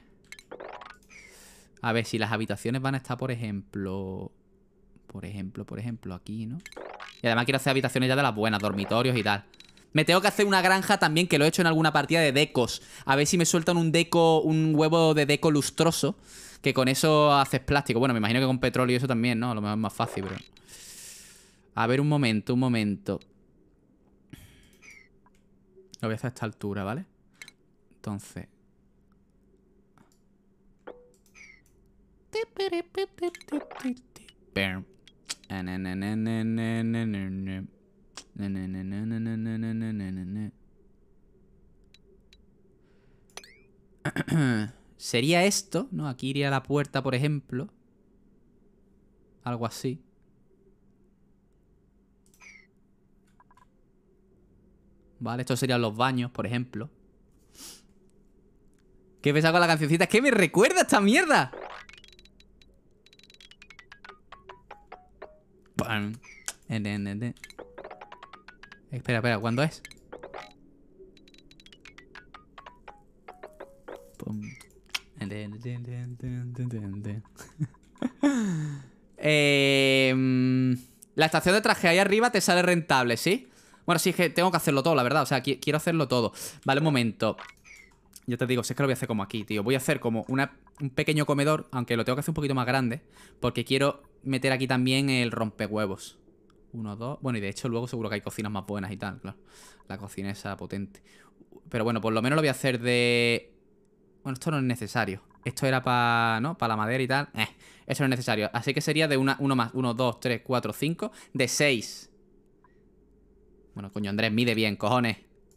A ver, si las habitaciones van a estar, por ejemplo... Por ejemplo, por ejemplo, aquí, ¿no? Y además quiero hacer habitaciones ya de las buenas, dormitorios y tal. Me tengo que hacer una granja también, que lo he hecho en alguna partida de decos. A ver si me sueltan un deco, un huevo de deco lustroso. Que con eso haces plástico. Bueno, me imagino que con petróleo y eso también, ¿no? A lo mejor es más fácil, pero... A ver, un momento, un momento. Lo voy a hacer a esta altura, ¿vale? Entonces... Sería esto, ¿no? Aquí iría la puerta, por ejemplo. Algo así. Vale, estos serían los baños, por ejemplo. ¿Qué pasa con la cancioncita? Es que me recuerda esta mierda. Espera, espera, ¿cuándo es? eh, la estación de traje ahí arriba te sale rentable, ¿sí? Bueno, sí, es que tengo que hacerlo todo, la verdad. O sea, qui quiero hacerlo todo. Vale, un momento. Yo te digo, si es que lo voy a hacer como aquí, tío. Voy a hacer como una, un pequeño comedor, aunque lo tengo que hacer un poquito más grande, porque quiero meter aquí también el rompehuevos. Uno, dos... Bueno, y de hecho luego seguro que hay cocinas más buenas y tal, claro. La cocina esa potente. Pero bueno, por lo menos lo voy a hacer de... Bueno, esto no es necesario. Esto era para... ¿no? Para la madera y tal. Eh, esto no es necesario. Así que sería de una, uno más. Uno, dos, tres, cuatro, cinco. De seis. Bueno, coño, Andrés, mide bien, cojones.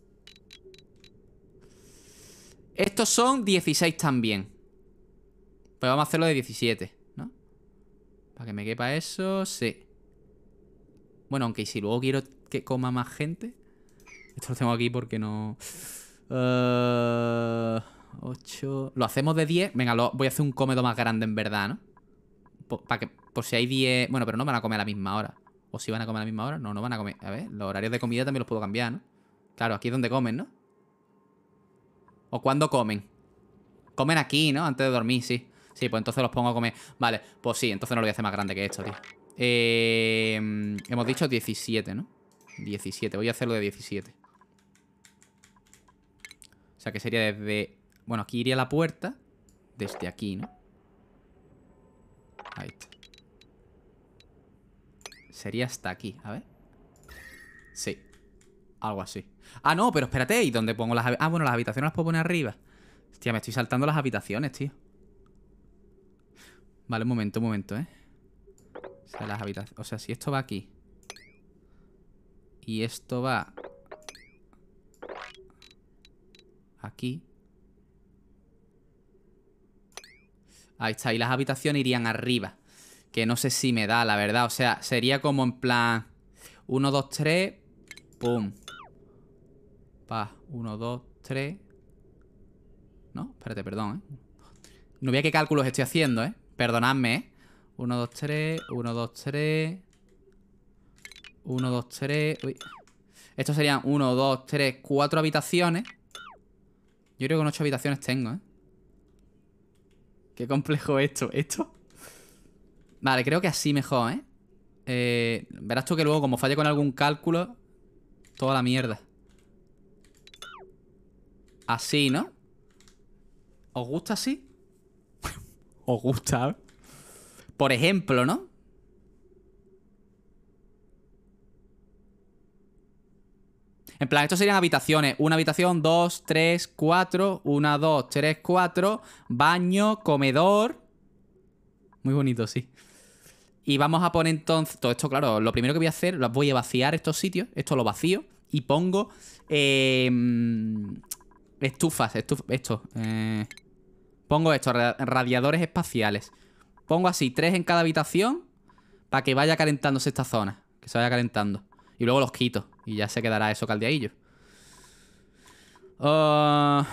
Estos son dieciséis también. Pues vamos a hacerlo de diecisiete, ¿no? Para que me quepa eso, sí. Bueno, aunque si luego quiero que coma más gente. Esto lo tengo aquí porque no... Uh, ocho... Lo hacemos de diez. Venga, lo... voy a hacer un comedor más grande en verdad, ¿no? Por, para que... Por si hay diez... Bueno, pero no van a comer a la misma hora. ¿O si van a comer a la misma hora? No, no van a comer. A ver, los horarios de comida también los puedo cambiar, ¿no? Claro, aquí es donde comen, ¿no? ¿O cuándo comen? Comen aquí, ¿no? Antes de dormir, sí. Sí, pues entonces los pongo a comer. Vale, pues sí, entonces no lo voy a hacer más grande que esto, tío. Eh, hemos dicho diecisiete, ¿no? diecisiete, voy a hacerlo de diecisiete. O sea que sería desde... Bueno, aquí iría la puerta. Desde aquí, ¿no? Ahí está. Sería hasta aquí, a ver. Sí. Algo así. Ah, no, pero espérate. ¿Y dónde pongo las habitaciones? Ah, bueno, las habitaciones las puedo poner arriba. Hostia, me estoy saltando las habitaciones, tío. Vale, un momento, un momento, ¿eh? O sea, las habitaciones... O sea, si esto va aquí y esto va aquí. Ahí está. Y las habitaciones irían arriba. Que no sé si me da, la verdad. O sea, sería como en plan... uno, dos, tres. Pum. Pa. uno, dos, tres. No, espérate, perdón, ¿eh? No veía qué cálculos estoy haciendo, ¿eh? Perdonadme, ¿eh? uno, dos, tres. uno, dos, tres. uno, dos, tres. Uy. Estos serían uno, dos, tres, cuatro habitaciones. Yo creo que con ocho habitaciones tengo, ¿eh? Qué complejo esto. ¿Esto? Vale, creo que así mejor, ¿eh? Eh, verás tú que luego, como falle con algún cálculo, toda la mierda. Así, ¿no? ¿Os gusta así? ¿Os gusta? ¿Eh? Por ejemplo, ¿no? En plan, estos serían habitaciones. Una habitación, dos, tres, cuatro. Una, dos, tres, cuatro. Baño, comedor. Muy bonito, sí. Y vamos a poner entonces... Todo esto, claro, lo primero que voy a hacer, voy a vaciar estos sitios. Esto lo vacío. Y pongo... Eh, estufas, estuf esto. Eh, pongo estos radiadores espaciales. Pongo así, tres en cada habitación. Para que vaya calentándose esta zona. Que se vaya calentando. Y luego los quito. Y ya se quedará eso caldeadillo. Uh...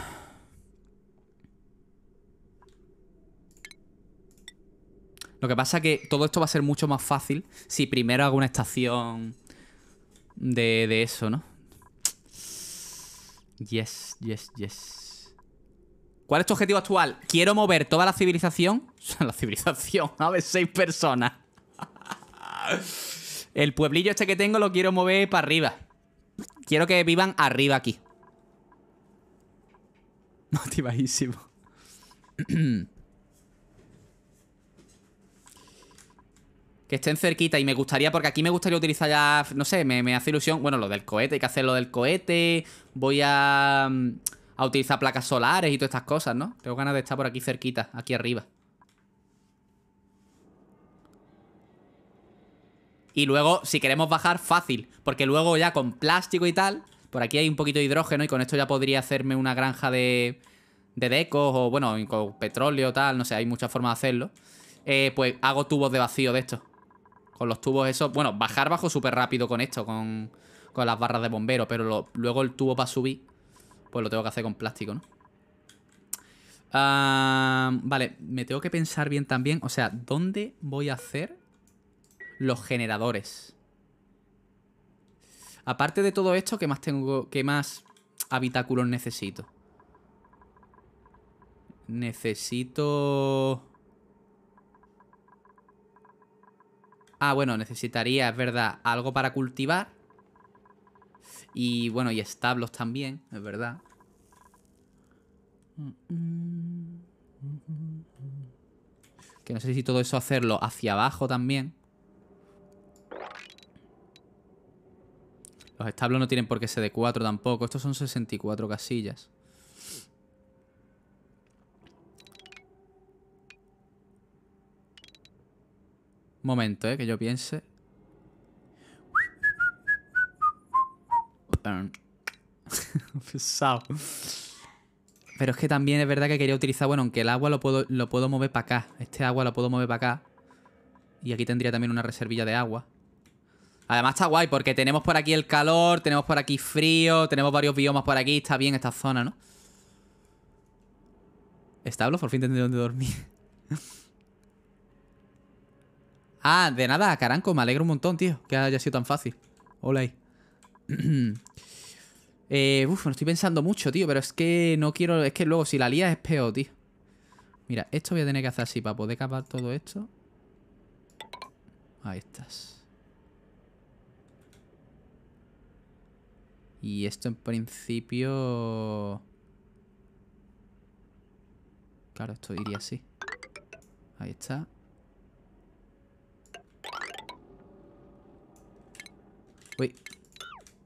Lo que pasa es que todo esto va a ser mucho más fácil si primero hago una estación de, de eso, ¿no? Yes, yes, yes. ¿Cuál es tu objetivo actual? Quiero mover toda la civilización. La civilización, a ver, seis personas. El pueblillo este que tengo lo quiero mover para arriba. Quiero que vivan arriba aquí. Motivadísimo. Que estén cerquita. Y me gustaría, porque aquí me gustaría utilizar ya, no sé, me, me hace ilusión. Bueno, lo del cohete, hay que hacer lo del cohete. Voy a, a utilizar placas solares y todas estas cosas, ¿no? Tengo ganas de estar por aquí cerquita, aquí arriba. Y luego, si queremos bajar, fácil. Porque luego ya con plástico y tal, por aquí hay un poquito de hidrógeno y con esto ya podría hacerme una granja de, de decos o, bueno, con petróleo tal, no sé, hay muchas formas de hacerlo. Eh, pues hago tubos de vacío de estos. Con los tubos esos... Bueno, bajar bajo súper rápido con esto, con, con las barras de bombero. Pero lo, luego el tubo para subir, pues lo tengo que hacer con plástico, ¿no? Uh, vale, me tengo que pensar bien también. O sea, ¿dónde voy a hacer los generadores? Aparte de todo esto, ¿qué más tengo? ¿Qué más habitáculos necesito? Necesito... Ah, bueno, necesitaría, es verdad, algo para cultivar. Y bueno, y establos también, es verdad. Que no sé si todo eso hacerlo hacia abajo también. Los establos no tienen por qué ser de cuatro tampoco. Estos son sesenta y cuatro casillas. Un momento, eh, que yo piense. Pesado. Pero es que también es verdad que quería utilizar... Bueno, aunque el agua lo puedo, lo puedo mover para acá. Este agua lo puedo mover para acá. Y aquí tendría también una reservilla de agua. Además está guay porque tenemos por aquí el calor, tenemos por aquí frío, tenemos varios biomas por aquí. Está bien esta zona, ¿no? Establos, por fin tendré donde dormir. Ah, de nada, Caranco, me alegro un montón, tío, que haya sido tan fácil. Hola ahí. eh, uf, me estoy pensando mucho, tío, pero es que no quiero... Es que luego si la lía es peor, tío. Mira, esto voy a tener que hacer así para poder capar todo esto. Ahí estás. Y esto en principio... Claro, esto iría así. Ahí está. Uy.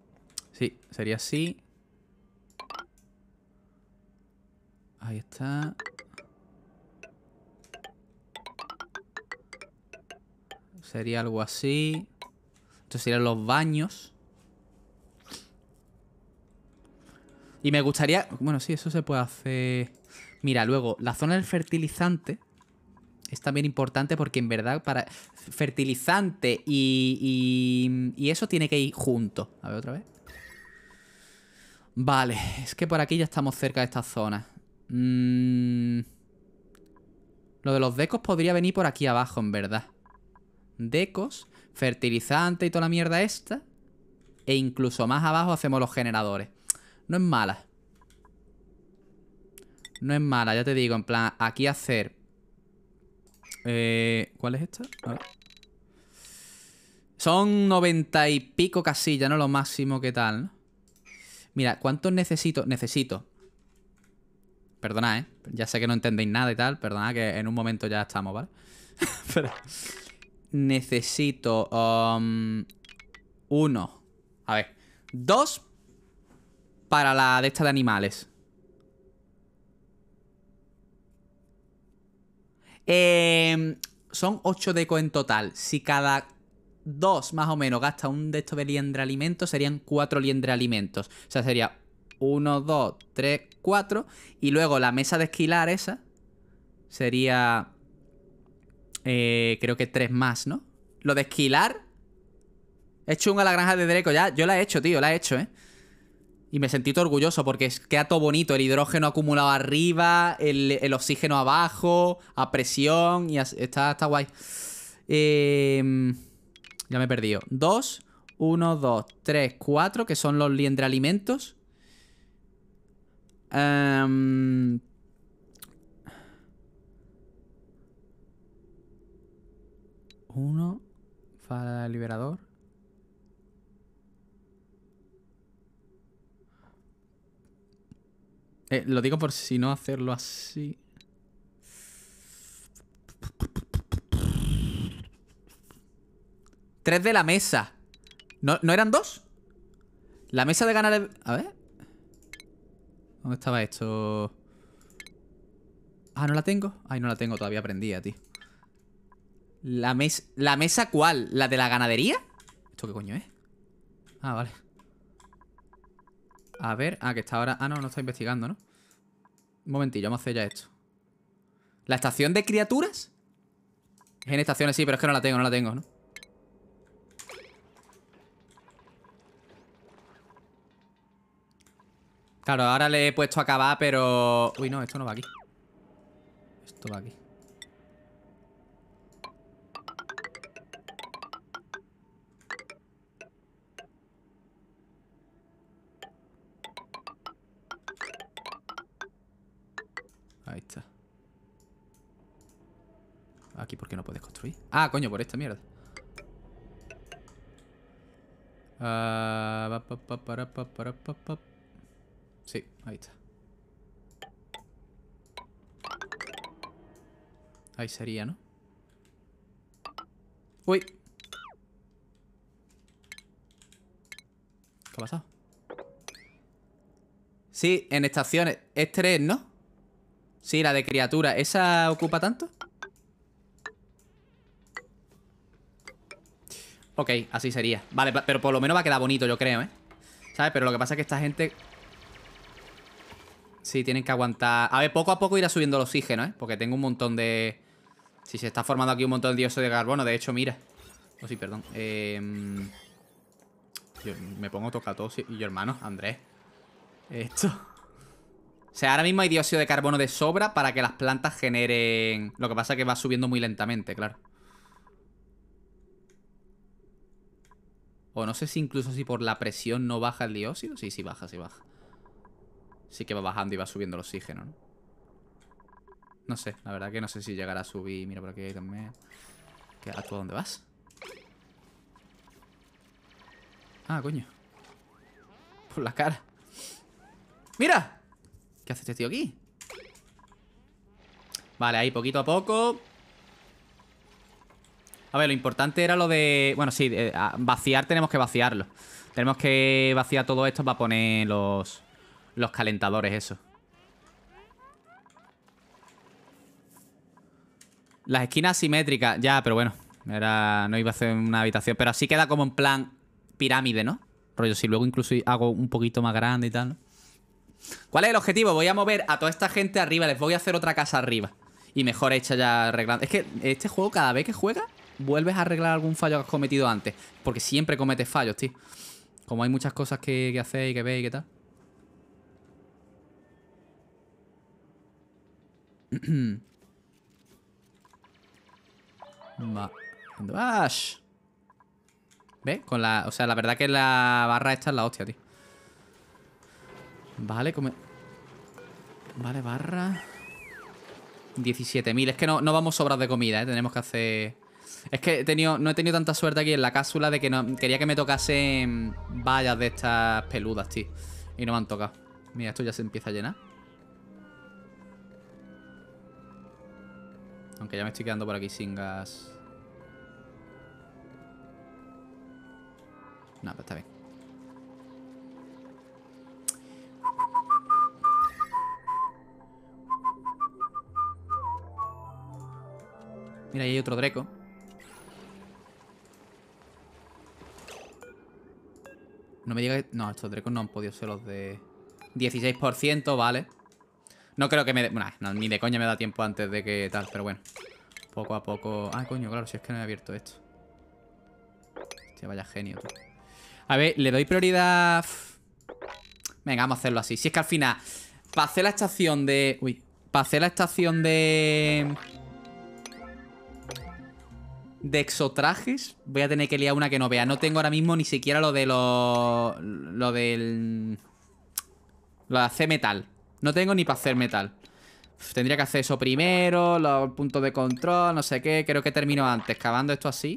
Sí, sería así. Ahí está. Sería algo así. Estos serían los baños. Y me gustaría... Bueno, sí, eso se puede hacer... Mira, luego, la zona del fertilizante es también importante porque en verdad para... Fertilizante y, y, y eso tiene que ir junto. A ver, otra vez. Vale, es que por aquí ya estamos cerca de esta zona. Mm... Lo de los decos podría venir por aquí abajo, en verdad. Decos, fertilizante y toda la mierda esta. E incluso más abajo hacemos los generadores. No es mala. No es mala, ya te digo. En plan, aquí hacer... Eh, ¿Cuál es esta? A ver. Son noventa y pico casillas, ¿no? Lo máximo que tal, ¿no? Mira, ¿cuántos necesito? Necesito. Perdonad, ¿eh? Ya sé que no entendéis nada y tal. Perdonad que en un momento ya estamos, ¿vale? Pero... Necesito... Um, uno. A ver. Dos para la de esta de animales. Eh, son ocho decos en total. Si cada dos más o menos gasta un de estos de liendre alimentos, serían cuatro liendre alimentos. O sea, sería uno, dos, tres, cuatro. Y luego la mesa de esquilar esa sería... Eh, creo que tres más, ¿no? Lo de esquilar... He hecho una la granja de Draco ya. Yo la he hecho, tío, la he hecho, ¿eh? Y me sentí todo orgulloso porque queda todo bonito. El hidrógeno acumulado arriba, el, el oxígeno abajo, a presión. Y así, está, está guay. Eh, ya me he perdido. Dos, uno, dos, tres, cuatro, que son los liendre alimentos. Um, uno para el liberador. Eh, lo digo por si no hacerlo así. Tres de la mesa. ¿No, ¿no eran dos? La mesa de ganar... El... A ver. ¿Dónde estaba esto? Ah, ¿no la tengo? Ay, no la tengo todavía prendida, tío. La mesa... ¿La mesa cuál? ¿La de la ganadería? ¿Esto qué coño es? Ah, vale. A ver... Ah, que está ahora... Ah, no, no está investigando, ¿no? Un momentillo, vamos a hacer ya esto. ¿La estación de criaturas? Es en estaciones, sí, pero es que no la tengo, no la tengo, ¿no? Claro, ahora le he puesto a acabar, pero... Uy, no, esto no va aquí. Esto va aquí. Ahí está. Aquí, ¿por qué no puedes construir? Ah, coño, por esta mierda. Uh, pa, pa, para, pa, para, pa, pa. Sí, ahí está. Ahí sería, ¿no? Uy. ¿Qué ha pasado? Sí, en estaciones. Es tres, ¿no? Sí, la de criatura. ¿Esa ocupa tanto? Ok, así sería. Vale, pero por lo menos va a quedar bonito, yo creo, ¿eh? ¿Sabes? Pero lo que pasa es que esta gente... Sí, tienen que aguantar... A ver, poco a poco irá subiendo el oxígeno, ¿eh? Porque tengo un montón de... Sí, se está formando aquí un montón de dióxido de carbono. De hecho, mira. Oh, sí, perdón. Eh... Yo me pongo tocatos y yo, hermano, Andrés. Esto... O sea, ahora mismo hay dióxido de carbono de sobra para que las plantas generen... Lo que pasa es que va subiendo muy lentamente, claro. O no sé si incluso si por la presión no baja el dióxido. Sí, sí baja, sí baja. Sí que va bajando y va subiendo el oxígeno, ¿no? No sé, la verdad que no sé si llegará a subir. Mira, por aquí hay también. ¿A tú a dónde vas? Ah, coño. Por la cara. ¡Mira! ¿Qué hace este tío aquí? Vale, ahí poquito a poco. A ver, lo importante era lo de... Bueno, sí, eh, vaciar tenemos que vaciarlo. Tenemos que vaciar todo esto para poner los, los calentadores, eso. Las esquinas simétricas, ya, pero bueno. Era, no iba a hacer una habitación. Pero así queda como en plan pirámide, ¿no? Rollo, si luego incluso hago un poquito más grande y tal, ¿no? ¿Cuál es el objetivo? Voy a mover a toda esta gente arriba. Les voy a hacer otra casa arriba. Y mejor hecha ya arreglando. Es que este juego, cada vez que juegas, vuelves a arreglar algún fallo que has cometido antes. Porque siempre cometes fallos, tío. Como hay muchas cosas que, que hacer y que ver y que tal. Va. ¿Dónde vas? ¿Ves? Con la... O sea, la verdad que la barra esta es la hostia, tío. Vale, come... Vale, barra... diecisiete mil. Es que no, no vamos sobrados de comida, ¿eh? Tenemos que hacer... Es que he tenido, no he tenido tanta suerte aquí en la cápsula de que no... Quería que me tocasen vallas de estas peludas, tío. Y no me han tocado. Mira, esto ya se empieza a llenar. Aunque ya me estoy quedando por aquí sin gas. No, pues está bien. Mira, ahí hay otro Dreco. No me diga que... No, estos Drecos no han podido ser los de... dieciséis por ciento, vale. No creo que me... Nah, no, ni de coña me da tiempo antes de que tal, pero bueno. Poco a poco... Ah, coño, claro, si es que no he abierto esto. Hostia, vaya genio, tú. A ver, le doy prioridad... Venga, vamos a hacerlo así. Si es que al final... Para hacer la estación de... Uy. Para hacer la estación de... De exotrajes, voy a tener que liar una que no vea. No tengo ahora mismo ni siquiera lo de los... Lo del... Lo de hacer metal. No tengo ni para hacer metal. Uf, tendría que hacer eso primero. Los puntos de control, no sé qué. Creo que termino antes, cavando esto así.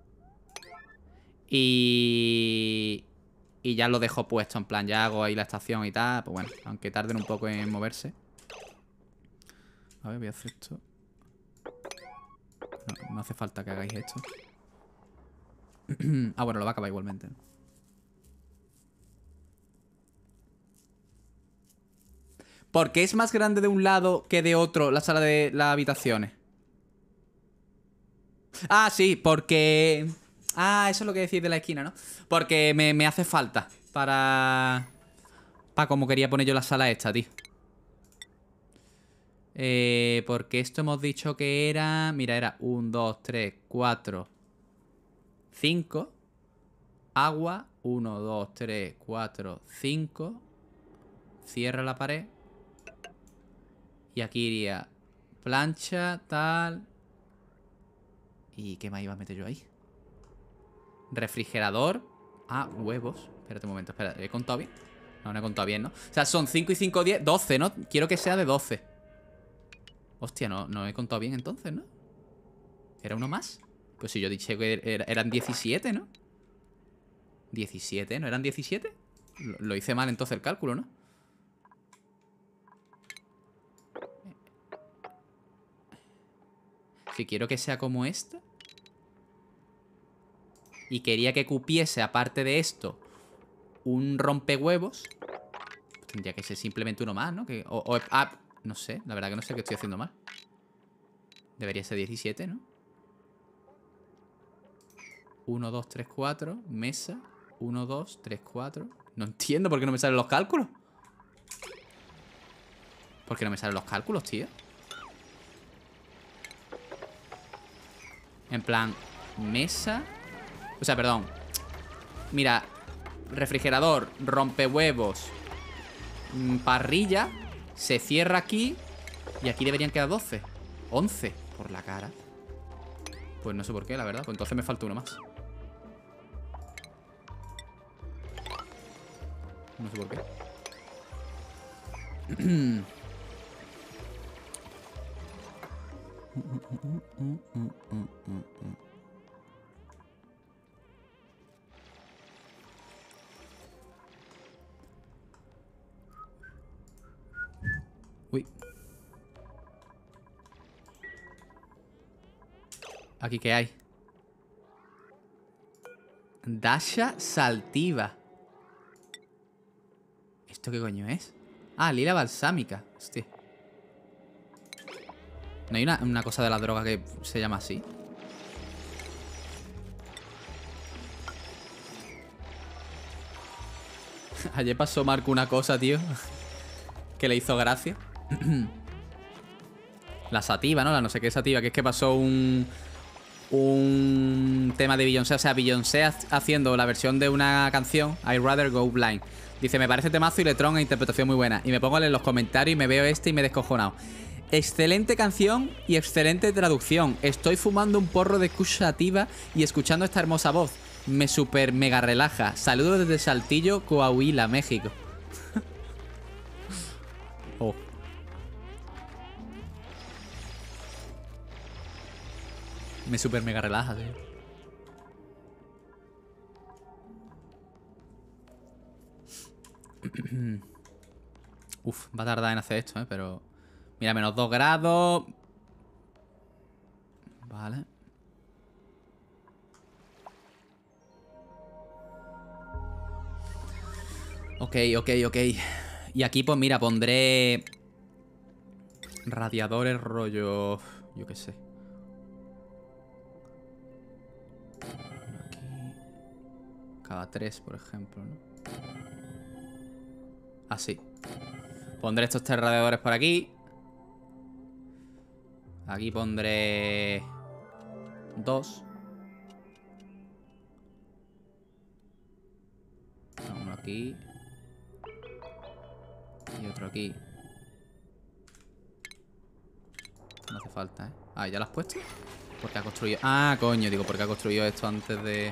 Y... Y ya lo dejo puesto, en plan, ya hago ahí la estación y tal. Pues bueno, aunque tarden un poco en moverse. A ver, voy a hacer esto. No, no hace falta que hagáis esto. Ah, bueno, lo va a acabar igualmente. ¿Por qué es más grande de un lado que de otro la sala de las habitaciones? Ah, sí, porque... Ah, eso es lo que decís de la esquina, ¿no? Porque me, me hace falta para... Para como quería poner yo la sala esta, tío. Eh, porque esto hemos dicho que era... Mira, era uno, dos, tres, cuatro, cinco. Agua. uno, dos, tres, cuatro, cinco. Cierra la pared. Y aquí iría plancha, tal. ¿Y qué más iba a meter yo ahí? Refrigerador. Ah, huevos. Espérate un momento, espera. ¿He contado bien? No, no he contado bien, ¿no? O sea, son cinco y cinco, diez, doce, ¿no? Quiero que sea de doce. Hostia, no, no he contado bien entonces, ¿no? ¿Era uno más? Pues si yo dije que er eran diecisiete, ¿no? diecisiete, ¿no eran diecisiete? Lo, lo hice mal entonces el cálculo, ¿no? Si quiero que sea como esta. Y quería que cupiese, aparte de esto, un rompehuevos. Pues tendría que ser simplemente uno más, ¿no? Que, o, o, ah, no sé, la verdad que no sé qué estoy haciendo mal. Debería ser diecisiete, ¿no? uno, dos, tres, cuatro. Mesa. uno, dos, tres, cuatro. No entiendo por qué no me salen los cálculos. ¿Por qué no me salen los cálculos, tío? En plan, mesa. O sea, perdón. Mira, refrigerador, rompehuevos, parrilla. Se cierra aquí. Y aquí deberían quedar doce. once. Por la cara. Pues no sé por qué, la verdad. Pues entonces me falta uno más. No sé por qué. Uy. ¿Aquí qué hay? Dasha Saltiva. ¿Esto qué coño es? Ah, lila balsámica. Hostia. ¿No hay una, una cosa de la droga que se llama así? Ayer pasó Marco una cosa, tío, que le hizo gracia. La sativa, ¿no? La no sé qué sativa. Que es que pasó un... Un tema de Beyoncé. O sea, Beyoncé haciendo la versión de una canción, I'd Rather Go Blind. Dice, me parece temazo y letrón e interpretación muy buena. Y me pongo a leer los comentarios y me veo este y me he descojonado. Excelente canción y excelente traducción. Estoy fumando un porro de kush sativa y escuchando esta hermosa voz. Me super mega relaja. Saludos desde Saltillo, Coahuila, México. Oh. Me super mega relaja, tío. Uf, va a tardar en hacer esto, ¿eh? Pero... Mira, menos dos grados. Vale. Ok, ok, ok. Y aquí, pues mira, pondré... Radiadores rollo... Yo qué sé. Aquí... Cada tres, por ejemplo, ¿no? Así. Pondré estos tres radiadores por aquí. Aquí pondré... Dos. Uno aquí. Y otro aquí. No hace falta, ¿eh? Ah, ¿ya lo has puesto? Porque ha construido... Ah, coño, digo, porque ha construido esto antes de...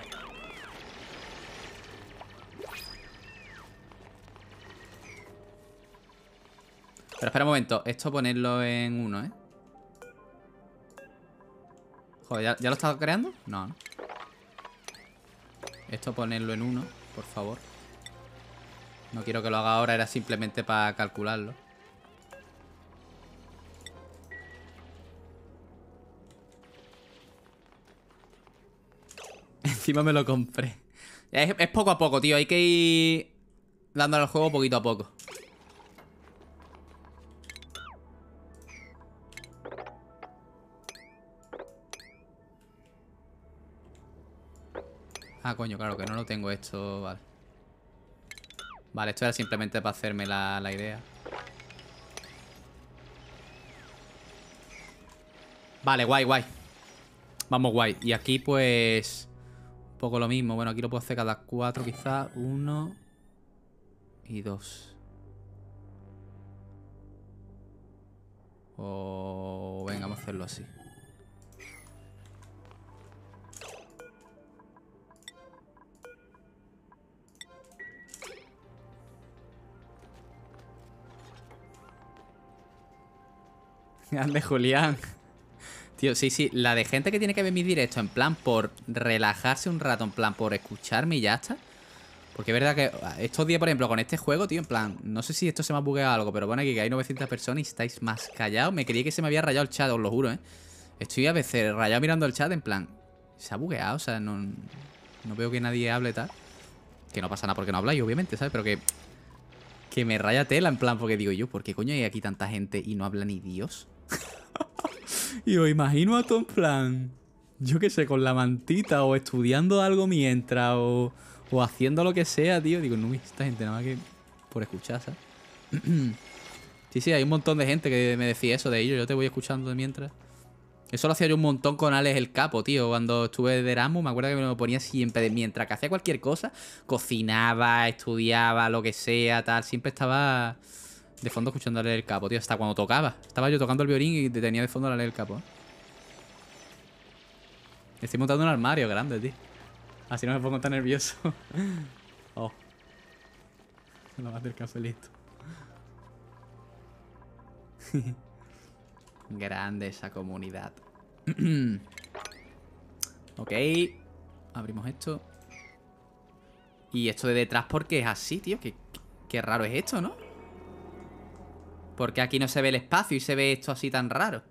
Pero espera un momento. Esto ponerlo en uno, ¿eh? Joder, ¿ya, ¿ya lo estaba creando? No, no. Esto ponerlo en uno, por favor. No quiero que lo haga ahora, era simplemente para calcularlo. Encima me lo compré. Es, es poco a poco, tío. Hay que ir dándole al juego poquito a poco. Ah, coño, claro que no lo tengo esto. Vale. Vale, esto era simplemente para hacerme la, la idea. Vale, guay, guay. Vamos, guay. Y aquí, pues... Un poco lo mismo. Bueno, aquí lo puedo hacer cada cuatro, quizás. Uno... Y dos. O... Venga, vamos a hacerlo así. Grande Julián. Tío, sí, sí. La de gente que tiene que ver mi directo en plan por relajarse un rato, en plan por escucharme y ya está. Porque es verdad que estos días, por ejemplo, con este juego, tío, en plan, no sé si esto se me ha bugueado algo, pero pone aquí que hay novecientas personas y estáis más callados. Me creí que se me había rayado el chat, os lo juro, ¿eh? Estoy a veces rayado mirando el chat en plan, se ha bugueado, o sea, no, no veo que nadie hable tal. Que no pasa nada porque no habláis, obviamente, ¿sabes? Pero que, que me raya tela, en plan, porque digo yo, ¿por qué coño hay aquí tanta gente y no habla ni Dios? Y os imagino a todo en plan, yo qué sé, con la mantita o estudiando algo mientras o... O haciendo lo que sea, tío. Digo, no, esta gente nada más que por escuchar, ¿sabes? Sí, sí, hay un montón de gente que me decía eso de ellos. Yo te voy escuchando de mientras. Eso lo hacía yo un montón con Alex el Capo, tío. Cuando estuve de Erasmus, me acuerdo que me lo ponía siempre. De, mientras que hacía cualquier cosa, cocinaba, estudiaba, lo que sea, tal. Siempre estaba de fondo escuchando a Alex el Capo, tío. Hasta cuando tocaba. Estaba yo tocando el violín y tenía de fondo a Alex el Capo. ¿eh? Estoy montando un armario grande, tío. Así no me pongo tan nervioso. Oh. No va a hacer cafelito. Grande esa comunidad. Ok. Abrimos esto. Y esto de detrás, ¿por qué es así, tío? Qué, qué raro es esto, ¿no? Porque aquí no se ve el espacio y se ve esto así tan raro.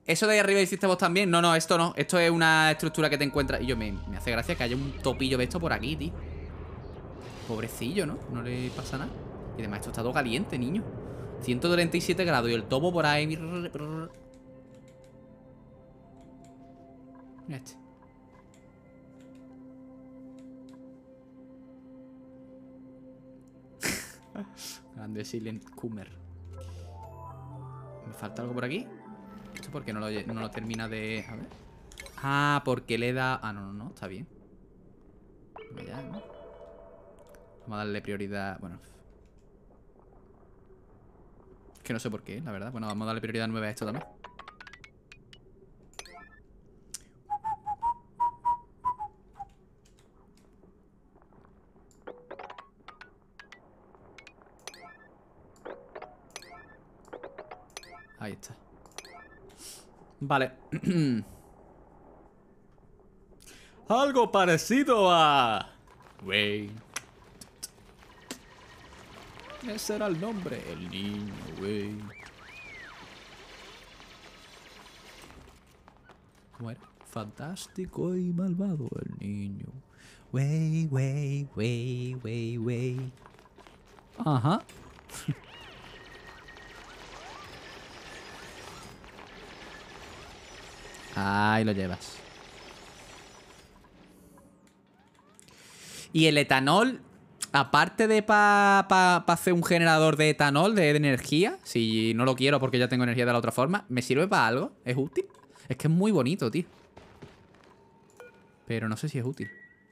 ¿Eso de ahí arriba hiciste vos también? No, no, esto no. Esto es una estructura que te encuentras. Y yo me, me hace gracia que haya un topillo de esto por aquí, tío. Pobrecillo, ¿no? No le pasa nada. Y además esto está todo caliente, niño. ciento treinta y siete grados y el topo por ahí. Mira este. Grande Silent Coomer. ¿Me falta algo por aquí? ¿Esto por qué no lo, no lo termina de...? A ver. Ah, porque le da... Ah, no, no, no, está bien. Ya, ¿no? Vamos a darle prioridad... Bueno. Que no sé por qué, la verdad. Bueno, vamos a darle prioridad nueve a esto también. Ahí está. Vale. Algo parecido a... Wey. Ese era el nombre. El niño, wey. ¿Cómo era? Fantástico y malvado el niño. Wey, wey, wey, wey, wey. Ajá. Ahí lo llevas. Y el etanol, aparte de para pa, pa hacer un generador de etanol, de, de energía, si no lo quiero porque ya tengo energía de la otra forma, ¿me sirve para algo? ¿Es útil? Es que es muy bonito, tío. Pero no sé si es útil.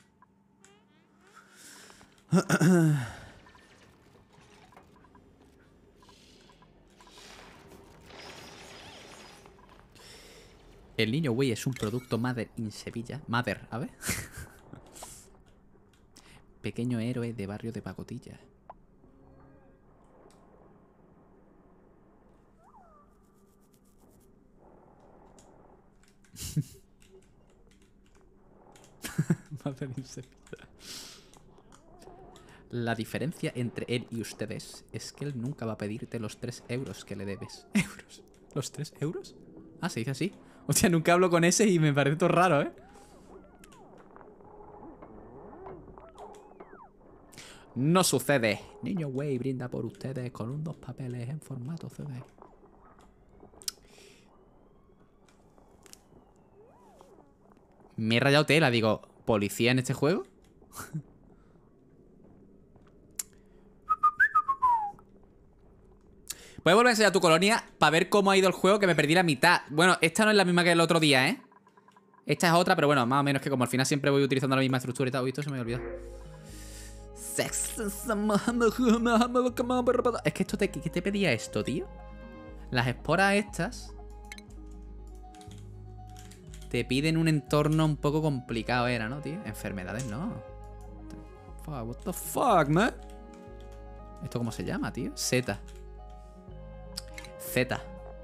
El niño güey es un producto Mother in Sevilla. Mother, a ver. Pequeño héroe de barrio de pacotilla. Mother in Sevilla. La diferencia entre él y ustedes es que él nunca va a pedirte los tres euros que le debes. ¿Euros? ¿Los tres euros? Ah, se dice así. O sea, nunca hablo con ese y me parece todo raro, ¿eh? No sucede. Niño güey brinda por ustedes con unos papeles en formato C D. Me he rayado tela, digo, ¿policía en este juego? Puedes volver a enseñar tu colonia para ver cómo ha ido el juego, que me perdí la mitad. Bueno, esta no es la misma que el otro día, ¿eh? Esta es otra, pero bueno, más o menos que como al final siempre voy utilizando la misma estructura y tal. Uy, esto se me había olvidado. Es que esto te... ¿Qué te pedía esto, tío? Las esporas estas te piden un entorno un poco complicado, era, ¿no, tío? Enfermedades, no. Fuck, what the fuck, man? ¿Esto cómo se llama, tío? Z. Z.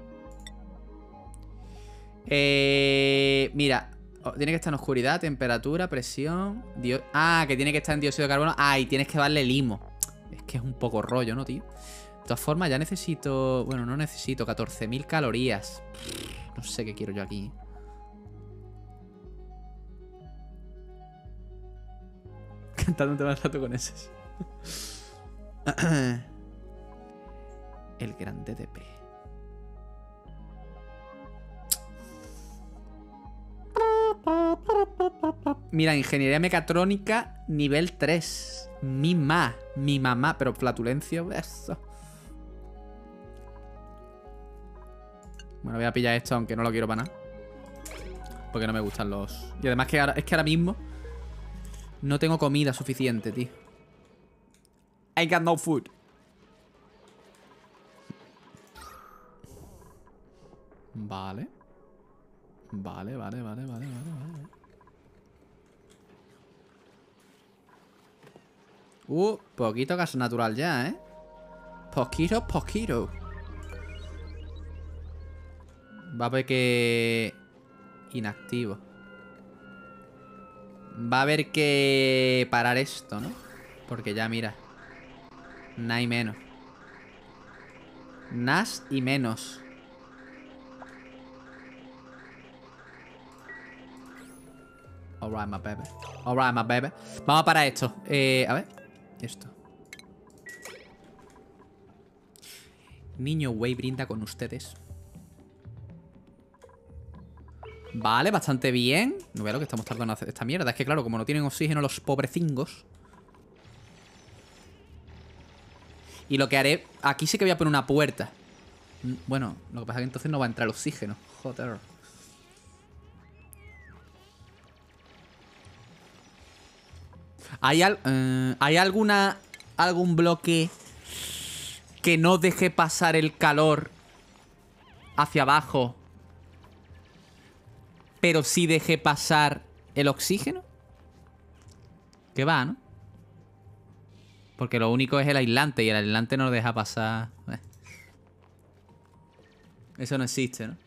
Eh, mira, tiene que estar en oscuridad, temperatura, presión. Dio ah, que tiene que estar en dióxido de carbono. Ah, y tienes que darle limo. Es que es un poco rollo, ¿no, tío? De todas formas, ya necesito... Bueno, no necesito catorce mil calorías. No sé qué quiero yo aquí. Cantando un tema de rato con ese. El gran D D P. Mira, ingeniería mecatrónica nivel tres. Mi ma, mi mamá, pero flatulencia, eso. Bueno, voy a pillar esto, aunque no lo quiero para nada. Porque no me gustan los... Y además que ahora, es que ahora mismo no tengo comida suficiente, tío. I got no food. Vale. Vale, vale, vale, vale, vale, vale. Uh, poquito gas natural ya, ¿eh? Poquito, poquito. Va a haber que... Inactivo. Va a haber que parar esto, ¿no? Porque ya, mira. Nada y menos. Nas y menos. Alright, my baby. Alright, my baby. Vamos a parar esto. Eh, a ver. Esto. Niño Way brinda con ustedes. Vale, bastante bien. No veo lo que estamos tardando en hacer esta mierda. Es que claro, como no tienen oxígeno los pobrecingos. Y lo que haré... Aquí sí que voy a poner una puerta. Bueno, lo que pasa es que entonces no va a entrar el oxígeno. Joder. ¿Hay, al, uh, ¿Hay alguna... algún bloque que no deje pasar el calor hacia abajo, pero sí deje pasar el oxígeno? Que va, ¿no? Porque lo único es el aislante y el aislante no lo deja pasar. Eh. Eso no existe, ¿no?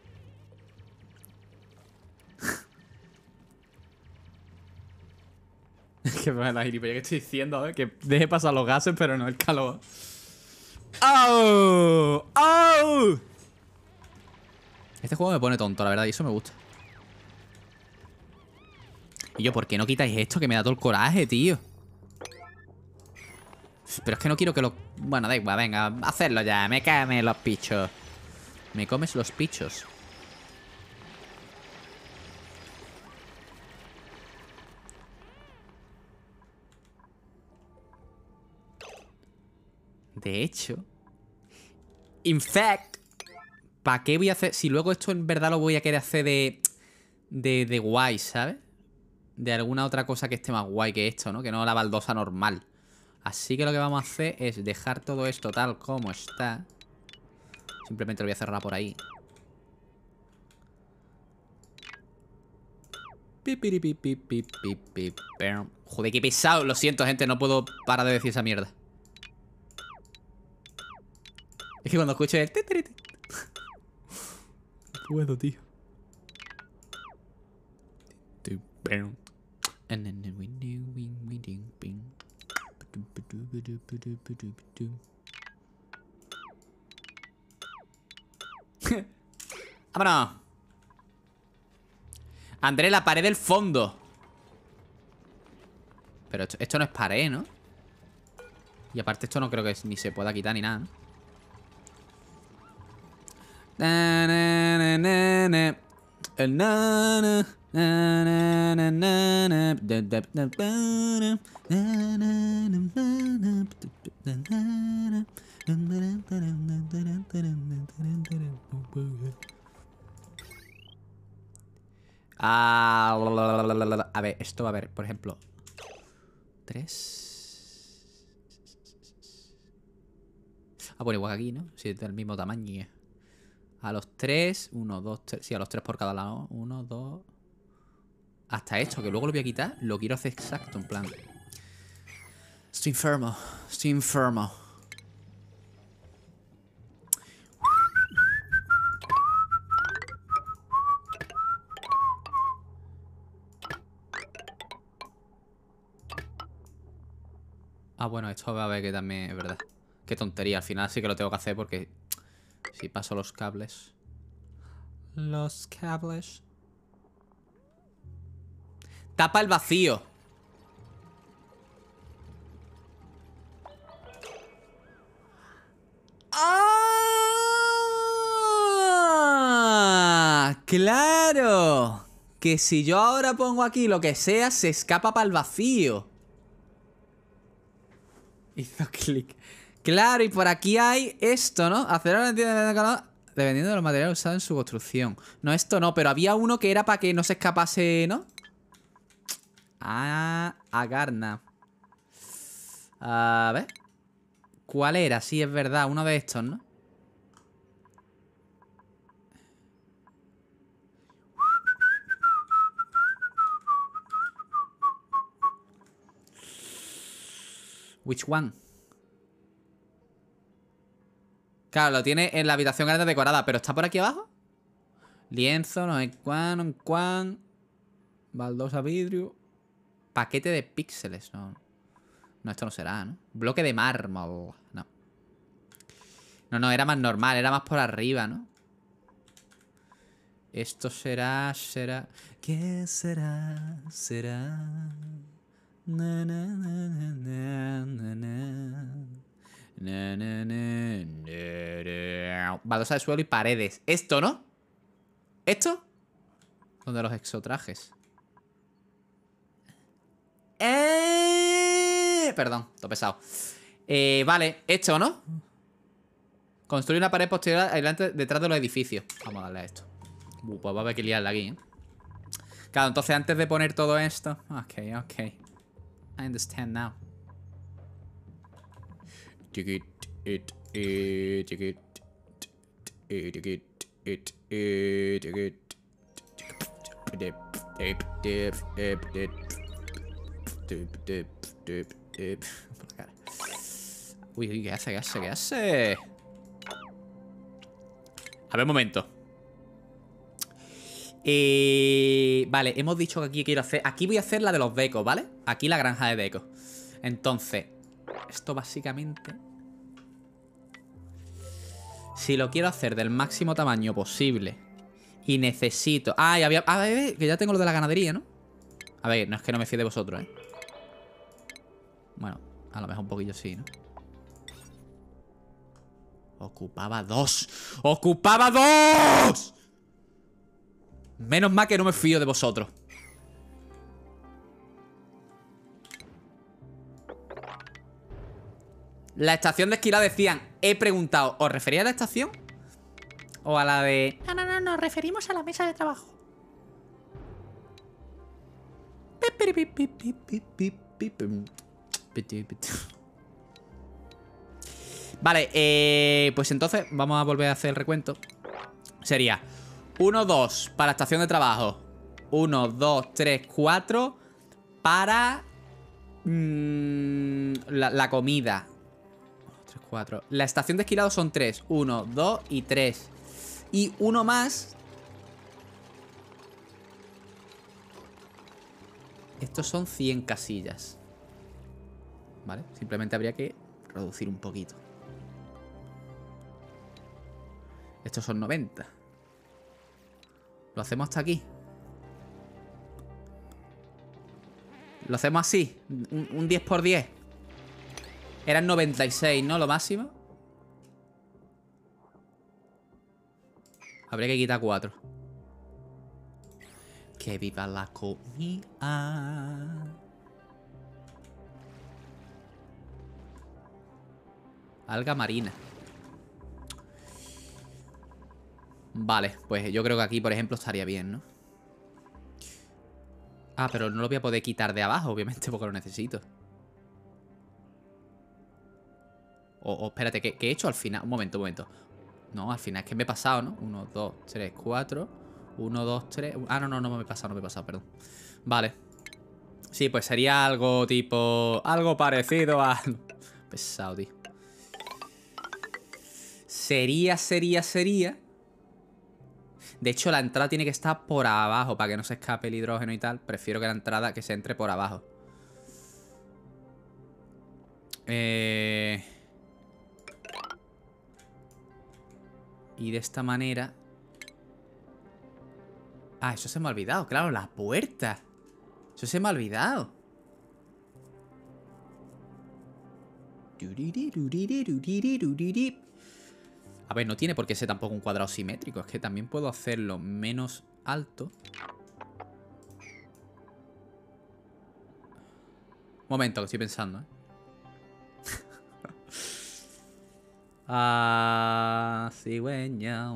Que me la gilipollas que estoy diciendo, ¿eh? Que deje pasar los gases, pero no el calor. ¡Oh! ¡Oh! Este juego me pone tonto, la verdad, y eso me gusta. Y yo, ¿por qué no quitáis esto? Que me da todo el coraje, tío. Pero es que no quiero que lo... Bueno, da igual, venga, hacerlo ya. Me caen los pichos. Me comes los pichos. De hecho... In fact... ¿Para qué voy a hacer...? Si luego esto en verdad lo voy a querer hacer de... De, de guay, ¿sabes? De alguna otra cosa que esté más guay que esto, ¿no? Que no la baldosa normal. Así que lo que vamos a hacer es dejar todo esto tal como está. Simplemente lo voy a cerrar por ahí. Joder, qué pesado. Lo siento, gente. No puedo parar de decir esa mierda. Es que cuando escucho el... No puedo, tío. ¡Vámonos! André, la pared del fondo. Pero esto, esto no es pared, ¿no? Y aparte esto no creo que ni se pueda quitar ni nada, ¿no? Na, na, na, na, na. El na, na, na, na, na, na, na. Da, da, da, da, na. Na, na, na, na, na. Ah, a ver, esto va a ver, por ejemplo. Tres. Ah, bueno, igual que aquí, ¿no? Si es del mismo tamaño. A los tres, uno, dos, tres. Sí, a los tres por cada lado. Uno, dos. Hasta esto, que luego lo voy a quitar. Lo quiero hacer exacto, en plan. Estoy enfermo. Estoy enfermo. Ah, bueno, esto va a ver que también es verdad. Qué tontería, al final sí que lo tengo que hacer porque... Si paso los cables. Los cables. Tapa el vacío. ¡Ah! ¡Claro! Que si yo ahora pongo aquí lo que sea, se escapa para el vacío. Hizo clic. Claro, y por aquí hay esto, ¿no? Acelerar la tienda dependiendo de los materiales usados en su construcción. No, esto no, pero había uno que era para que no se escapase, ¿no? Ah, agarna. A ver. ¿Cuál era? Sí, es verdad, uno de estos, ¿no? Which one? Claro, lo tiene en la habitación grande decorada, pero ¿está por aquí abajo? Lienzo, no hay cuán, no hay cuán. Baldosa vidrio. Paquete de píxeles, no. No, esto no será, ¿no? Bloque de mármol. No. No, no, era más normal, era más por arriba, ¿no? Esto será, será... ¿Qué será? Será... Na, na, na, na, na, na. Na, na, na, na, na. Baldosa de suelo y paredes. Esto, ¿no? ¿Esto? ¿Dónde los exotrajes? Eh... Perdón, todo pesado. Eh, vale, esto, ¿no? Construir una pared posterior adelante detrás de los edificios. Vamos a darle a esto. Uh, pues va a haber que liarla aquí, ¿eh? Claro, entonces antes de poner todo esto... Ok, ok. I understand now. Uy, uy, ¿qué hace? ¿Qué hace? ¿Qué hace? A ver, un momento. Eh, vale, hemos dicho que aquí quiero hacer... Aquí voy a hacer la de los becos, ¿vale? Aquí la granja de becos. Entonces, esto básicamente... Si lo quiero hacer del máximo tamaño posible y necesito... Ah, ya había... A ver, que ya tengo lo de la ganadería, ¿no? A ver, no es que no me fíe de vosotros, ¿eh? Bueno, a lo mejor un poquillo sí, ¿no? Ocupaba dos. ¡Ocupaba dos! Menos mal que no me fío de vosotros. La estación de esquila decían... He preguntado, ¿os refería a la estación? ¿O a la de...? No, no, no, nos referimos a la mesa de trabajo. Vale, eh, pues entonces vamos a volver a hacer el recuento. Sería uno, dos para estación de trabajo. uno, dos, tres, cuatro para mmm, la, la comida. tres, cuatro. La estación de esquilado son tres. uno, dos y tres. Y uno más. Estos son cien casillas. Vale, simplemente habría que reducir un poquito. Estos son noventa. Lo hacemos hasta aquí. Lo hacemos así. Un, un diez por diez. Eran noventa y seis, ¿no? Lo máximo. Habría que quitar cuatro. Que viva la comida. Alga marina. Vale, pues yo creo que aquí, por ejemplo, estaría bien, ¿no? Ah, pero no lo voy a poder quitar de abajo, obviamente, porque lo necesito. O, o espérate, ¿qué, ¿qué he hecho al final? Un momento, un momento. No, al final es que me he pasado, ¿no? uno, dos, tres, cuatro. uno, dos, tres. Ah, no, no, no me he pasado, no me he pasado, perdón. Vale. Sí, pues sería algo tipo... Algo parecido a... Pesado, tío. Sería, sería, sería... De hecho, la entrada tiene que estar por abajo para que no se escape el hidrógeno y tal. Prefiero que la entrada que se entre por abajo. Eh... Y de esta manera... Ah, eso se me ha olvidado. Claro, la puerta. Eso se me ha olvidado. A ver, no tiene por qué ser tampoco un cuadrado simétrico. Es que también puedo hacerlo menos alto. Momento, que estoy pensando, ¿eh? Ah, cigüeña.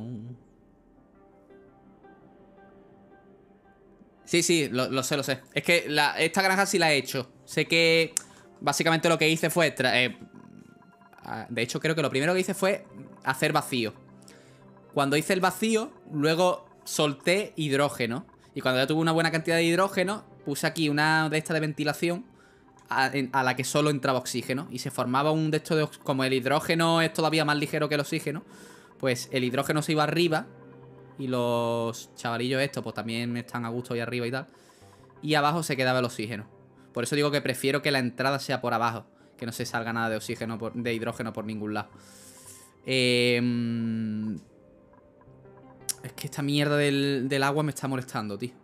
Sí, sí, lo, lo sé, lo sé. Es que la, esta granja sí la he hecho. Sé que básicamente lo que hice fue... Eh, de hecho, creo que lo primero que hice fue hacer vacío. Cuando hice el vacío, luego solté hidrógeno. Y cuando ya tuve una buena cantidad de hidrógeno, puse aquí una de estas de ventilación a, a la que solo entraba oxígeno. Y se formaba un de estos de... Como el hidrógeno es todavía más ligero que el oxígeno, pues el hidrógeno se iba arriba. Y los chavalillos estos pues también están a gusto ahí arriba y tal. Y abajo se quedaba el oxígeno. Por eso digo que prefiero que la entrada sea por abajo. Que no se salga nada de oxígeno, por, de hidrógeno por ningún lado. Eh, Es que esta mierda del, del agua me está molestando, tío.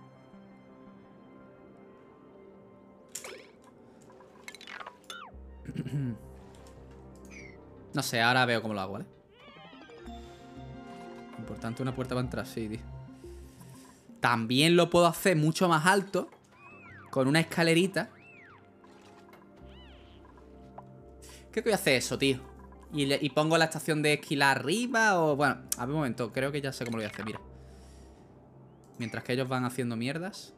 No sé, ahora veo cómo lo hago, ¿vale? Importante una puerta para entrar, sí, tío. También lo puedo hacer mucho más alto, con una escalerita. Creo que voy a hacer eso, tío. Y, le, y pongo la estación de esquilar arriba o... Bueno, a ver un momento. Creo que ya sé cómo lo voy a hacer, mira. Mientras que ellos van haciendo mierdas.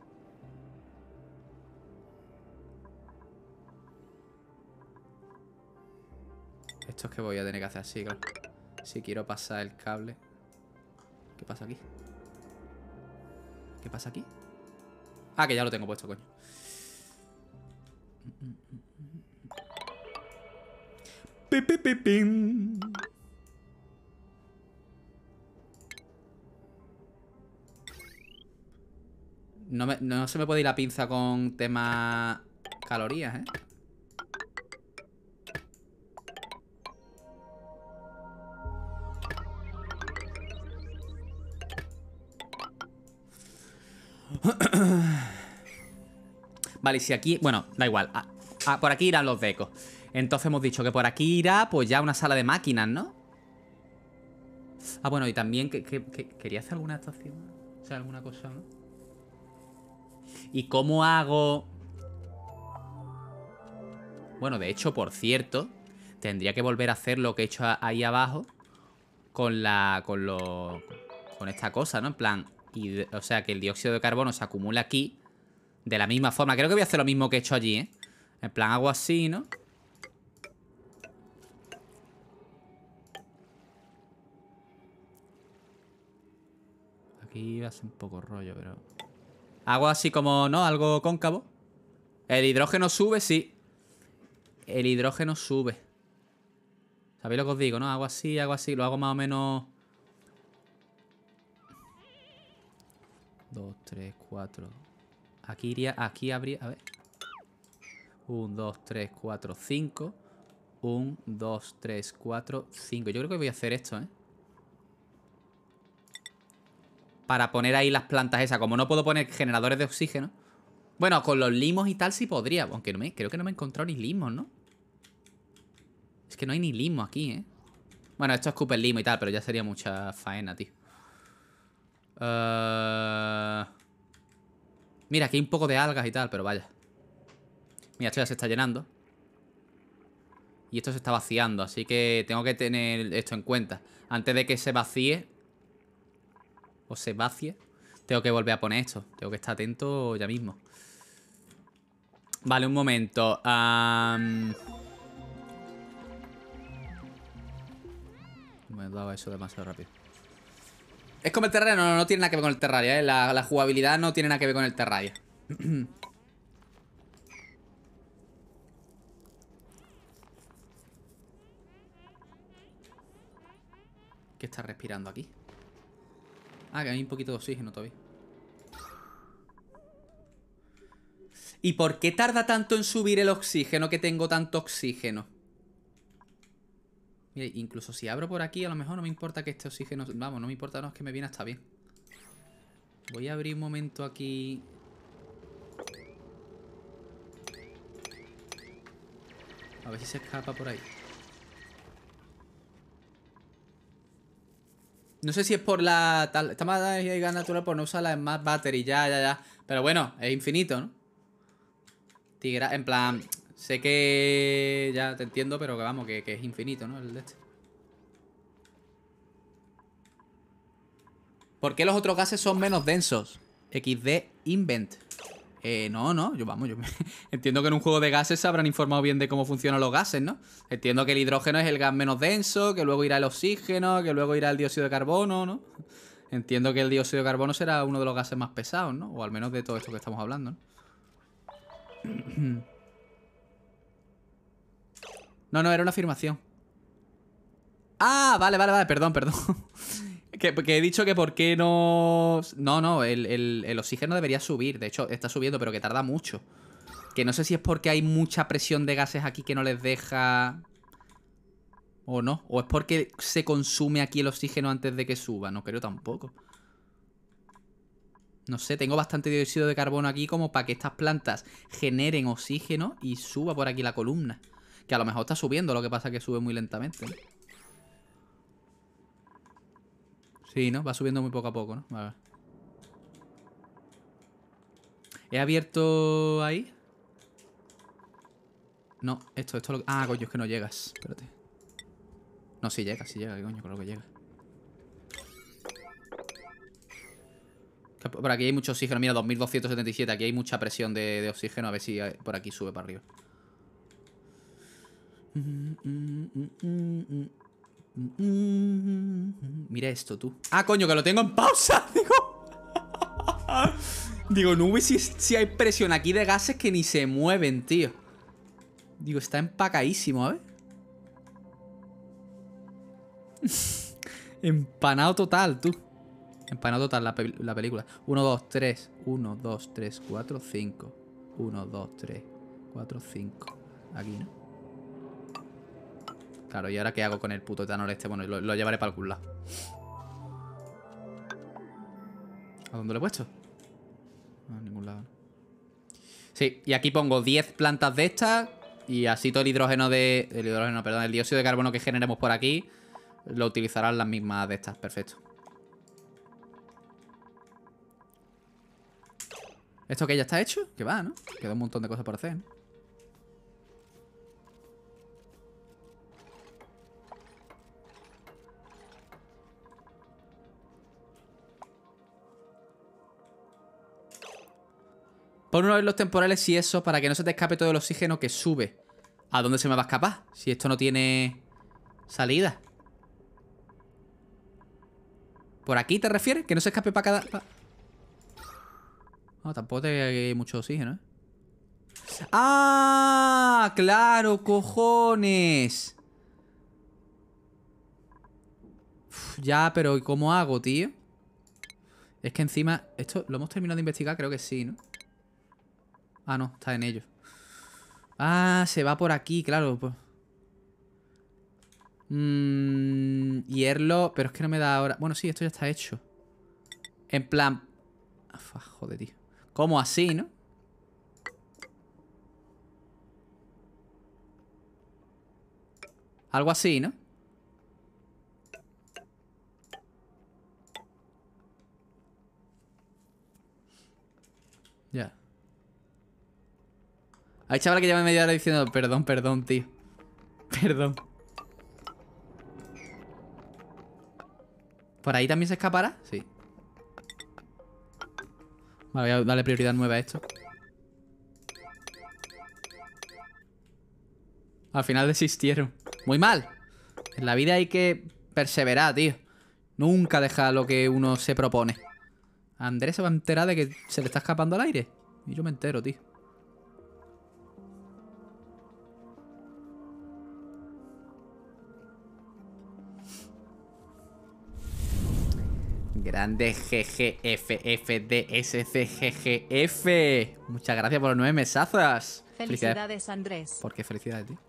Esto es que voy a tener que hacer así, claro. Si quiero pasar el cable. ¿Qué pasa aquí? ¿Qué pasa aquí? Ah, que ya lo tengo puesto, coño. Pi, pi, pi, pim. No, me, no se me puede ir la pinza con tema calorías, ¿eh? Vale, y si aquí... Bueno, da igual. Ah, ah, por aquí irán los decos. Entonces hemos dicho que por aquí irá, pues ya una sala de máquinas, ¿no? Ah, bueno, y también que, que, que quería hacer alguna estación. O sea, alguna cosa, ¿no? ¿Y cómo hago...? Bueno, de hecho, por cierto, tendría que volver a hacer lo que he hecho ahí abajo con la... con lo... con esta cosa, ¿no? En plan... Y, o sea, que el dióxido de carbono se acumula aquí de la misma forma. Creo que voy a hacer lo mismo que he hecho allí, ¿eh? En plan, hago así, ¿no? Aquí va a ser un poco rollo, pero... Hago así como, ¿no? Algo cóncavo. El hidrógeno sube, sí. El hidrógeno sube. ¿Sabéis lo que os digo, no? Hago así, hago así. Lo hago más o menos... Dos, tres, cuatro. Aquí iría... Aquí habría... A ver. Un, dos, tres, cuatro, cinco. Un, dos, tres, cuatro, cinco. Yo creo que voy a hacer esto, ¿eh? Para poner ahí las plantas esas. Como no puedo poner generadores de oxígeno. Bueno, con los limos y tal sí podría. Aunque no me, creo que no me he encontrado ni limos, ¿no? Es que no hay ni limo aquí, ¿eh? Bueno, esto es escupe el limo y tal, pero ya sería mucha faena, tío. Uh... Mira, aquí hay un poco de algas y tal, pero vaya. Mira, esto ya se está llenando. Y esto se está vaciando, así que tengo que tener esto en cuenta. Antes de que se vacíe o se vacie, tengo que volver a poner esto. Tengo que estar atento ya mismo. Vale, un momento. Um... Me he dado eso demasiado rápido. Es como el Terraria, no, no, no tiene nada que ver con el Terraria, ¿eh? La, la jugabilidad no tiene nada que ver con el Terraria. ¿Qué está respirando aquí? Ah, que hay un poquito de oxígeno todavía. ¿Y por qué tarda tanto en subir el oxígeno que tengo tanto oxígeno? Mira, incluso si abro por aquí, a lo mejor no me importa que este oxígeno... Vamos, no me importa, no, es que me viene hasta bien. Voy a abrir un momento aquí... A ver si se escapa por ahí. No sé si es por la... Tal, esta madre gas natural por no usar la Smart Battery, ya, ya, ya. Pero bueno, es infinito, ¿no? Tigra, en plan... Sé que... Ya te entiendo, pero que vamos, que, que es infinito, ¿no? El de este. ¿Por qué los otros gases son menos densos? equis de Invent. Eh, no, no, yo vamos, yo me... entiendo que en un juego de gases se habrán informado bien de cómo funcionan los gases, ¿no? Entiendo que el hidrógeno es el gas menos denso, que luego irá el oxígeno, que luego irá el dióxido de carbono, ¿no? Entiendo que el dióxido de carbono será uno de los gases más pesados, ¿no? O al menos de todo esto que estamos hablando, ¿no? No, no, era una afirmación. Ah, vale, vale, vale, perdón, perdón. Que, que he dicho que por qué no... No, no, el, el, el oxígeno debería subir. De hecho, está subiendo, pero que tarda mucho. Que no sé si es porque hay mucha presión de gases aquí que no les deja... ¿O no? ¿O es porque se consume aquí el oxígeno antes de que suba? No creo tampoco. No sé, tengo bastante dióxido de carbono aquí como para que estas plantas generen oxígeno y suba por aquí la columna. Que a lo mejor está subiendo, lo que pasa es que sube muy lentamente, ¿no? Sí, ¿no? Va subiendo muy poco a poco, ¿no? Vale. ¿He abierto ahí? No, esto, esto lo... Ah, coño, es que no llegas. Espérate. No, sí llega, sí llega, ¿qué coño? Creo que llega. Por aquí hay mucho oxígeno. Mira, dos mil doscientos setenta y siete. Aquí hay mucha presión de, de oxígeno. A ver si por aquí sube para arriba. Mira esto, tú. Ah, coño, que lo tengo en pausa. Digo, Digo, no ve si, si hay presión aquí de gases que ni se mueven, tío. Digo, está empacadísimo, ¿eh? Empanado total, tú. Empanado total la, pe la película. uno, dos, tres. uno, dos, tres, cuatro, cinco. uno, dos, tres, cuatro, cinco. Aquí, ¿no? Claro, ¿y ahora qué hago con el puto etanol este? Bueno, lo, lo llevaré para algún lado. ¿A dónde lo he puesto? No, a ningún lado, ¿no? Sí, y aquí pongo diez plantas de estas. Y así todo el hidrógeno de... El hidrógeno, perdón, el dióxido de carbono que generemos por aquí lo utilizarán las mismas de estas. Perfecto. ¿Esto que ya está hecho? Que va, ¿no? Queda un montón de cosas por hacer, ¿no? Pon uno de los temporales y eso para que no se te escape todo el oxígeno que sube. ¿A dónde se me va a escapar? Si esto no tiene salida. ¿Por aquí te refieres? ¿Que no se escape para cada...? Pa... No, tampoco hay mucho oxígeno, ¿eh? ¡Ah! ¡Claro, cojones! Uf, ya, pero ¿y cómo hago, tío? Es que encima... Esto lo hemos terminado de investigar, creo que sí, ¿no? Ah, no, está en ello. Ah, se va por aquí, claro. Pues. Mmm... Hierro... Pero es que no me da ahora... Bueno, sí, esto ya está hecho. En plan... Uf, joder, tío. ¿Cómo así, no? Algo así, ¿no? Ya. Hay chaval que lleva media hora diciendo perdón, perdón, tío. Perdón. ¿Por ahí también se escapará? Sí. Vale, voy a darle prioridad nueve a esto. Al final desistieron. Muy mal. En la vida hay que perseverar, tío. Nunca dejar lo que uno se propone. Andrés se va a enterar de que se le está escapando al aire. Y yo me entero, tío. Grande G G F F D S C G G F. Muchas gracias por los nueve mesazas. Felicidades, Felicidades, Andrés. ¿Por qué felicidades, tío?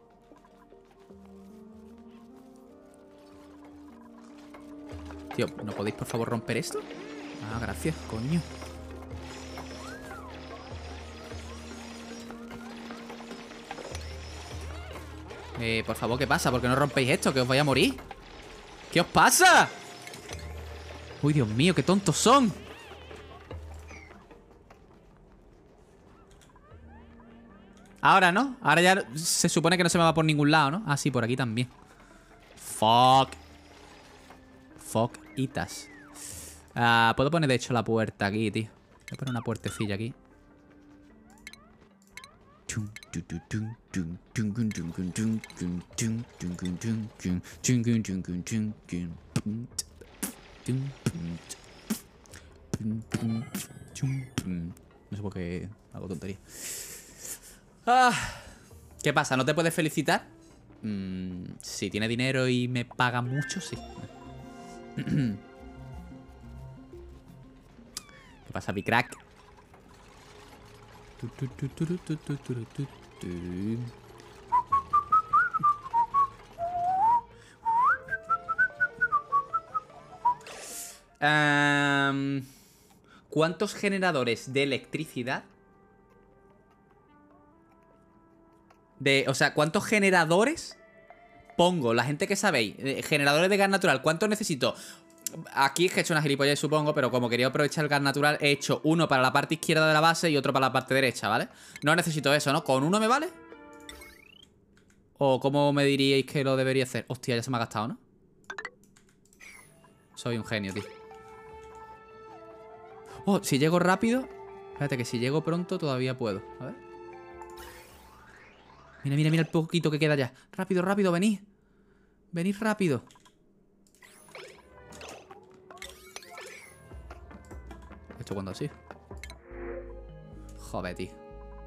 Tío, ¿no podéis por favor romper esto? Ah, gracias, coño. Eh, por favor, ¿qué pasa? ¿Por qué no rompéis esto? Que os vais a morir. ¿Qué os pasa? Uy, Dios mío, qué tontos son. Ahora, ¿no? Ahora ya se supone que no se me va por ningún lado, ¿no? Ah, sí, por aquí también. Fuck. Fuck itas. Ah, puedo poner de hecho la puerta aquí, tío. Voy a poner una puertecilla aquí. No sé por qué hago tontería. Ah, ¿qué pasa? ¿No te puedes felicitar? Mm, si tiene dinero y me paga mucho, sí. ¿Qué pasa, mi crack? Um, ¿Cuántos generadores de electricidad? De, o sea, ¿cuántos generadores pongo? La gente que sabéis, eh, generadores de gas natural, ¿cuántos necesito? Aquí es que he hecho una gilipollez, supongo, pero como quería aprovechar el gas natural, he hecho uno para la parte izquierda de la base y otro para la parte derecha, ¿vale? No necesito eso, ¿no? ¿Con uno me vale? ¿O cómo me diríais que lo debería hacer? Hostia, ya se me ha gastado, ¿no? Soy un genio, tío. Oh, si llego rápido. Espérate, que si llego pronto todavía puedo. A ver. Mira, mira, mira el poquito que queda ya. Rápido, rápido, venid. Venid rápido. ¿Esto cuándo así? Joder, tío.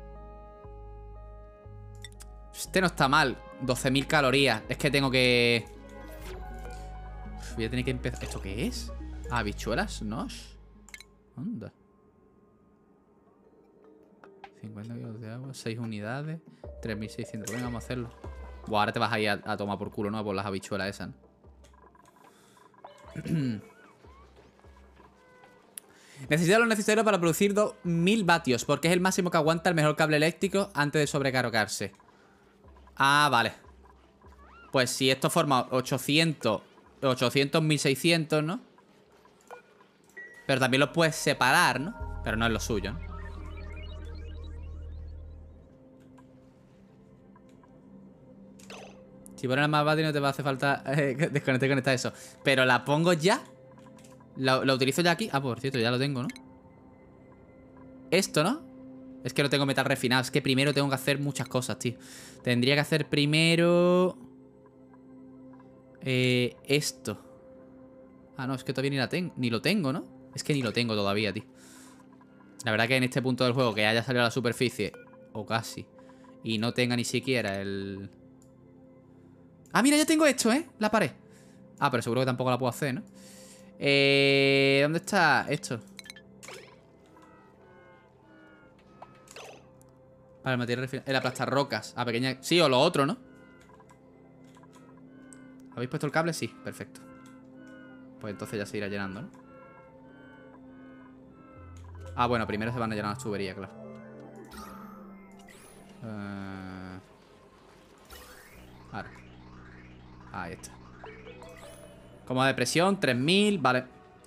Este no está mal. doce mil calorías. Es que tengo que... Uf, voy a tener que empezar... ¿Esto qué es? Ah, habichuelas, ¿no? Anda. cincuenta kilos de agua, seis unidades, tres mil seiscientos. Venga, vamos a hacerlo. Buah, ahora te vas a ir a, a tomar por culo, ¿no? Por las habichuelas esas, ¿no? Necesita lo necesario para producir dos mil vatios, porque es el máximo que aguanta el mejor cable eléctrico antes de sobrecargarse. Ah, vale. Pues si esto forma ochocientos, ochocientos, mil seiscientos, ¿no? Pero también los puedes separar, ¿no? Pero no es lo suyo, ¿no? Si pones más vatios no te va a hacer falta eh, desconectar y conectar eso. Pero la pongo ya. ¿La, ¿La utilizo ya aquí? Ah, por cierto, ya lo tengo, ¿no? Esto, ¿no? Es que no tengo metal refinado. Es que primero tengo que hacer muchas cosas, tío. Tendría que hacer primero... Eh, esto. Ah, no, es que todavía ni, la tengo, ni lo tengo, ¿no? Es que ni lo tengo todavía, tío. La verdad que en este punto del juego que haya salido a la superficie, o casi, y no tenga ni siquiera el... Ah, mira, ya tengo esto, ¿eh? La pared. Ah, pero seguro que tampoco la puedo hacer, ¿no? Eh... ¿Dónde está esto? Vale, el material refinado. El aplastar rocas. A pequeña... Sí, o lo otro, ¿no? ¿Habéis puesto el cable? Sí, perfecto. Pues entonces ya se irá llenando, ¿no? Ah, bueno, primero se van a llenar las tuberías, claro. Uh... Ahora. Ahí está. Como de presión, tres mil, vale.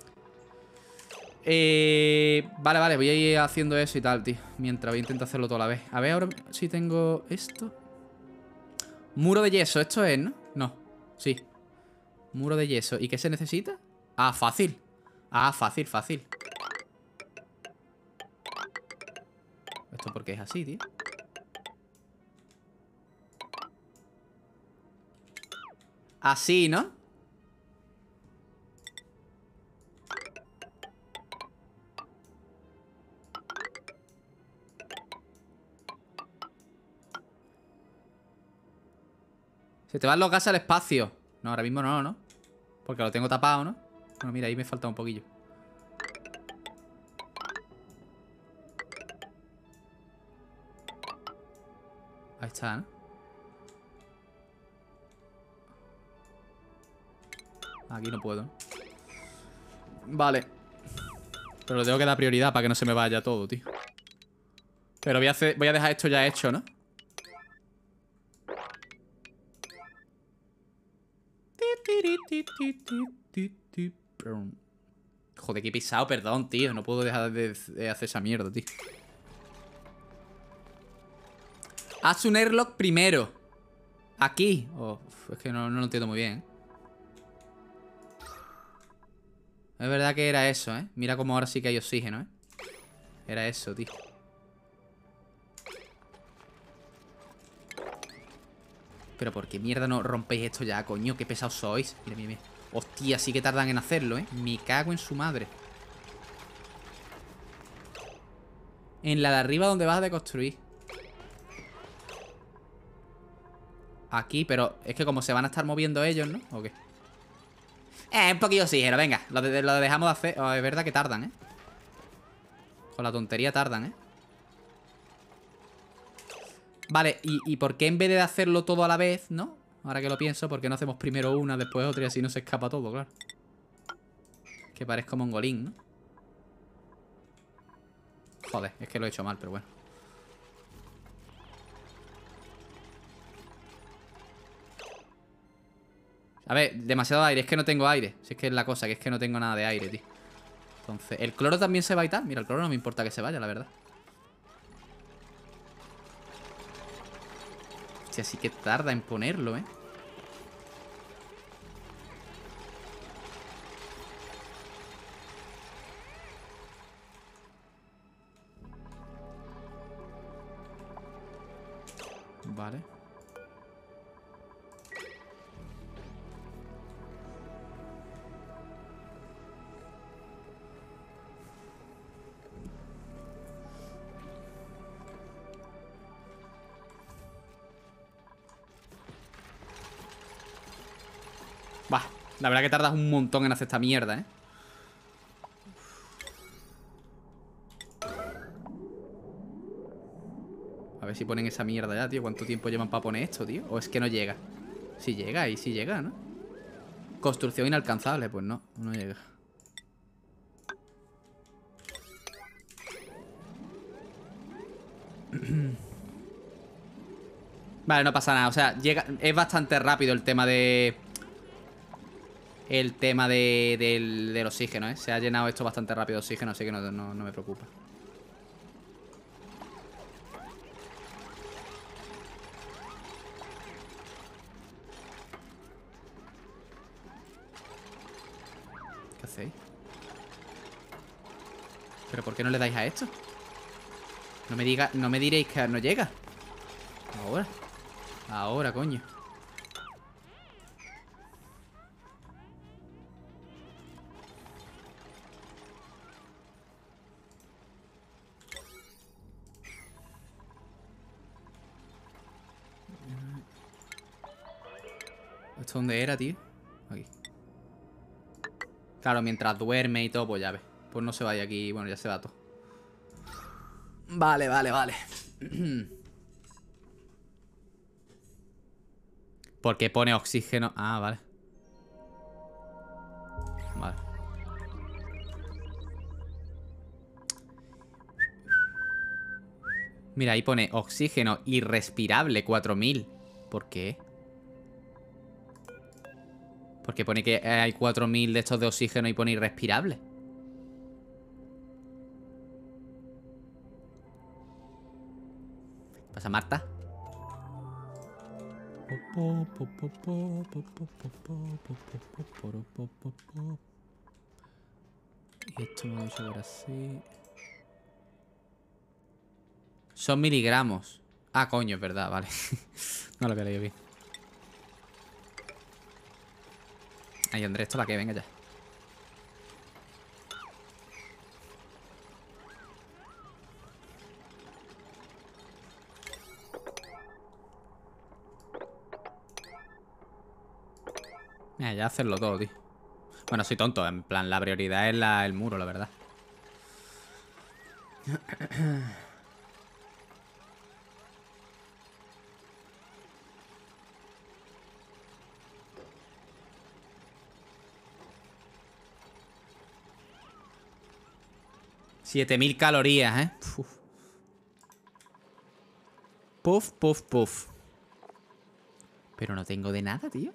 Eh... Vale, vale, voy a ir haciendo eso y tal, tío. Mientras voy a intentar hacerlo toda la vez. A ver ahora si tengo esto. Muro de yeso, esto es, ¿no? No, sí. Muro de yeso. ¿Y qué se necesita? Ah, fácil. Ah, fácil, fácil. ¿Esto por qué es así, tío? Así, ¿no? Se te van los gases al espacio. No, ahora mismo no, ¿no? Porque lo tengo tapado, ¿no? Bueno, mira, ahí me falta un poquillo. Ahí está, ¿no? Aquí no puedo. Vale. Pero le tengo que dar prioridad para que no se me vaya todo, tío. Pero voy a, hacer, voy a dejar esto ya hecho, ¿no? Joder, que he pisado, perdón, tío. No puedo dejar de, de hacer esa mierda, tío. Haz un airlock primero. Aquí. Oh, es que no, no lo entiendo muy bien, ¿eh? Es verdad que era eso, ¿eh? Mira cómo ahora sí que hay oxígeno, ¿eh? Era eso, tío. Pero ¿por qué mierda no rompéis esto ya, coño? Qué pesados sois. Mira, mira, mira. Hostia, sí que tardan en hacerlo, ¿eh? Me cago en su madre. En la de arriba donde vas a deconstruir. Aquí, pero es que como se van a estar moviendo ellos, ¿no? ¿O qué? Eh, un poquillo de oxígeno, venga. Lo, de, lo dejamos de hacer. Oh, es verdad que tardan, ¿eh? Con la tontería tardan, ¿eh? Vale, ¿y, ¿y por qué en vez de hacerlo todo a la vez, no? Ahora que lo pienso, ¿por qué no hacemos primero una, después otra y así no se escapa todo, claro? Que parezco mongolín, ¿no? Joder, es que lo he hecho mal, pero bueno. A ver, demasiado aire. Es que no tengo aire. Si es que es la cosa, que es que no tengo nada de aire, tío. Entonces, ¿el cloro también se va y tal? Mira, el cloro no me importa que se vaya, la verdad. Hostia, sí que tarda en ponerlo, ¿eh? Vale. Bah, la verdad que tardas un montón en hacer esta mierda, ¿eh? A ver si ponen esa mierda ya, tío. ¿Cuánto tiempo llevan para poner esto, tío? ¿O es que no llega? Sí llega, y sí llega, ¿no? Construcción inalcanzable, pues no, no llega. Vale, no pasa nada, o sea, llega, es bastante rápido el tema de... El tema de, del, del oxígeno, ¿eh? Se ha llenado esto bastante rápido de oxígeno, así que no, no, no me preocupa. ¿Qué hacéis? ¿Pero por qué no le dais a esto? No me diga, no me diréis que no llega. Ahora. Ahora, coño. ¿Esto dónde era, tío? Aquí. Claro, mientras duerme y todo, pues ya ves. Pues no se vaya aquí. Bueno, ya se va todo. Vale, vale, vale. ¿Por qué pone oxígeno? Ah, vale. Vale. Mira, ahí pone oxígeno irrespirable cuatro mil. ¿Por qué? Porque pone que hay cuatro mil de estos de oxígeno y pone irrespirable. ¿Qué pasa, Marta? Y esto me lo he hecho ver así. Son miligramos. Ah, coño, es verdad, vale. No lo había leído bien. Ay, Andrés, ¿esto para qué? Venga ya. Mira, ya hacerlo todo, tío. Bueno, soy tonto. En plan, la prioridad es la, el muro, la verdad. siete mil calorías, ¿eh? Puf. Puf, puf, puf. Pero no tengo de nada, tío.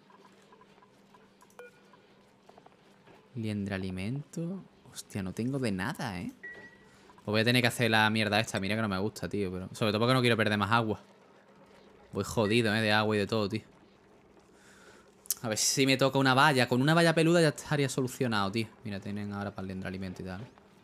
Liendralimento. Hostia, no tengo de nada, ¿eh? Pues voy a tener que hacer la mierda esta. Mira que no me gusta, tío. Pero sobre todo porque no quiero perder más agua. Voy jodido, ¿eh? De agua y de todo, tío. A ver si me toca una valla. Con una valla peluda ya estaría solucionado, tío. Mira, tienen ahora para el liendralimento y tal.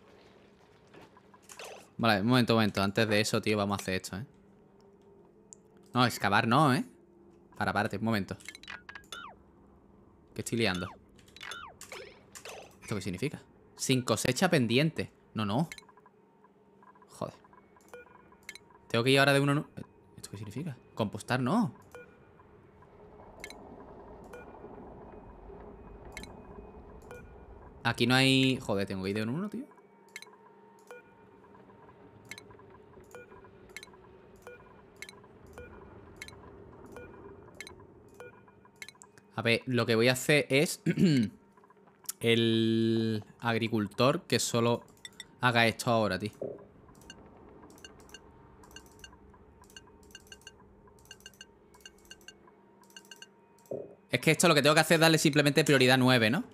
Vale, un momento, un momento. Antes de eso, tío, vamos a hacer esto, ¿eh? No, excavar no, ¿eh? Para, párate, un momento. ¿Qué estoy liando? ¿Esto qué significa? Sin cosecha pendiente. No, no. Joder. Tengo que ir ahora de uno en uno. ¿Esto qué significa? Compostar no. Aquí no hay... Joder, tengo que ir de uno en uno, tío. A ver, lo que voy a hacer es... el agricultor que solo haga esto ahora, tío. Es que esto lo que tengo que hacer es darle simplemente prioridad nueve, ¿no?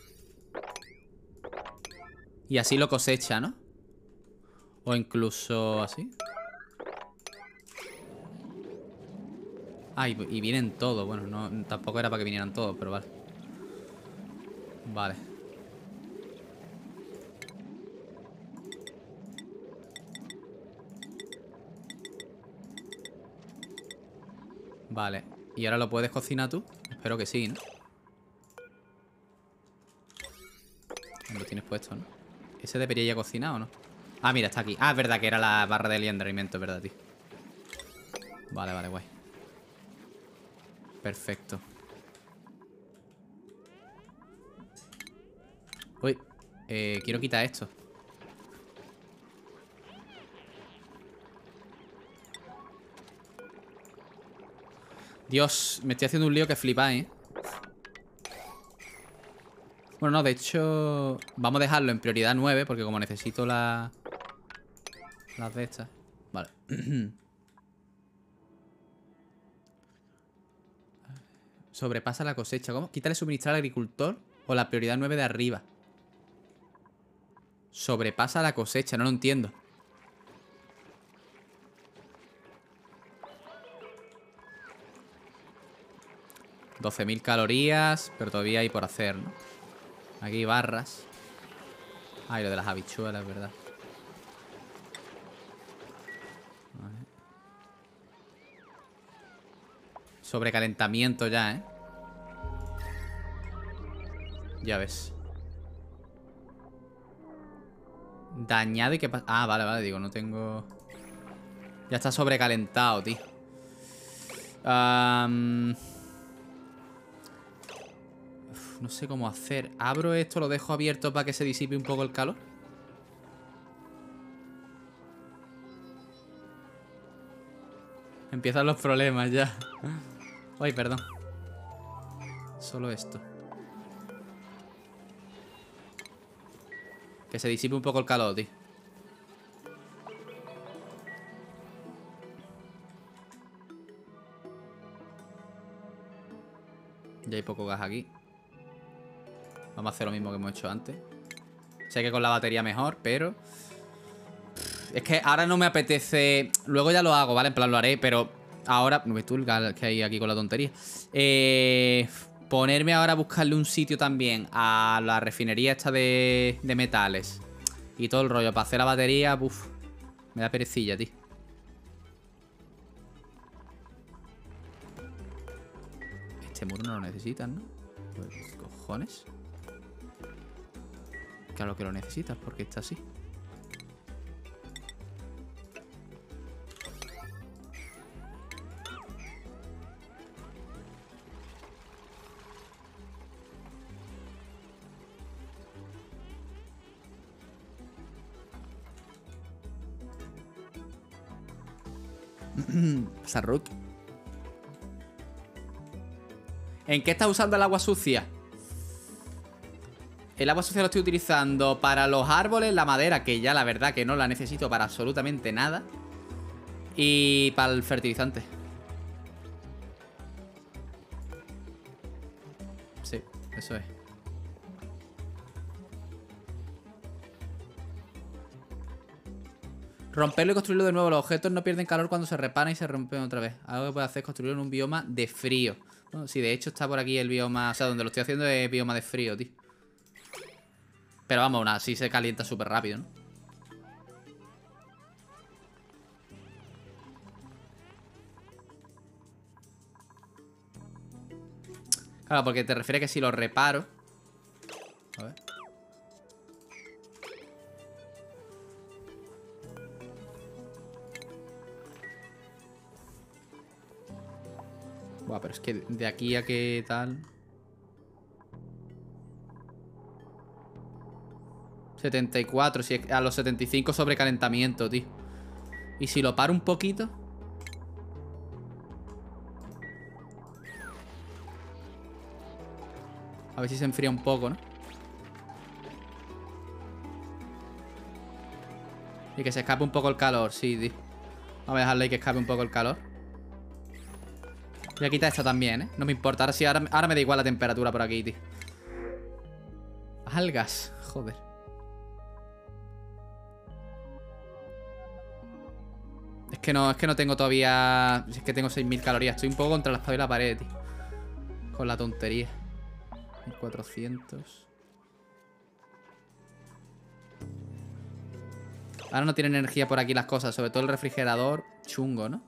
Y así lo cosecha, ¿no? O incluso así. Ah, y, y vienen todos. Bueno, no, tampoco era para que vinieran todos, pero vale. Vale. Vale. ¿Y ahora lo puedes cocinar tú? Espero que sí, ¿no? Lo tienes puesto, ¿no? ¿Ese debería ya cocinar o no? Ah, mira, está aquí. Ah, es verdad que era la barra de aliento, es verdad, tío. Vale, vale, guay. Perfecto. Uy, eh, quiero quitar esto. Dios, me estoy haciendo un lío que flipáis, ¿eh? Bueno, no, de hecho vamos a dejarlo en prioridad nueve, porque como necesito la... las de estas. Vale. Sobrepasa la cosecha. ¿Cómo? Quítale suministrar al agricultor o la prioridad nueve de arriba. Sobrepasa la cosecha, no lo entiendo. doce mil calorías, pero todavía hay por hacer, ¿no? Aquí hay barras. Ah, y lo de las habichuelas, ¿verdad? Vale. Sobrecalentamiento ya, ¿eh? Ya ves. Dañado y que pasa... Ah, vale, vale, digo, no tengo... Ya está sobrecalentado, tío. Um... Uf, no sé cómo hacer. Abro esto, lo dejo abierto para que se disipe un poco el calor. Empiezan los problemas ya. Ay, perdón. Solo esto. Que se disipe un poco el calor, tío. Ya hay poco gas aquí. Vamos a hacer lo mismo que hemos hecho antes. Sé que con la batería mejor, pero... Es que ahora no me apetece... Luego ya lo hago, ¿vale? En plan lo haré, pero... Ahora... ¿No ves tú el gas que hay aquí con la tontería? Eh... Ponerme ahora a buscarle un sitio también a la refinería esta de, de metales y todo el rollo para hacer la batería, uff, me da perecilla, tío. Este muro no lo necesitas, ¿no? Pues, cojones. Claro que lo necesitas porque está así. Sarrut. ¿En qué estás usando el agua sucia? El agua sucia lo estoy utilizando para los árboles, la madera, que ya la verdad que no la necesito para absolutamente nada. Y para el fertilizante. Sí, eso es. Romperlo y construirlo de nuevo. Los objetos no pierden calor cuando se reparan y se rompen otra vez. Algo que puede hacer es construirlo en un bioma de frío. Bueno, sí, de hecho está por aquí el bioma... O sea, donde lo estoy haciendo es bioma de frío, tío. Pero vamos, aún así se calienta súper rápido, ¿no? Claro, porque te refiere que si lo reparo... A ver... Buah, pero es que de aquí a qué tal... setenta y cuatro, si es a los setenta y cinco sobrecalentamiento, tío. Y si lo paro un poquito... A ver si se enfría un poco, ¿no? Y que se escape un poco el calor, sí, tío. Vamos a dejarle que escape un poco el calor. Voy a quitar esta también, ¿eh? No me importa. Ahora sí, ahora, ahora me da igual la temperatura por aquí, tío. Algas, joder. Es que no, es que no tengo todavía... Es que tengo seis mil calorías. Estoy un poco contra la espada y la pared, tío. Con la tontería. mil cuatrocientos. Ahora no tienen energía por aquí las cosas. Sobre todo el refrigerador. Chungo, ¿no?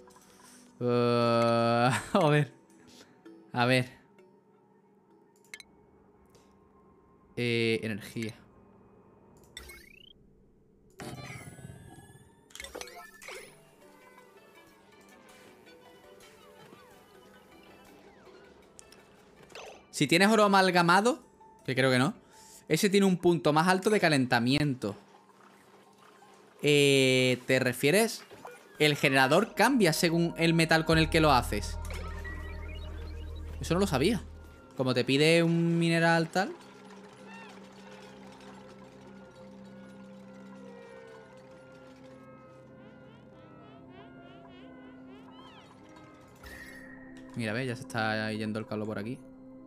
Uh, a ver. A ver. Eh, energía. Si tienes oro amalgamado, que creo que no, ese tiene un punto más alto de calentamiento. Eh, ¿Te refieres? El generador cambia según el metal con el que lo haces. Eso no lo sabía. Como te pide un mineral tal. Mira, ve, ya se está yendo el calor por aquí.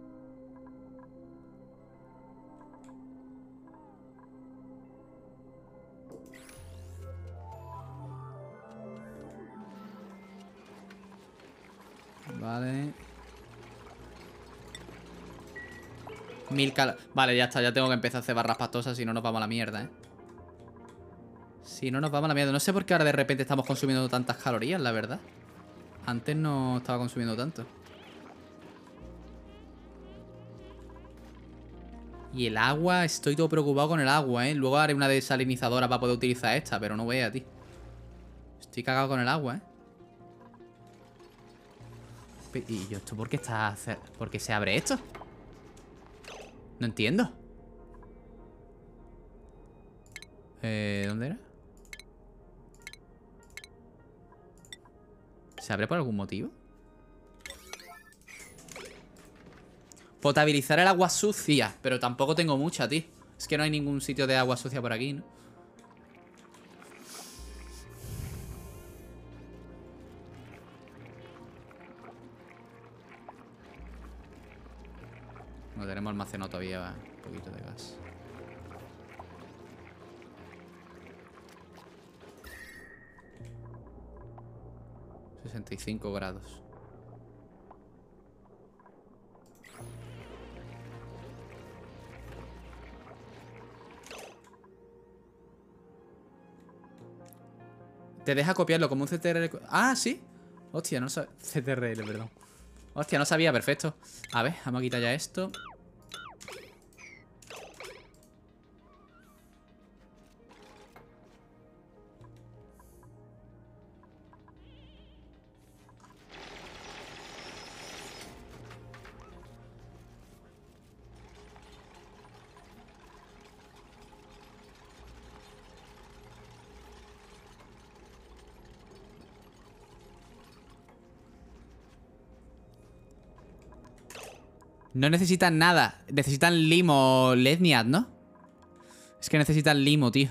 Vale. Mil cal... Vale, ya está. Ya tengo que empezar a hacer barras pastosas. Si no nos vamos a la mierda, ¿eh? Si no nos vamos a la mierda. No sé por qué ahora de repente estamos consumiendo tantas calorías, la verdad. Antes no estaba consumiendo tanto. Y el agua, estoy todo preocupado con el agua, ¿eh? Luego haré una desalinizadora para poder utilizar esta, pero no vea, tío. Estoy cagado con el agua, ¿eh? ¿Y yo esto por qué está... ¿Por qué se abre esto? No entiendo. Eh, ¿dónde era? ¿Se abre por algún motivo? Potabilizar el agua sucia. Pero tampoco tengo mucha, tío. Es que no hay ningún sitio de agua sucia por aquí, ¿no? No tenemos almacenado todavía un poquito de gas. sesenta y cinco grados. Te deja copiarlo como un C T R L. Ah, sí. Hostia, no sabía. C T R L, perdón. Hostia, no sabía, perfecto. A ver, vamos a quitar ya esto. No necesitan nada. Necesitan limo, Ledniat, ¿no? Es que necesitan limo, tío.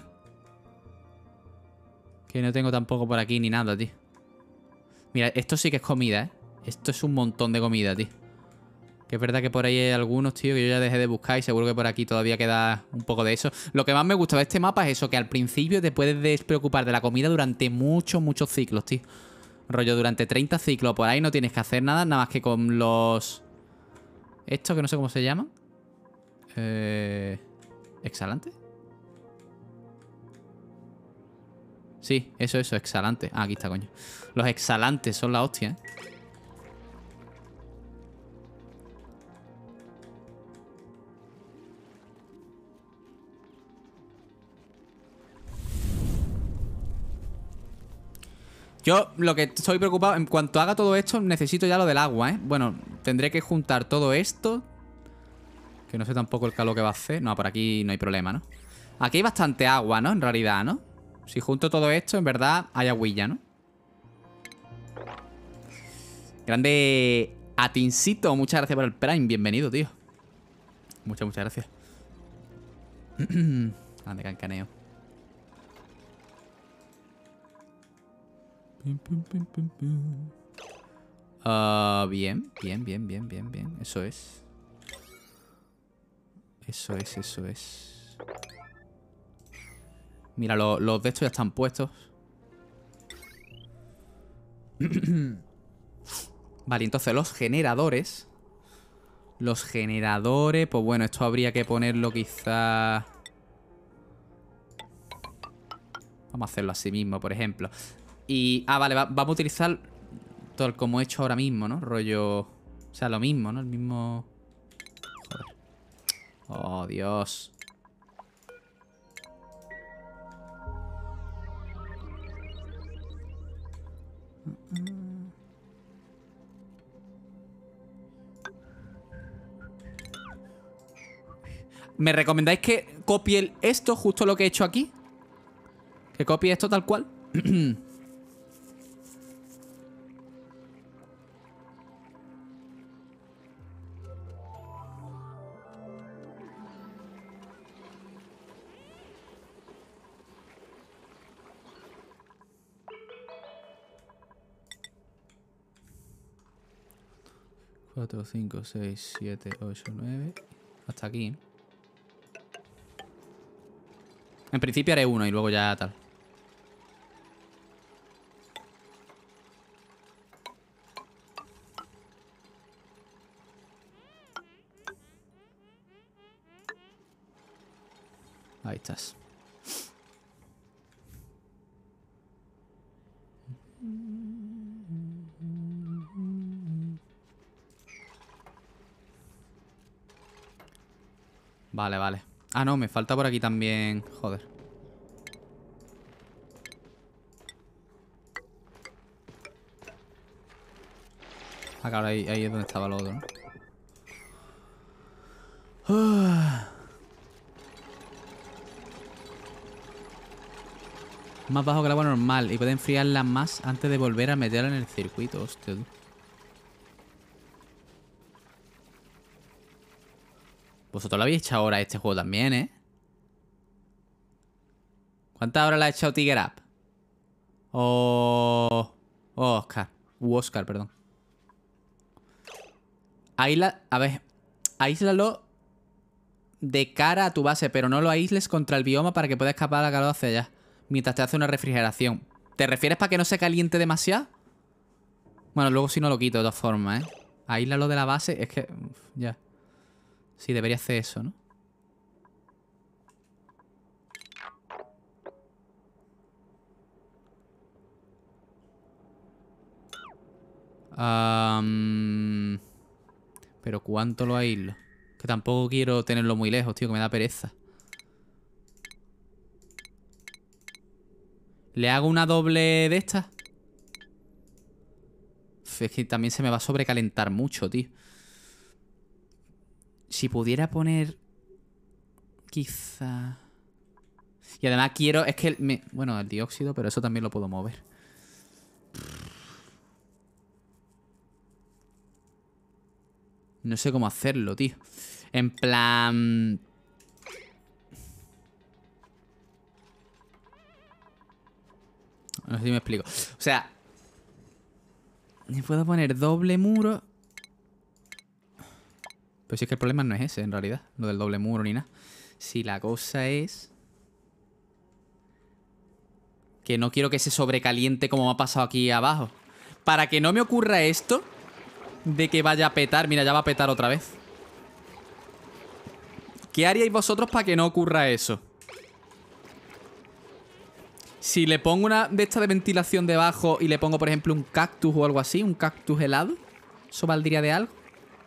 Que no tengo tampoco por aquí ni nada, tío. Mira, esto sí que es comida, ¿eh? Esto es un montón de comida, tío. Que es verdad que por ahí hay algunos, tío, que yo ya dejé de buscar y seguro que por aquí todavía queda un poco de eso. Lo que más me gusta de este mapa es eso, que al principio te puedes despreocupar de la comida durante muchos, muchos ciclos, tío. Rollo, durante treinta ciclos por ahí no tienes que hacer nada, nada más que con los... Estos que no sé cómo se llaman. Eh... ¿Exhalante? Sí, eso, eso, exhalante. Ah, aquí está, coño. Los exhalantes son la hostia, ¿eh? Yo lo que estoy preocupado, en cuanto haga todo esto, necesito ya lo del agua, ¿eh? Bueno, tendré que juntar todo esto. Que no sé tampoco el calor que va a hacer. No, por aquí no hay problema, ¿no? Aquí hay bastante agua, ¿no? En realidad, ¿no? Si junto todo esto, en verdad hay agüilla, ¿no? Grande Atincito, muchas gracias por el Prime. Bienvenido, tío. Muchas, muchas gracias. Grande Cancaneo. Uh, bien, bien, bien, bien, bien, bien. Eso es. Eso es, eso es. Mira, lo, los de estos ya están puestos. Vale, entonces los generadores. Los generadores, pues bueno, esto habría que ponerlo quizá... Vamos a hacerlo así mismo, por ejemplo. Y... Ah, vale, va, vamos a utilizar todo el como he hecho ahora mismo, ¿no? Rollo... O sea, lo mismo, ¿no? El mismo... Joder. Oh, Dios. ¿Me recomendáis que copie el, esto, justo lo que he hecho aquí? ¿Que copie esto tal cual? cuatro, cinco, seis, siete, ocho, nueve. Hasta aquí. En principio haré uno y luego ya tal. Ahí estás. Vale, vale. Ah, no, me falta por aquí también. Joder. Ah, claro, ahí, ahí es donde estaba lo otro, ¿no? Más bajo que el agua normal. Y puede enfriarla más antes de volver a meterla en el circuito. Hostia, tú. Vosotros lo habéis echado ahora a este juego también, ¿eh? ¿Cuántas horas le ha echado Tiger Up? O... Oh, Oscar. U Oscar, perdón. Aísla... A ver. Aíslalo de cara a tu base, pero no lo aísles contra el bioma para que pueda escapar la calor hacia allá. Mientras te hace una refrigeración. ¿Te refieres para que no se caliente demasiado? Bueno, luego si no lo quito de todas formas, ¿eh? Aíslalo de la base. Es que... Uf, ya. Sí, debería hacer eso, ¿no? Um, pero ¿cuánto lo aíslo? Que tampoco quiero tenerlo muy lejos, tío, que me da pereza. ¿Le hago una doble de estas? Es que también se me va a sobrecalentar mucho, tío. Si pudiera poner... Quizá... Y además quiero... Es que... Me... Bueno, el dióxido, pero eso también lo puedo mover. No sé cómo hacerlo, tío. En plan... No sé si me explico. O sea... Me puedo poner doble muro... Pero si es que el problema no es ese, en realidad. Lo del doble muro ni nada. Si la cosa es... Que no quiero que se sobrecaliente como me ha pasado aquí abajo. Para que no me ocurra esto... De que vaya a petar. Mira, ya va a petar otra vez. ¿Qué haríais vosotros para que no ocurra eso? Si le pongo una de esta de ventilación debajo y le pongo, por ejemplo, un cactus o algo así, un cactus helado, ¿eso valdría de algo?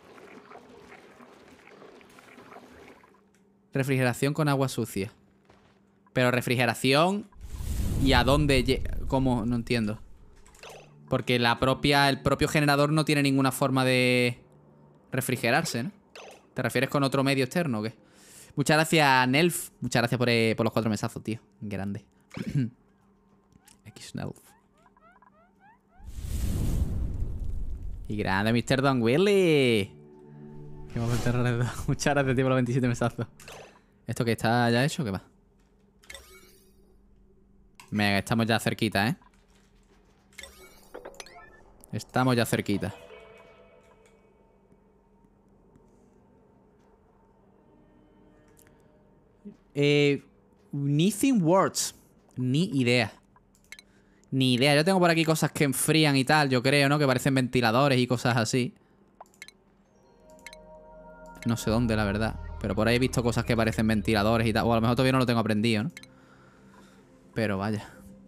Refrigeración con agua sucia. Pero refrigeración... ¿Y a dónde? ¿Cómo? No entiendo. Porque la propia, el propio generador no tiene ninguna forma de refrigerarse, ¿no? ¿Te refieres con otro medio externo o qué? Muchas gracias, Nelf. Muchas gracias por, eh, por los cuatro mesazos, tío. Grande. X-Nelf. Y grande, mister Don Willy. Muchas gracias, tío, por los veintisiete mesazos. ¿Esto que está ya hecho o qué va? Venga, estamos ya cerquita, ¿eh? Estamos ya cerquita. Eh, Nothing words. Ni idea. Ni idea. Yo tengo por aquí cosas que enfrían y tal, yo creo, ¿no? Que parecen ventiladores y cosas así. No sé dónde, la verdad. Pero por ahí he visto cosas que parecen ventiladores y tal. O a lo mejor todavía no lo tengo aprendido, ¿no? Pero vaya.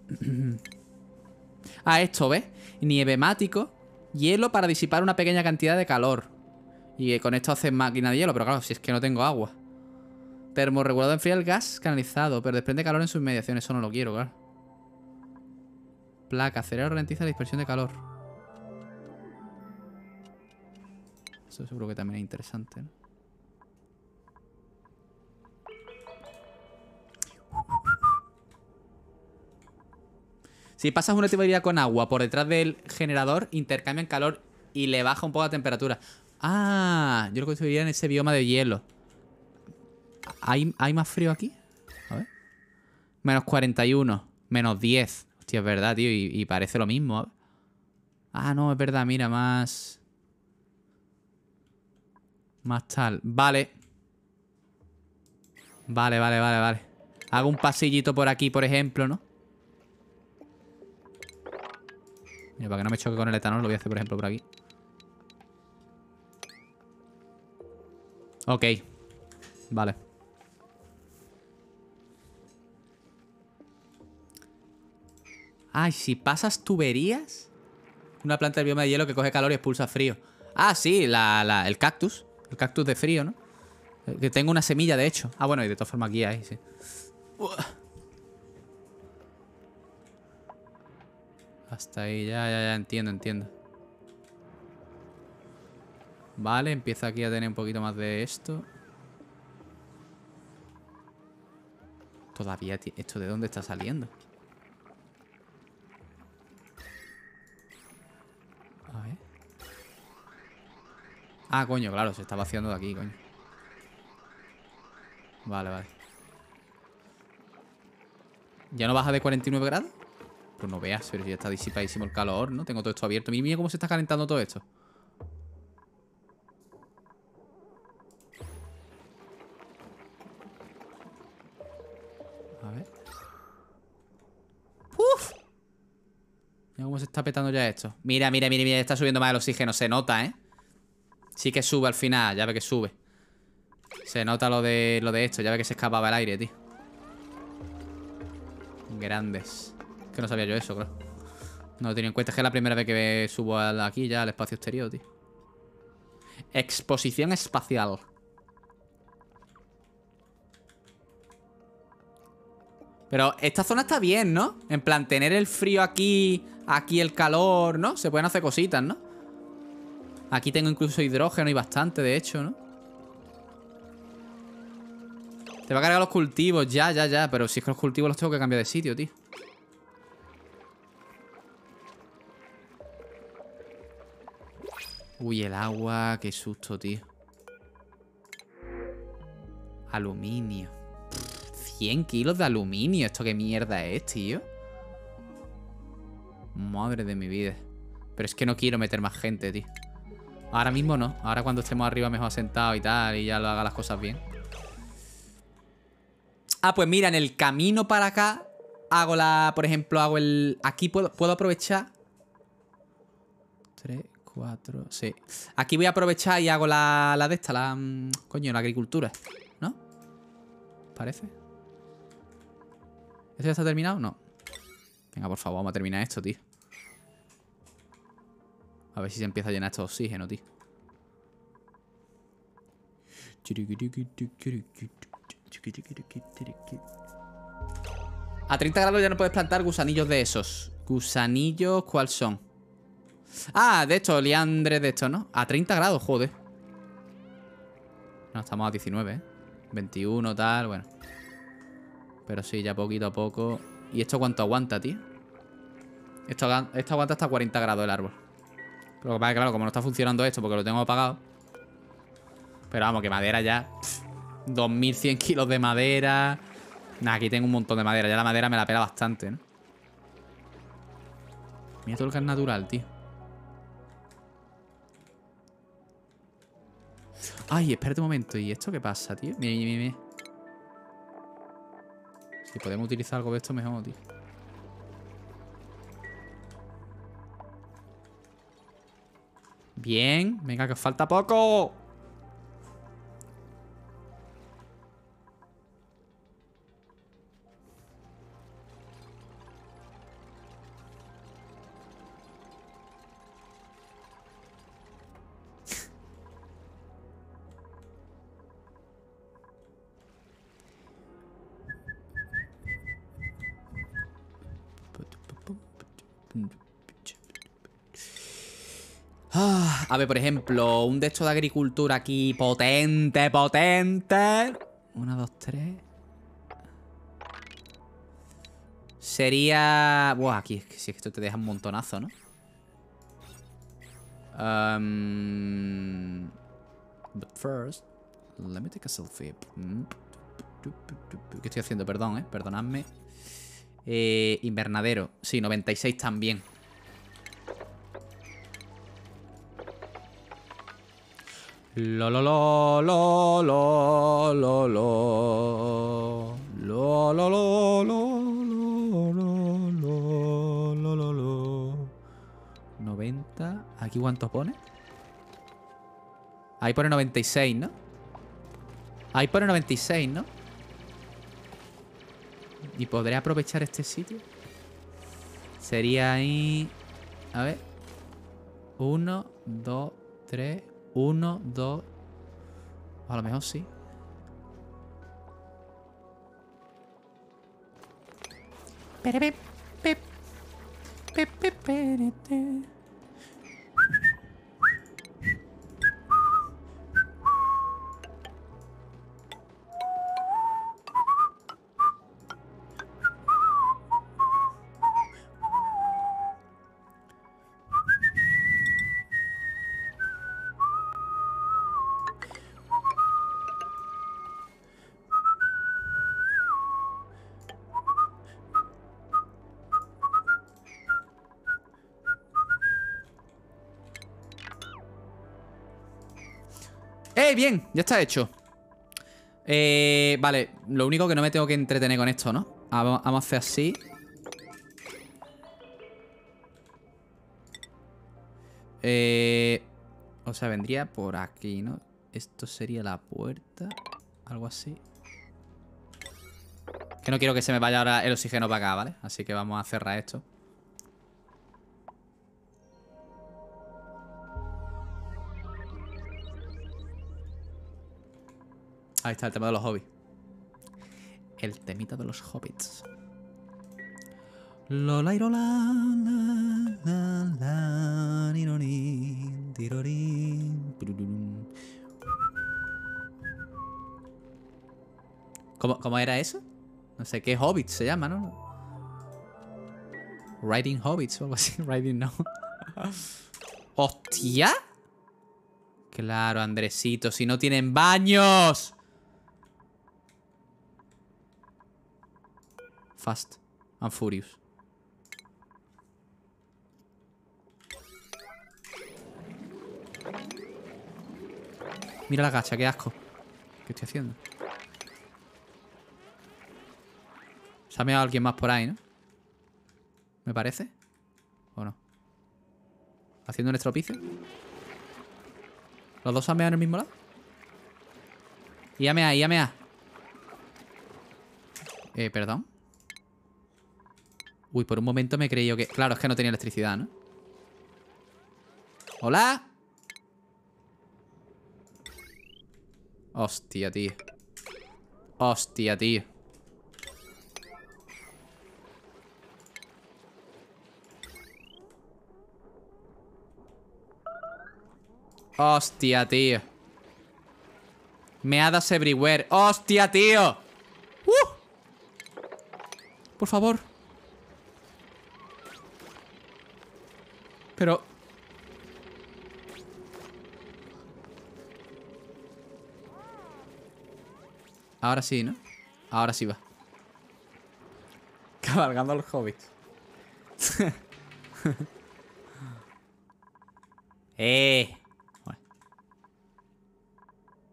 Ah, esto, ¿ves? Nievemático. Hielo para disipar una pequeña cantidad de calor. Y con esto haces máquina de hielo. Pero claro, si es que no tengo agua. Termorregulador enfría el gas canalizado, pero desprende calor en sus inmediaciones. Eso no lo quiero, claro. Placa. Acelera o ralentiza la dispersión de calor. Eso seguro que también es interesante, ¿no? Si pasas una tubería con agua por detrás del generador, intercambian calor y le baja un poco la temperatura. Ah, yo lo construiría en ese bioma de hielo. ¿Hay, ¿Hay más frío aquí? A ver. Menos cuarenta y uno. Menos diez. Hostia, es verdad, tío. Y, y parece lo mismo. A ver. Ah, no, es verdad. Mira, más... Más tal. Vale. Vale, vale, vale, vale. Hago un pasillito por aquí, por ejemplo, ¿no? Mira, para que no me choque con el etanol, lo voy a hacer, por ejemplo, por aquí. Ok. Vale. Ay, si pasas tuberías. Una planta del bioma de hielo que coge calor y expulsa frío. Ah, sí, la, la, el cactus. El cactus de frío, ¿no? Que tengo una semilla, de hecho. Ah, bueno, y de todas formas aquí hay, sí. Hasta ahí, ya, ya, ya, entiendo, entiendo. Vale, empieza aquí a tener un poquito más de esto. Todavía, ¿esto de dónde está saliendo? A ver. Ah, coño, claro, se está vaciando de aquí, coño. Vale, vale. ¿Ya no baja de cuarenta y nueve grados? Pues no veas, pero ya está disipadísimo el calor, ¿no? Tengo todo esto abierto. Mira, mira cómo se está calentando todo esto. A ver. ¡Uf! Mira cómo se está petando ya esto. Mira, mira, mira, mira. Está subiendo más el oxígeno. Se nota, ¿eh? Sí que sube al final. Ya ve que sube. Se nota lo de, lo de esto. Ya ve que se escapaba el aire, tío. Grandes. Que no sabía yo eso, claro. No lo tenía en cuenta. Es que es la primera vez que subo aquí ya al espacio exterior, tío. Exposición espacial. Pero esta zona está bien, ¿no? En plan, tener el frío aquí, aquí el calor, ¿no? Se pueden hacer cositas, ¿no? Aquí tengo incluso hidrógeno y bastante, de hecho, ¿no? Te va a cargar los cultivos, ya, ya, ya. Pero si es que los cultivos los tengo que cambiar de sitio, tío. Uy, el agua, qué susto, tío. Aluminio. cien kilos de aluminio. ¿Esto qué mierda es, tío? Madre de mi vida. Pero es que no quiero meter más gente, tío. Ahora mismo no. Ahora cuando estemos arriba mejor asentados y tal, y ya lo haga las cosas bien. Ah, pues mira, en el camino para acá hago la... Por ejemplo, hago el... Aquí puedo, puedo aprovechar... Tres, cuatro... Sí. Aquí voy a aprovechar y hago la, la de esta, la... Coño, la agricultura, ¿no? Parece. ¿Esto ya está terminado? No. Venga, por favor, vamos a terminar esto, tío. A ver si se empieza a llenar esto de oxígeno, tío. A treinta grados ya no puedes plantar gusanillos de esos. Gusanillos, ¿cuáles son? Ah, de estos, liandres de estos, ¿no? A treinta grados, joder. No, estamos a diecinueve, ¿eh? veintiuno, tal, bueno. Pero sí, ya poquito a poco. ¿Y esto cuánto aguanta, tío? Esto, esto aguanta hasta cuarenta grados el árbol. Pero claro, como no está funcionando esto porque lo tengo apagado. Pero vamos, que madera ya. Pff, dos mil cien kilos de madera. Nah, aquí tengo un montón de madera. Ya la madera me la pela bastante, ¿no? Mira todo lo que es natural, tío. Ay, espérate un momento. ¿Y esto qué pasa, tío? Mira, mira, mira. Si podemos utilizar algo de esto, mejor, tío. Bien. Venga, que os falta poco. Ah, a ver, por ejemplo, un de estos de agricultura aquí potente, potente. Una, dos, tres. Sería... Buah, aquí es que si esto te deja un montonazo, ¿no? Um... But first, let me take a selfie. ¿Qué estoy haciendo? Perdón, eh. Perdonadme. Eh, invernadero. Sí, noventa y seis también. Lo, lo, lo, lo, lo, lo, lo. Lo, lo, lo, lo, lo, lo, lo, lo, lo, lo. noventa. ¿Aquí cuánto pone? Ahí pone noventa y seis, ¿no? Ahí pone noventa y seis, ¿no? ¿Y podré aprovechar este sitio? Sería ahí... A ver. Uno, dos, tres. Uno, dos... A lo mejor sí. Pep, pep, pep, pep, pep. ¡Eh, bien! Ya está hecho. Eh, vale, lo único que no me tengo que entretener con esto, ¿no? Vamos, vamos a hacer así. Eh, o sea, vendría por aquí, ¿no? Esto sería la puerta. Algo así. Que no quiero que se me vaya ahora el oxígeno para acá, ¿vale? Así que vamos a cerrar esto. Ahí está el tema de los hobbits. El temita de los hobbits. Lola, la, la, la, la, nirorín, tirorín, pururum. ¿Cómo, ¿Cómo era eso? No sé qué hobbit se llama, ¿no? Riding hobbits o algo así. Riding no. ¡Hostia! Claro, Andresito, si no tienen baños. Fast and Furious. Mira la gacha, qué asco. ¿Qué estoy haciendo? Se ha meado alguien más por ahí, ¿no? ¿Me parece? ¿O no? ¿Haciendo un estropicio? ¿Los dos se han meado en el mismo lado? Y ya mea, y ya mea. Eh, perdón. Uy, por un momento me he creído que... Claro, es que no tenía electricidad, ¿no? ¡Hola! Hostia, tío. Hostia, tío. Hostia, tío. Meadas everywhere. Hostia, tío. ¡Uh! Por favor. Pero... Ahora sí, ¿no? Ahora sí va. Cabalgando a los hobbits. eh. Bueno.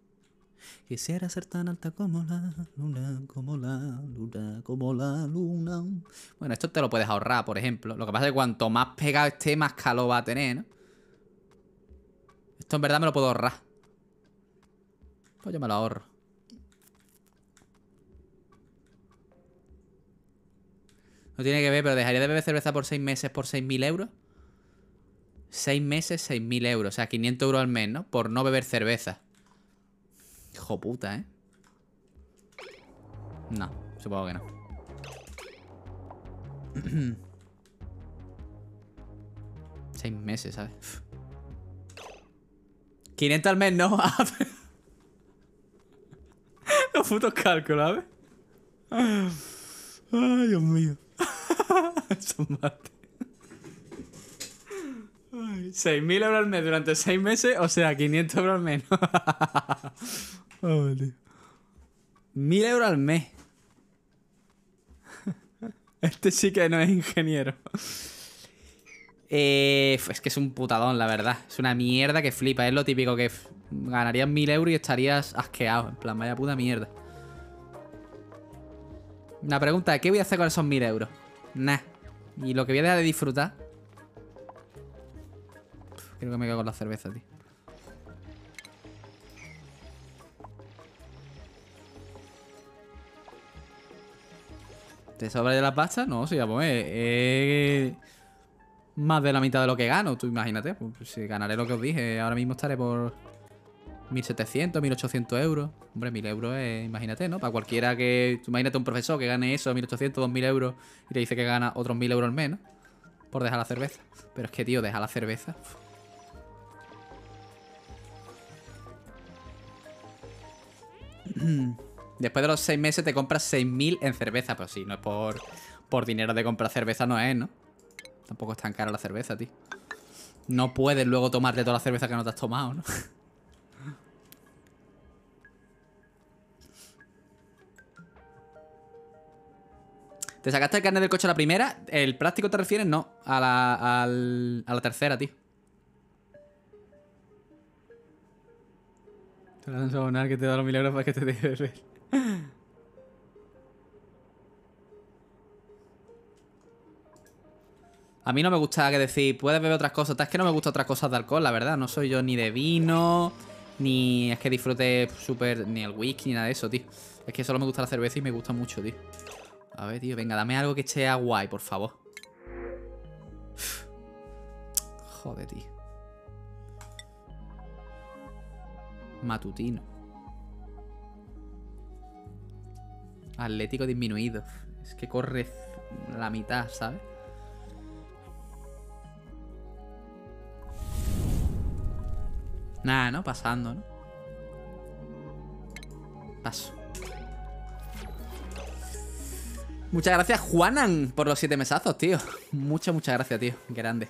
Quisiera ser tan alta como la luna, como la luna, como la luna. Bueno, esto te lo puedes ahorrar, por ejemplo. Lo que pasa es que cuanto más pegado esté, más calor va a tener, ¿no? Esto en verdad me lo puedo ahorrar. Pues yo me lo ahorro. No tiene que ver, pero dejaría de beber cerveza por seis meses por seis mil euros. seis meses, seis mil euros. O sea, quinientos euros al mes, ¿no? Por no beber cerveza. Hijo puta, ¿eh? No, supongo que no. Seis meses, ¿sabes? quinientos al mes, ¿no? Los putos cálculos, ¿sabes? Ay, Dios mío. Son mate. seis mil euros al mes durante seis meses, o sea, quinientos euros al mes. Oh, tío. mil euros al mes. Este sí que no es ingeniero. Eh, es que es un putadón, la verdad. Es una mierda que flipa. Es lo típico que ganarías mil euros y estarías asqueado. En plan, vaya puta mierda. Una pregunta, ¿qué voy a hacer con esos mil euros? Nah. Y lo que voy a dejar de disfrutar. Creo que me quedo con la cerveza, tío. ¿Te sobra de la pasta? No, sí, vamos, eh, eh, más de la mitad de lo que gano, tú imagínate. Pues si ganaré lo que os dije, ahora mismo estaré por mil setecientos, mil ochocientos euros. Hombre, mil euros es, imagínate, ¿no? Para cualquiera que... Imagínate un profesor que gane eso, mil ochocientos, dos mil euros, y le dice que gana otros mil euros al mes, ¿no? Por dejar la cerveza. Pero es que, tío, dejar la cerveza... Después de los seis meses te compras seis mil en cerveza. Pero sí, no es por, por dinero de comprar cerveza, no es, ¿no? Tampoco es tan cara la cerveza, tío. No puedes luego tomarte toda la cerveza que no te has tomado, ¿no? ¿Te sacaste el carnet del coche a la primera? ¿El práctico te refieres? No, a la, al, a la tercera, tío. Te vas a sonar que te da los mil euros para que te deje beber. A mí no me gusta que decir, puedes beber otras cosas. Es que no me gustan otras cosas de alcohol, la verdad. No soy yo ni de vino, ni es que disfrute súper, ni el whisky, ni nada de eso, tío. Es que solo me gusta la cerveza y me gusta mucho, tío. A ver, tío, venga, dame algo que esté guay, por favor. Joder, tío. Matutino. Atlético disminuido. Es que corre la mitad, ¿sabes? Nada, ¿no? Pasando, ¿no? Paso. Muchas gracias, Juanan, por los siete mesazos, tío. Muchas, muchas gracias, tío. Grande.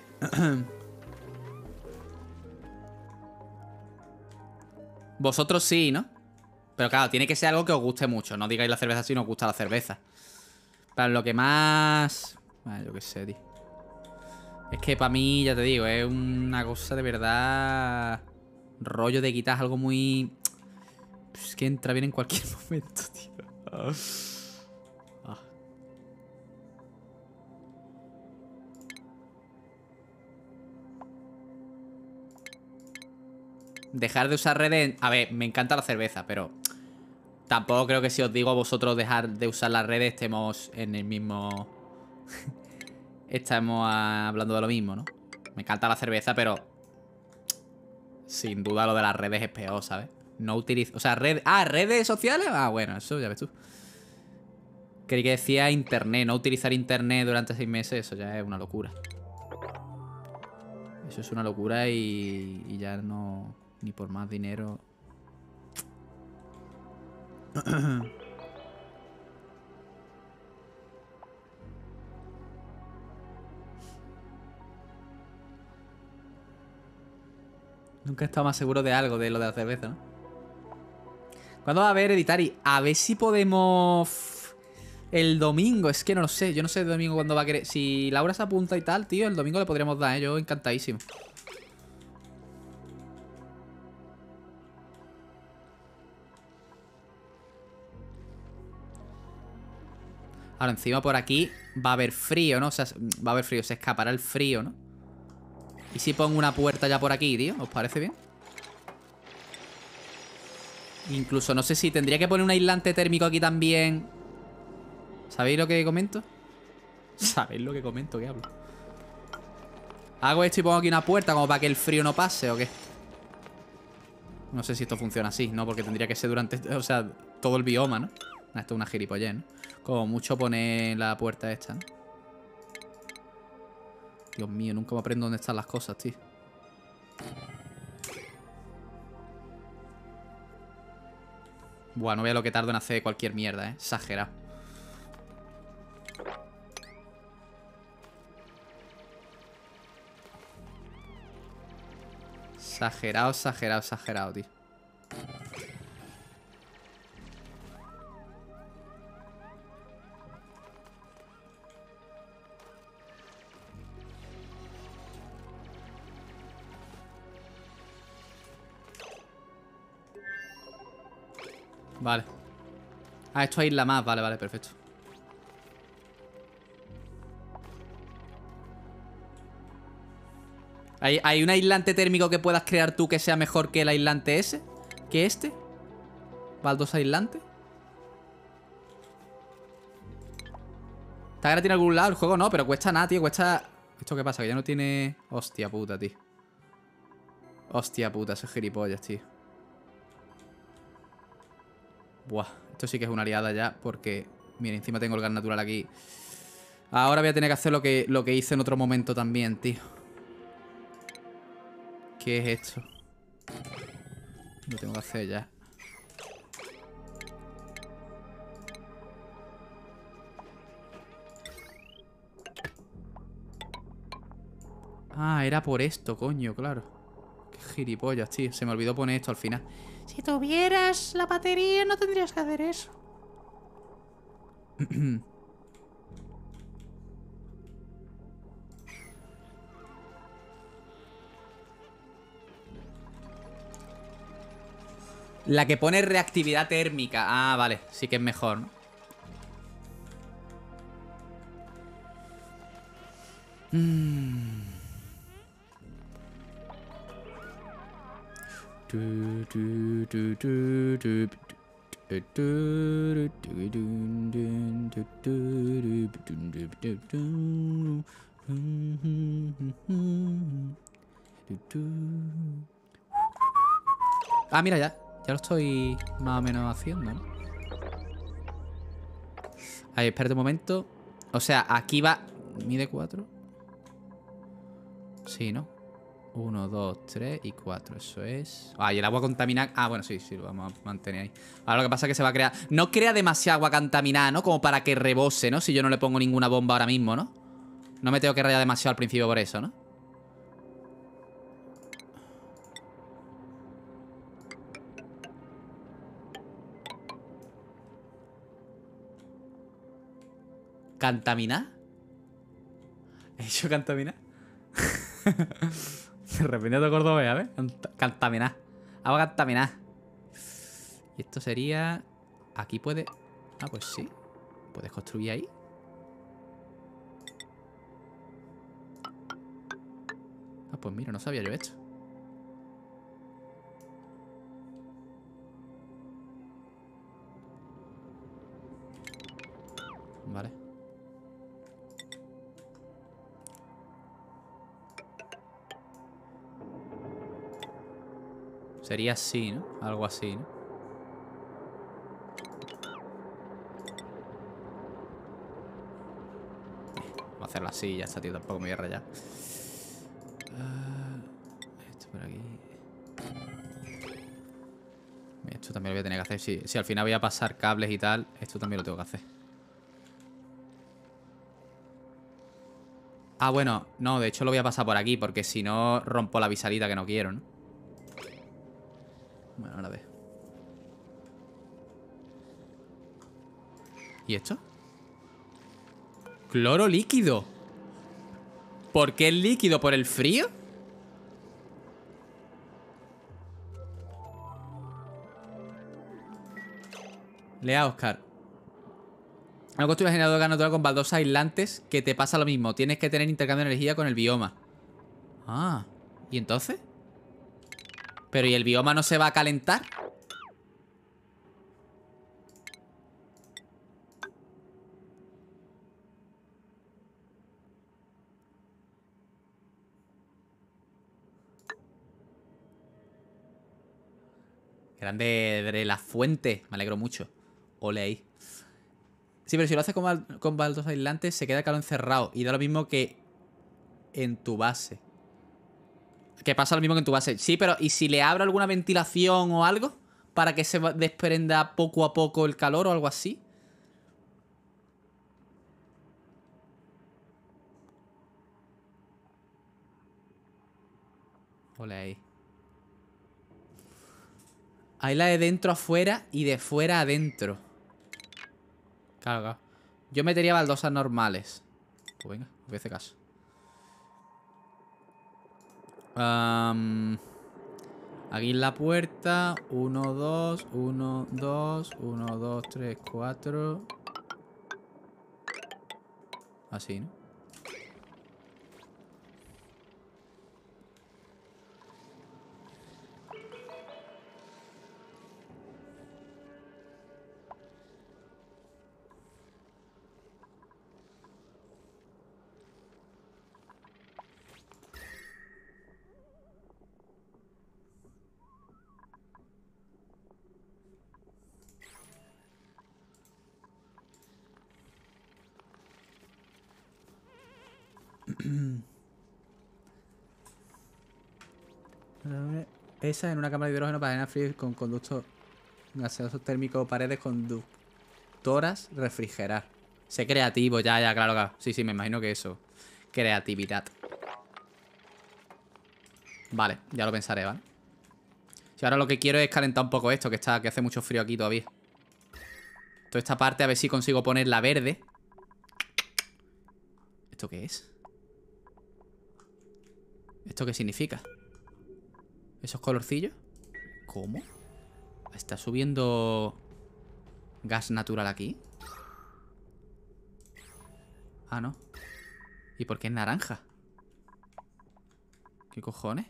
Vosotros sí, ¿no? Pero claro, tiene que ser algo que os guste mucho. No digáis la cerveza si no os gusta la cerveza. Para lo que más... Bueno, yo qué sé, tío. Es que para mí, ya te digo, es una cosa de verdad... Rollo de quitar algo muy... Es que entra bien en cualquier momento, tío. Ah. Dejar de usar redes... A ver, me encanta la cerveza, pero... Tampoco creo que si os digo a vosotros dejar de usar las redes estemos en el mismo... Estamos hablando de lo mismo, ¿no? Me encanta la cerveza, pero... Sin duda lo de las redes es peor, ¿sabes? No utilizo... O sea, red... Ah, ¿redes sociales? Ah, bueno, eso ya ves tú. Creí que decía internet. No utilizar internet durante seis meses, eso ya es una locura. Eso es una locura y, y ya no... Ni por más dinero... Nunca he estado más seguro de algo de lo de la cerveza, ¿no? ¿Cuándo va a haber editar? Y a ver si podemos... El domingo, es que no lo sé. Yo no sé el domingo cuándo va a querer... Si Laura se apunta y tal, tío, el domingo le podríamos dar, ¿eh? Yo encantadísimo. Ahora, encima por aquí va a haber frío, ¿no? O sea, va a haber frío, se escapará el frío, ¿no? ¿Y si pongo una puerta ya por aquí, tío? ¿Os parece bien? Incluso no sé si tendría que poner un aislante térmico aquí también. ¿Sabéis lo que comento? ¿Sabéis lo que comento? ¿Qué hablo? Hago esto y pongo aquí una puerta como para que el frío no pase, ¿o qué? No sé si esto funciona así, ¿no? Porque tendría que ser durante... O sea, todo el bioma, ¿no? Esto es una gilipollez, ¿no? Como mucho poner la puerta esta, ¿no? Dios mío, nunca me aprendo dónde están las cosas, tío. Buah, no veo lo que tardo en hacer cualquier mierda, ¿eh? Exagerado. Exagerado, exagerado, exagerado, tío. Vale. Ah, esto aísla más. Vale, vale, perfecto. ¿Hay, ¿Hay un aislante térmico que puedas crear tú que sea mejor que el aislante ese? ¿Que este? ¿Baldos aislante? ¿Está gratis en algún lado el juego? No, pero cuesta nada, tío. Cuesta... ¿Esto qué pasa? Que ya no tiene... Hostia puta, tío. Hostia puta, ese gilipollas, tío. Buah, esto sí que es una liada ya porque... Mira, encima tengo el gas natural aquí. Ahora voy a tener que hacer lo que, lo que hice en otro momento también, tío. ¿Qué es esto? Lo tengo que hacer ya. Ah, era por esto, coño, claro. Qué gilipollas, tío. Se me olvidó poner esto al final. Si tuvieras la batería no tendrías que hacer eso. La que pone reactividad térmica. Ah, vale. Sí que es mejor, ¿no? Mm. Ah, mira, ya. Ya lo estoy más o menos haciendo, ¿no? Ahí, espérate un momento. O sea, aquí va... ¿Mide cuatro? Sí, ¿no? Uno, dos, tres y cuatro. Eso es... Ah, y el agua contaminada... Ah, bueno, sí, sí, lo vamos a mantener ahí. Ahora lo que pasa es que se va a crear... No crea demasiada agua contaminada, ¿no? Como para que rebose, ¿no? Si yo no le pongo ninguna bomba ahora mismo, ¿no? No me tengo que rayar demasiado al principio por eso, ¿no? ¿Contaminar? ¿He dicho contaminar? De repente te cordobés, ¿ves? Contaminar. Agua contaminar. Y esto sería... Aquí puede... Ah, pues sí. ¿Puedes construir ahí? Ah, pues mira, no sabía yo esto. Vale. Sería así, ¿no? Algo así, ¿no? Vamos a hacerlo así, ya está, tío. Tampoco me voy a rayar. Uh, esto por aquí. Esto también lo voy a tener que hacer. Si, si al final voy a pasar cables y tal, esto también lo tengo que hacer. Ah, bueno. No, de hecho lo voy a pasar por aquí, porque si no rompo la visalita que no quiero, ¿no? Bueno, ahora ve. ¿Y esto? Cloro líquido. ¿Por qué es líquido? ¿Por el frío? Lea, Oscar. No construye un generador de gas natural con baldosas aislantes que te pasa lo mismo. Tienes que tener intercambio de energía con el bioma. Ah, ¿y entonces? ¿Pero y el bioma no se va a calentar? Grande de la fuente. Me alegro mucho. Ole ahí. Sí, pero si lo haces con, bal con baldosas aislantes, se queda el calor encerrado. Y da lo mismo que en tu base. Que pasa lo mismo que en tu base. Sí, pero ¿y si le abro alguna ventilación o algo? Para que se desprenda poco a poco el calor o algo así. Ole ahí. Ahí la de dentro a fuera y de fuera adentro. Claro, claro. Yo metería baldosas normales. Pues venga, voy a hacer caso. Um, aquí en la puerta. Uno, dos, uno, dos, uno, dos, tres, cuatro. Así, ¿no? Esa en una cámara de hidrógeno para generar frío con conductos gaseosos térmicos, paredes conductoras, refrigerar. Sé creativo, ya, ya, claro, claro. Sí, sí, me imagino que eso. Creatividad. Vale, ya lo pensaré, ¿vale? Si ahora lo que quiero es calentar un poco esto, que está, que hace mucho frío aquí todavía. Toda esta parte, a ver si consigo ponerla verde. ¿Esto qué es? ¿Esto qué significa? ¿Esos colorcillos? ¿Cómo? ¿Está subiendo gas natural aquí? Ah, no. ¿Y por qué es naranja? ¿Qué cojones?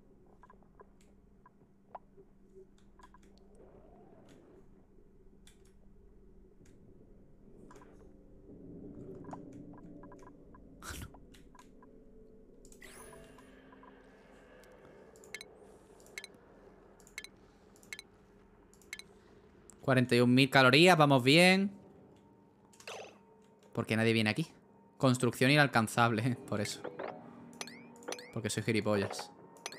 cuarenta y un mil calorías, vamos bien. ¿Por qué nadie viene aquí? Construcción inalcanzable, por eso. Porque soy gilipollas.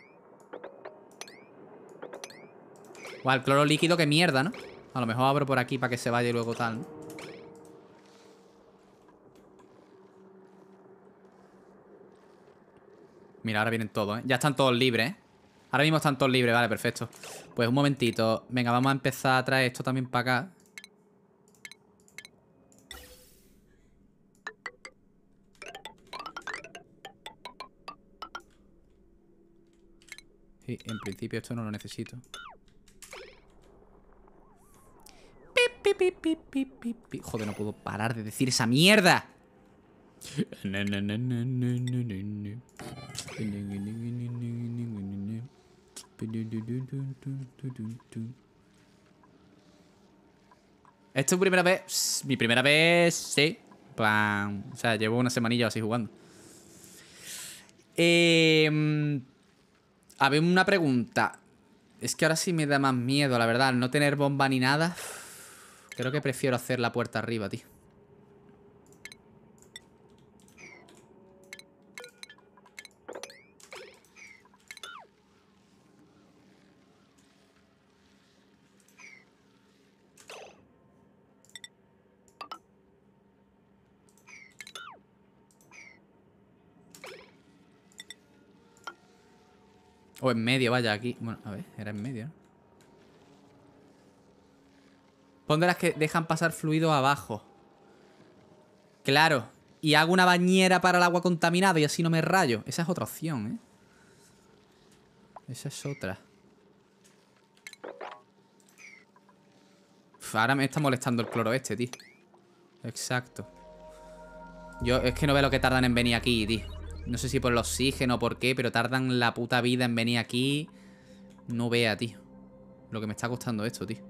Guau, el cloro líquido, qué mierda, ¿no? A lo mejor abro por aquí para que se vaya y luego tal, ¿no? Mira, ahora vienen todos, ¿eh? Ya están todos libres, ¿eh? Ahora mismo están todos libres, vale, perfecto. Pues un momentito. Venga, vamos a empezar a traer esto también para acá. Sí, en principio esto no lo necesito. Joder, no puedo parar de decir esa mierda. ¿Esto es tu primera vez? Mi primera vez, sí. Plan, o sea, llevo una semanilla así jugando. Eh, a ver, una pregunta. Es que ahora sí me da más miedo, la verdad. Al no tener bomba ni nada. Creo que prefiero hacer la puerta arriba, tío. O en medio, vaya, aquí. Bueno, a ver, era en medio, ¿no? Pon de las que dejan pasar fluido abajo. Claro. Y hago una bañera para el agua contaminada y así no me rayo. Esa es otra opción, ¿eh? Esa es otra. Uf, ahora me está molestando el cloro este, tío. Exacto. Yo es que no veo lo que tardan en venir aquí, tío. No sé si por el oxígeno o por qué, pero tardan la puta vida en venir aquí. No vea, tío. Lo que me está costando esto, tío.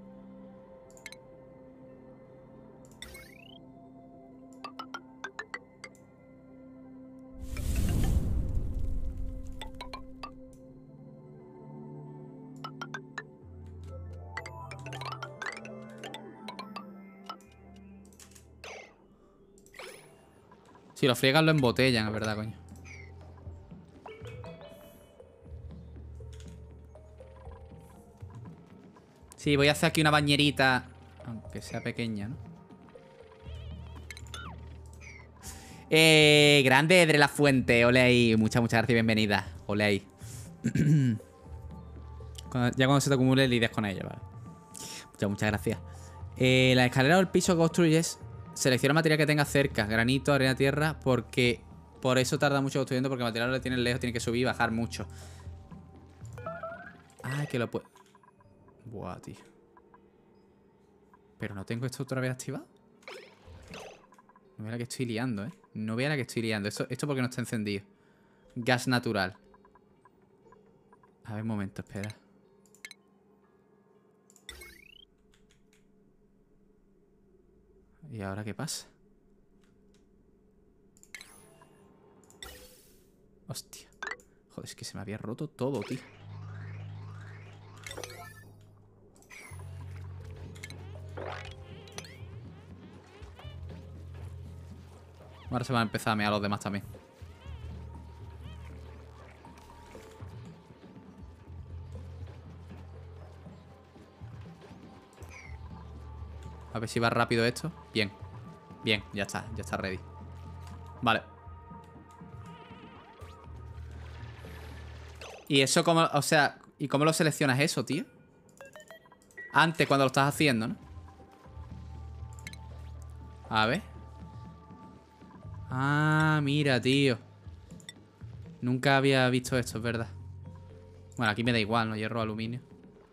Si lo friegan lo embotellan, es verdad, coño. Sí, voy a hacer aquí una bañerita. Aunque sea pequeña, ¿no? Eh, grande de la fuente. Ole ahí. Muchas, muchas gracias y bienvenida. Ole ahí. Cuando- ya cuando se te acumule lidias con ella, vale. Muchas, muchas gracias. Eh, la escalera o el piso que construyes, selecciona material que tenga cerca. Granito, arena, tierra. Porque por eso tarda mucho construyendo. Porque el material lo tienes lejos, tiene que subir y bajar mucho. Ah, que lo puedo... Buah, tío. Pero no tengo esto otra vez activado. No vea la que estoy liando, ¿eh? No vea la que estoy liando. Esto, esto porque no está encendido. Gas natural. A ver, un momento, espera. ¿Y ahora qué pasa? Hostia. Joder, es que se me había roto todo, tío. Ahora se van a empezar a mear los demás también. A ver si va rápido esto. Bien. Bien, ya está. Ya está ready. Vale. ¿Y eso cómo...? O sea, ¿y cómo lo seleccionas eso, tío? Antes, cuando lo estás haciendo, ¿no? A ver. Ah, mira, tío. Nunca había visto esto, es verdad. Bueno, aquí me da igual, ¿no? Hierro, aluminio.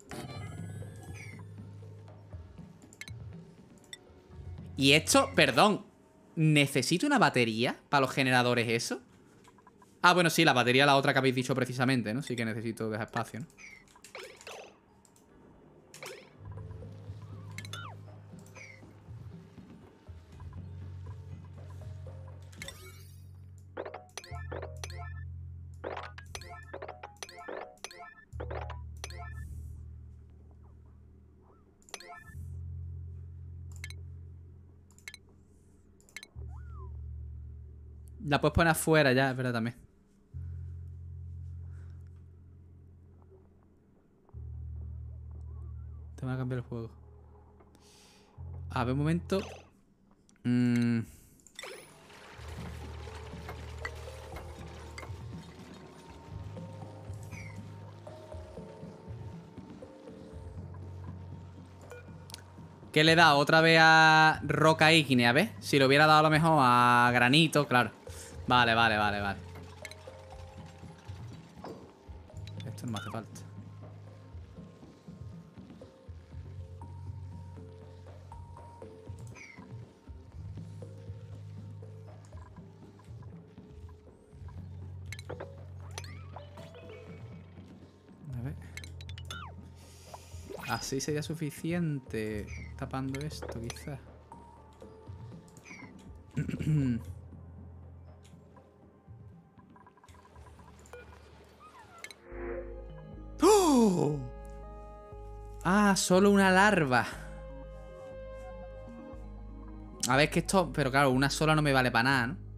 Y esto, perdón, ¿necesito una batería para los generadores eso? Ah, bueno, sí, la batería, la otra que habéis dicho precisamente, ¿no? Sí que necesito dejar espacio, ¿no? La puedes poner afuera ya, es verdad también. Te van a cambiar el juego. A ver, un momento. Mmm... ¿Qué le da otra vez a roca ígnea? ¿Ves? Si lo hubiera dado a lo mejor a granito, claro. Vale, vale, vale, vale. Esto no me hace falta. A ver. Así sería suficiente. Tapando esto, quizás. ¡Oh! Ah, solo una larva. A ver, que esto... Pero claro, una sola no me vale para nada, ¿no?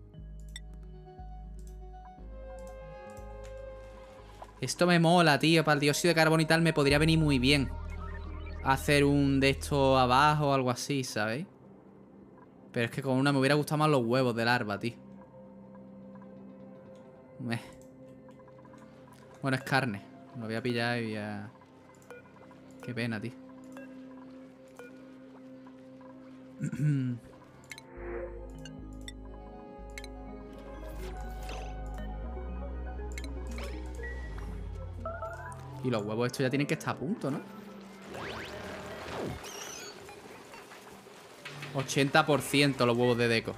Esto me mola, tío. Para el dióxido de carbono y tal me podría venir muy bien hacer un de estos abajo o algo así, ¿sabéis? Pero es que con una me hubiera gustado más los huevos de larva, tío. Meh. Bueno, es carne. Lo voy a pillar y voy a... Qué pena, tío. Y los huevos estos ya tienen que estar a punto, ¿no? ochenta por ciento los huevos de Deco.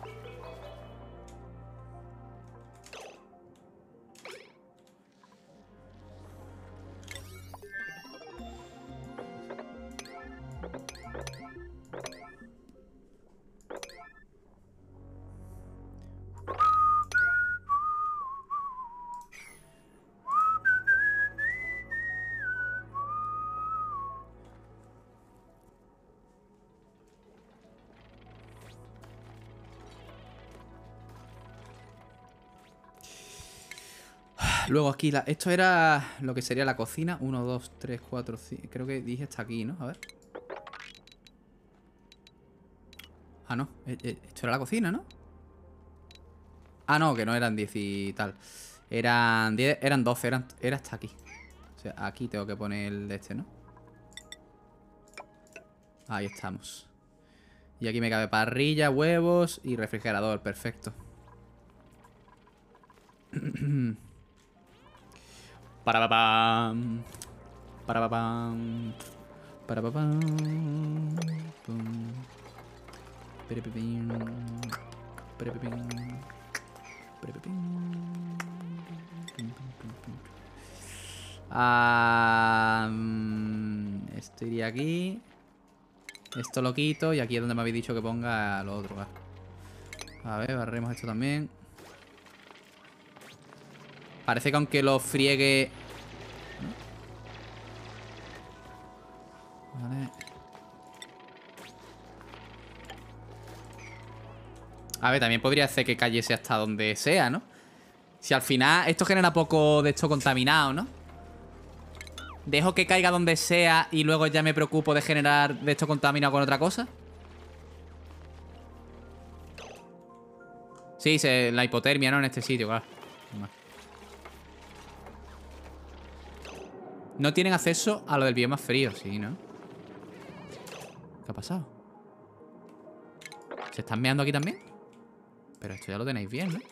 Luego aquí, la, esto era lo que sería la cocina. uno, dos, tres, cuatro, cinco. Creo que dije hasta aquí, ¿no? A ver. Ah, no. Esto era la cocina, ¿no? Ah, no, que no eran diez y tal. Eran diez, eran doce, eran, era hasta aquí. O sea, aquí tengo que poner el de este, ¿no? Ahí estamos. Y aquí me cabe parrilla, huevos y refrigerador. Perfecto. Para pa pam. Para pa pam. Para pa pam. Pum. Perepipim. Perepipim. Perepipim. Pum, pum, pum, pum. Ah, mm, esto iría aquí. Esto lo quito. Y aquí es donde me habéis dicho que ponga lo otro. ¿Vale? A ver, barremos esto también. Parece que aunque lo friegue... Vale. A ver, también podría hacer que cayese hasta donde sea, ¿no? Si al final esto genera poco de esto contaminado, ¿no? Dejo que caiga donde sea y luego ya me preocupo de generar de esto contaminado con otra cosa. Sí, se, la hipotermia, ¿no? En este sitio, claro. No tienen acceso a lo del bioma frío, sí, ¿no? ¿Qué ha pasado? ¿Se están meando aquí también? Pero esto ya lo tenéis bien, ¿no?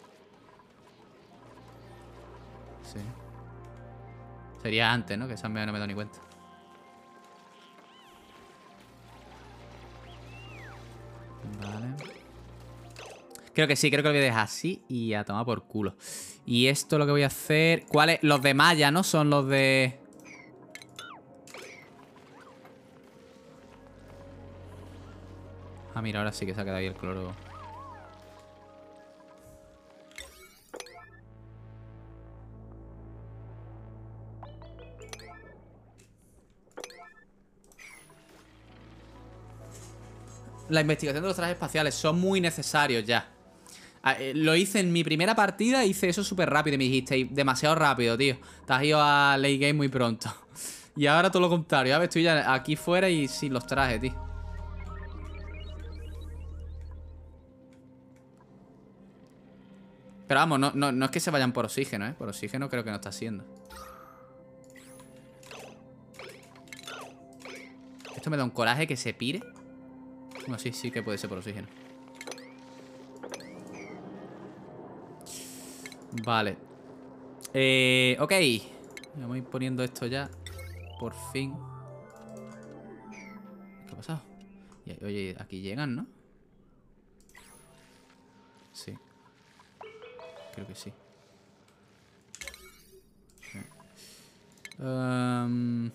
Sí. Sería antes, ¿no? Que se han meado y no me he dado ni cuenta. Vale. Creo que sí, creo que lo voy a dejar así y a tomar por culo. Y esto lo que voy a hacer... ¿Cuáles? Los de malla, ¿no? Son los de... Ah, mira, ahora sí que se ha quedado ahí el cloro. La investigación de los trajes espaciales son muy necesarios ya. Lo hice en mi primera partida, hice eso súper rápido y me dijiste, demasiado rápido, tío. Te has ido a late game muy pronto. Y ahora todo lo contrario, ya ves, estoy ya aquí fuera y sin los trajes, tío. Pero vamos, no, no, no es que se vayan por oxígeno, ¿eh? Por oxígeno creo que no está siendo. Esto me da un coraje que se pire. Bueno, sí, sí que puede ser por oxígeno. Vale. Eh, ok. Vamos a ir poniendo esto ya. Por fin. ¿Qué ha pasado? Y, oye, aquí llegan, ¿no? Sí. Creo que sí. Sí. Um...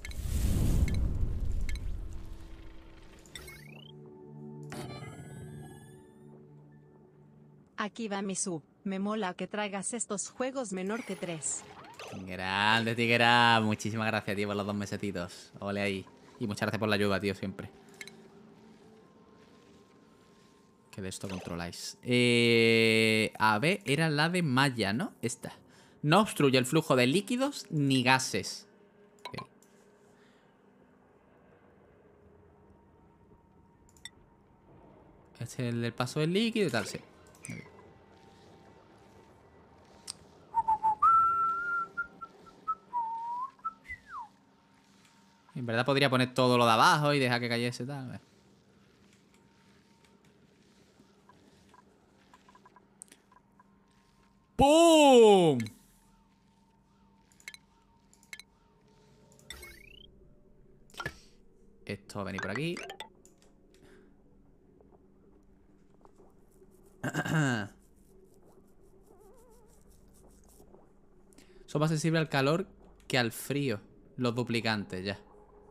Aquí va mi sub. Me mola que traigas estos juegos menor que tres. Grande, Tigera. Muchísimas gracias, tío, por los dos mesetitos. Ole ahí. Y muchas gracias por la ayuda, tío, siempre. Que de esto controláis. Eh, a ver, era la de malla, ¿no? Esta. No obstruye el flujo de líquidos ni gases. Okay. Este es el del paso del líquido y tal, sí. Okay. En verdad podría poner todo lo de abajo y dejar que cayese tal. A ver. ¡Pum! Esto va a venir por aquí. Son más sensibles al calor que al frío. Los duplicantes, ya.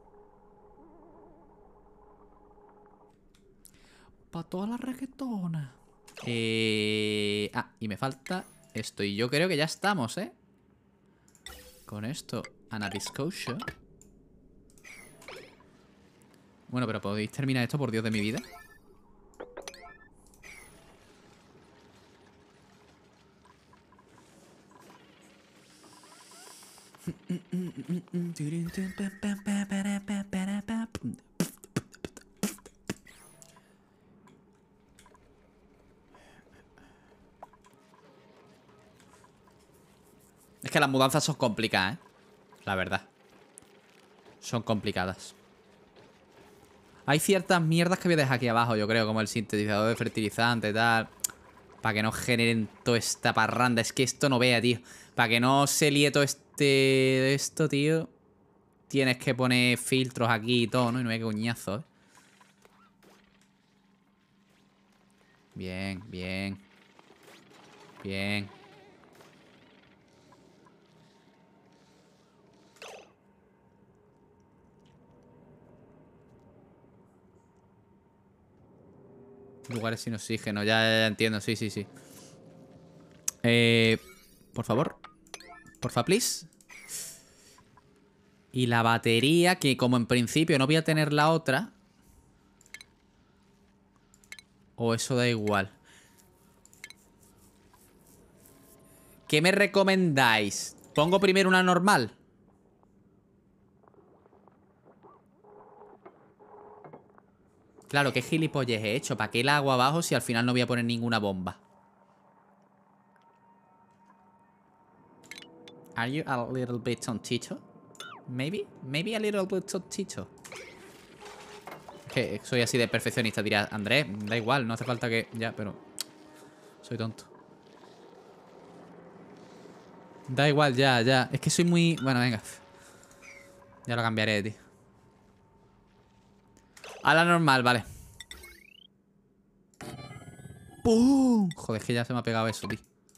Para todas las reggaetonas. Eh... Ah, y me falta esto. Y yo creo que ya estamos, ¿eh? Con esto, anabiscocho. Bueno, pero ¿podéis terminar esto, por Dios de mi vida? Es que las mudanzas son complicadas, ¿eh? La verdad. Son complicadas. Hay ciertas mierdas que voy a dejar aquí abajo, yo creo, como el sintetizador de fertilizante y tal. Para que no generen toda esta parranda. Es que esto no vea, tío. Para que no se líe todo este... Esto, tío. Tienes que poner filtros aquí y todo, ¿no? Y no hay coñazo, ¿eh? Bien, bien. Bien. Lugares sin oxígeno, ya, ya entiendo, sí, sí, sí. Eh, por favor. Porfa, please. Y la batería, que como en principio no voy a tener la otra. O eso da igual. ¿Qué me recomendáis? ¿Pongo primero una normal? Claro, qué gilipollas he hecho. ¿Para qué la hago abajo si al final no voy a poner ninguna bomba? Are you a little bit tontito? Maybe? Maybe a little bit tontito. Que soy así de perfeccionista. Dirás, Andrés, da igual, no hace falta que... Ya, pero... Soy tonto. Da igual, ya, ya. Es que soy muy... Bueno, venga. Ya lo cambiaré, tío. A la normal, vale. ¡Pum! Joder, es que ya se me ha pegado eso, tío.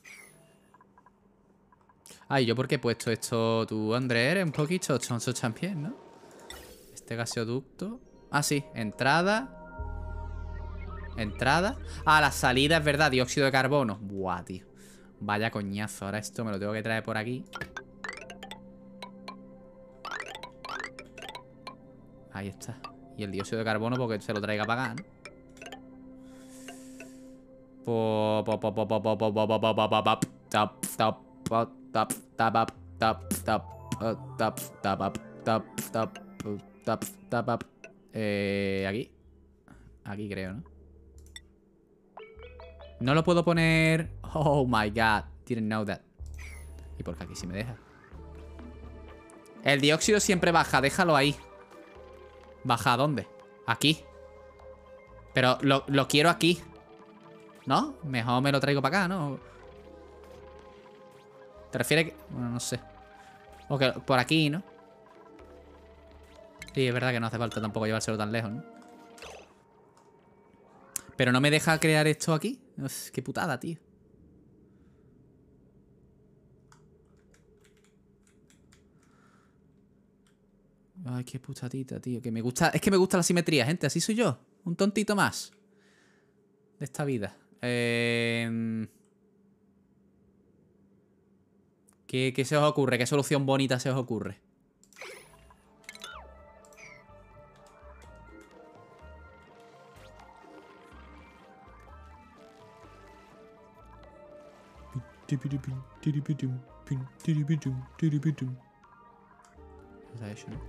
Ay, ¿yo por qué he puesto esto? Tú, Andrés, eres un poquito chonzo también, ¿no? Este gaseoducto. Ah, sí. Entrada. Entrada. Ah, la salida, es verdad. Dióxido de carbono. Buah, tío. Vaya coñazo. Ahora esto me lo tengo que traer por aquí. Ahí está. Y el dióxido de carbono porque se lo traiga para acá, ¿no? Eh, aquí. Aquí creo, ¿no? No lo puedo poner... Oh my god. Didn't know that. ¿Y por qué aquí sí me deja? El dióxido siempre baja. Déjalo ahí. ¿Baja a dónde? Aquí. Pero lo, lo quiero aquí. ¿No? Mejor me lo traigo para acá, ¿no? ¿Te refieres que...? Bueno, no sé. O que por aquí, ¿no? Sí, es verdad que no hace falta tampoco llevárselo tan lejos, ¿no? Pero no me deja crear esto aquí. Uf, qué putada, tío. Ay, qué putadita, tío. Que me gusta... Es que me gusta la simetría, gente. Así soy yo. Un tontito más. De esta vida. Eh... ¿Qué, ¿Qué se os ocurre? ¿Qué solución bonita se os ocurre? Está hecho, ¿no?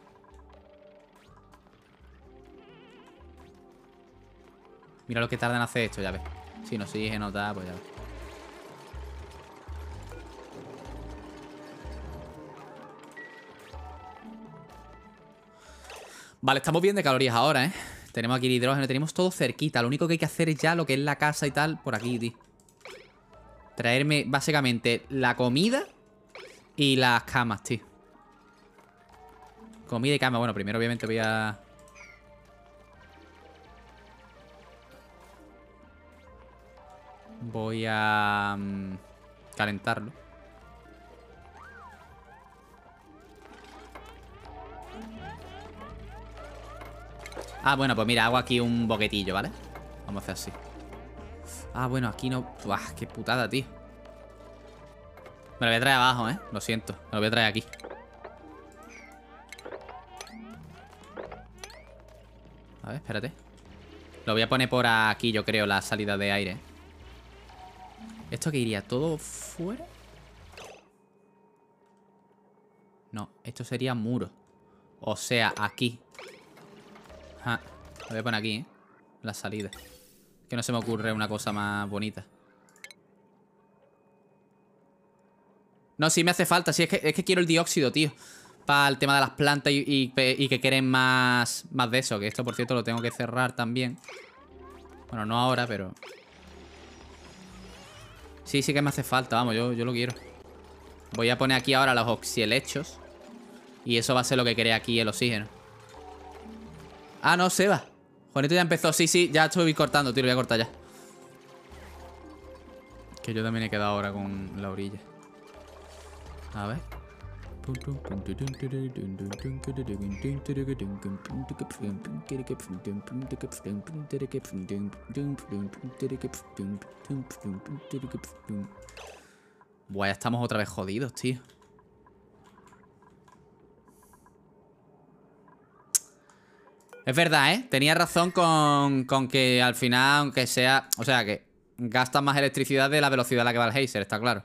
Mira lo que tarda en hacer esto, ya ves. Si no oxígeno, tal, pues ya ves. Vale, estamos bien de calorías ahora, ¿eh? Tenemos aquí el hidrógeno, tenemos todo cerquita. Lo único que hay que hacer es ya lo que es la casa y tal por aquí, tío. Traerme básicamente la comida y las camas, tío. Comida y cama. Bueno, primero obviamente voy a... Voy a... Um, calentarlo. Ah, bueno, pues mira, hago aquí un boquetillo, ¿vale? Vamos a hacer así. Ah, bueno, aquí no... Buah, qué putada, tío. Me lo voy a traer abajo, ¿eh? Lo siento. Me lo voy a traer aquí. A ver, espérate. Lo voy a poner por aquí, yo creo, la salida de aire. ¿Esto qué iría? ¿Todo fuera? No, esto sería muro. O sea, aquí. Ajá. Lo voy a poner aquí, ¿eh? La salida. Que no se me ocurre una cosa más bonita. No, sí me hace falta. Sí, es que, es que quiero el dióxido, tío. Para el tema de las plantas y, y, y que quieren más, más de eso. Que esto, por cierto, lo tengo que cerrar también. Bueno, no ahora, pero... Sí, sí que me hace falta. Vamos, yo, yo lo quiero. Voy a poner aquí ahora los oxielechos. Y eso va a ser lo que crea aquí el oxígeno. Ah, no, Seba. Juanito ya empezó. Sí, sí, ya estoy cortando, tío. Lo voy a cortar ya. Que yo también he quedado ahora con la orilla. A ver. Buah, ya estamos otra vez jodidos, tío. Es verdad, ¿eh? Tenía razón con, con que al final, aunque sea... O sea, que gastas más electricidad de la velocidad a la que va el geyser, está claro.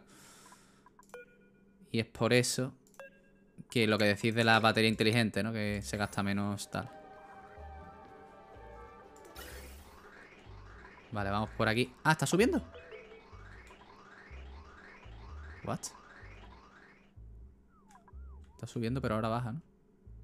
Y es por eso que lo que decís de la batería inteligente, ¿no? Que se gasta menos tal. Vale, vamos por aquí. Ah, ¿está subiendo? What? Está subiendo, pero ahora baja, ¿no?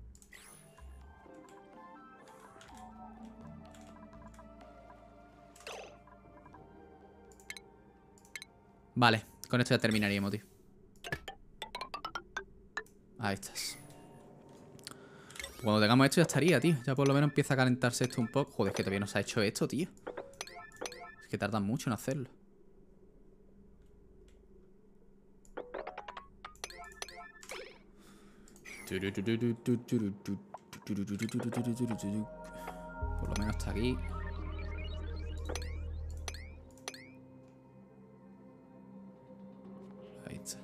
Vale, con esto ya terminaríamos, tío. Ahí estás. Cuando tengamos esto ya estaría, tío. Ya por lo menos empieza a calentarse esto un poco. Joder, es que todavía no se ha hecho esto, tío. Es que tardan mucho en hacerlo. Por lo menos está aquí. Ahí está.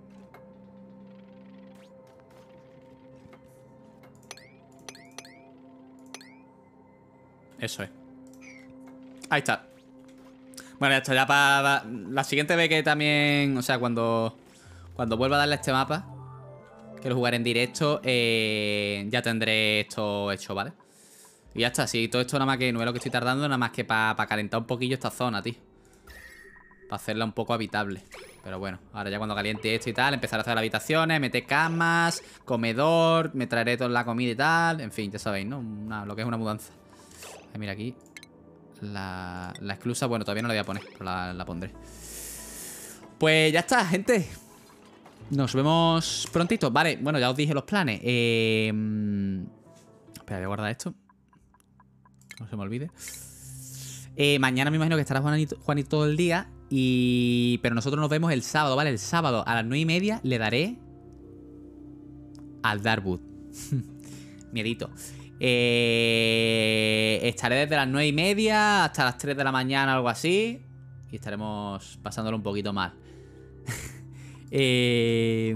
Eso es. Ahí está. Bueno, esto ya para... La siguiente vez que también... O sea, cuando... Cuando vuelva a darle a este mapa, que lo jugaré en directo, eh, ya tendré esto hecho, ¿vale? Y ya está, sí, todo esto nada más que no es lo que estoy tardando, nada más que para pa calentar un poquillo esta zona, tío. Para hacerla un poco habitable. Pero bueno, ahora ya cuando caliente esto y tal, empezar a hacer las habitaciones, meter camas, comedor, me traeré toda la comida y tal. En fin, ya sabéis, ¿no? Una, lo que es una mudanza. Ay, mira aquí. La, la esclusa, bueno, todavía no la voy a poner, pero la, la pondré. Pues ya está, gente. Nos vemos prontito. Vale, bueno, ya os dije los planes. Eh... Espera, voy a guardar esto. No se me olvide. Eh, mañana me imagino que estará Juanito, Juanito todo el día. Y... Pero nosotros nos vemos el sábado, ¿vale? El sábado a las nueve y media le daré al Darkwood. Miedito. Eh... Estaré desde las nueve y media hasta las tres de la mañana, algo así. Y estaremos pasándolo un poquito mal. eh...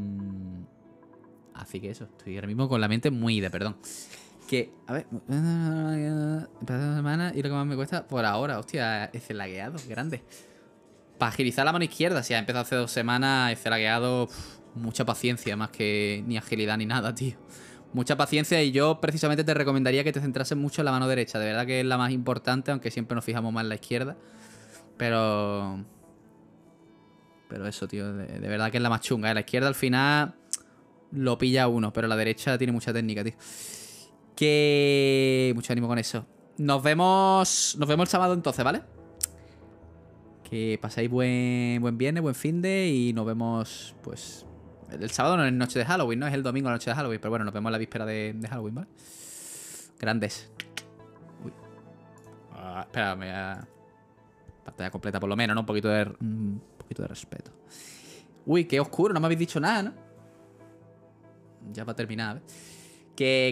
Así que eso, estoy ahora mismo con la mente muy de perdón. Que, a ver, semana y lo que más me cuesta por ahora, hostia, es el lagueado, grande. Para agilizar la mano izquierda, si ha empezado hace dos semanas, ese lagueado, mucha paciencia, más que ni agilidad ni nada, tío. Mucha paciencia y yo precisamente te recomendaría que te centrases mucho en la mano derecha. De verdad que es la más importante, aunque siempre nos fijamos más en la izquierda. Pero... Pero eso, tío, de, de verdad que es la más chunga. ¿eh? La izquierda al final lo pilla uno, pero la derecha tiene mucha técnica, tío. Que... Mucho ánimo con eso. Nos vemos... Nos vemos el sábado entonces, ¿vale? Que paséis buen, buen viernes, buen finde y nos vemos, pues... El sábado no es noche de Halloween, ¿no? Es el domingo la noche de Halloween. Pero bueno, nos vemos la víspera de, de Halloween, ¿vale? Grandes. Uy. Ah, espera, me voy a... Pantalla completa por lo menos, ¿no? Un poquito de... Un poquito de respeto. Uy, qué oscuro, no me habéis dicho nada, ¿no? Ya va a terminar, ¿eh? Que...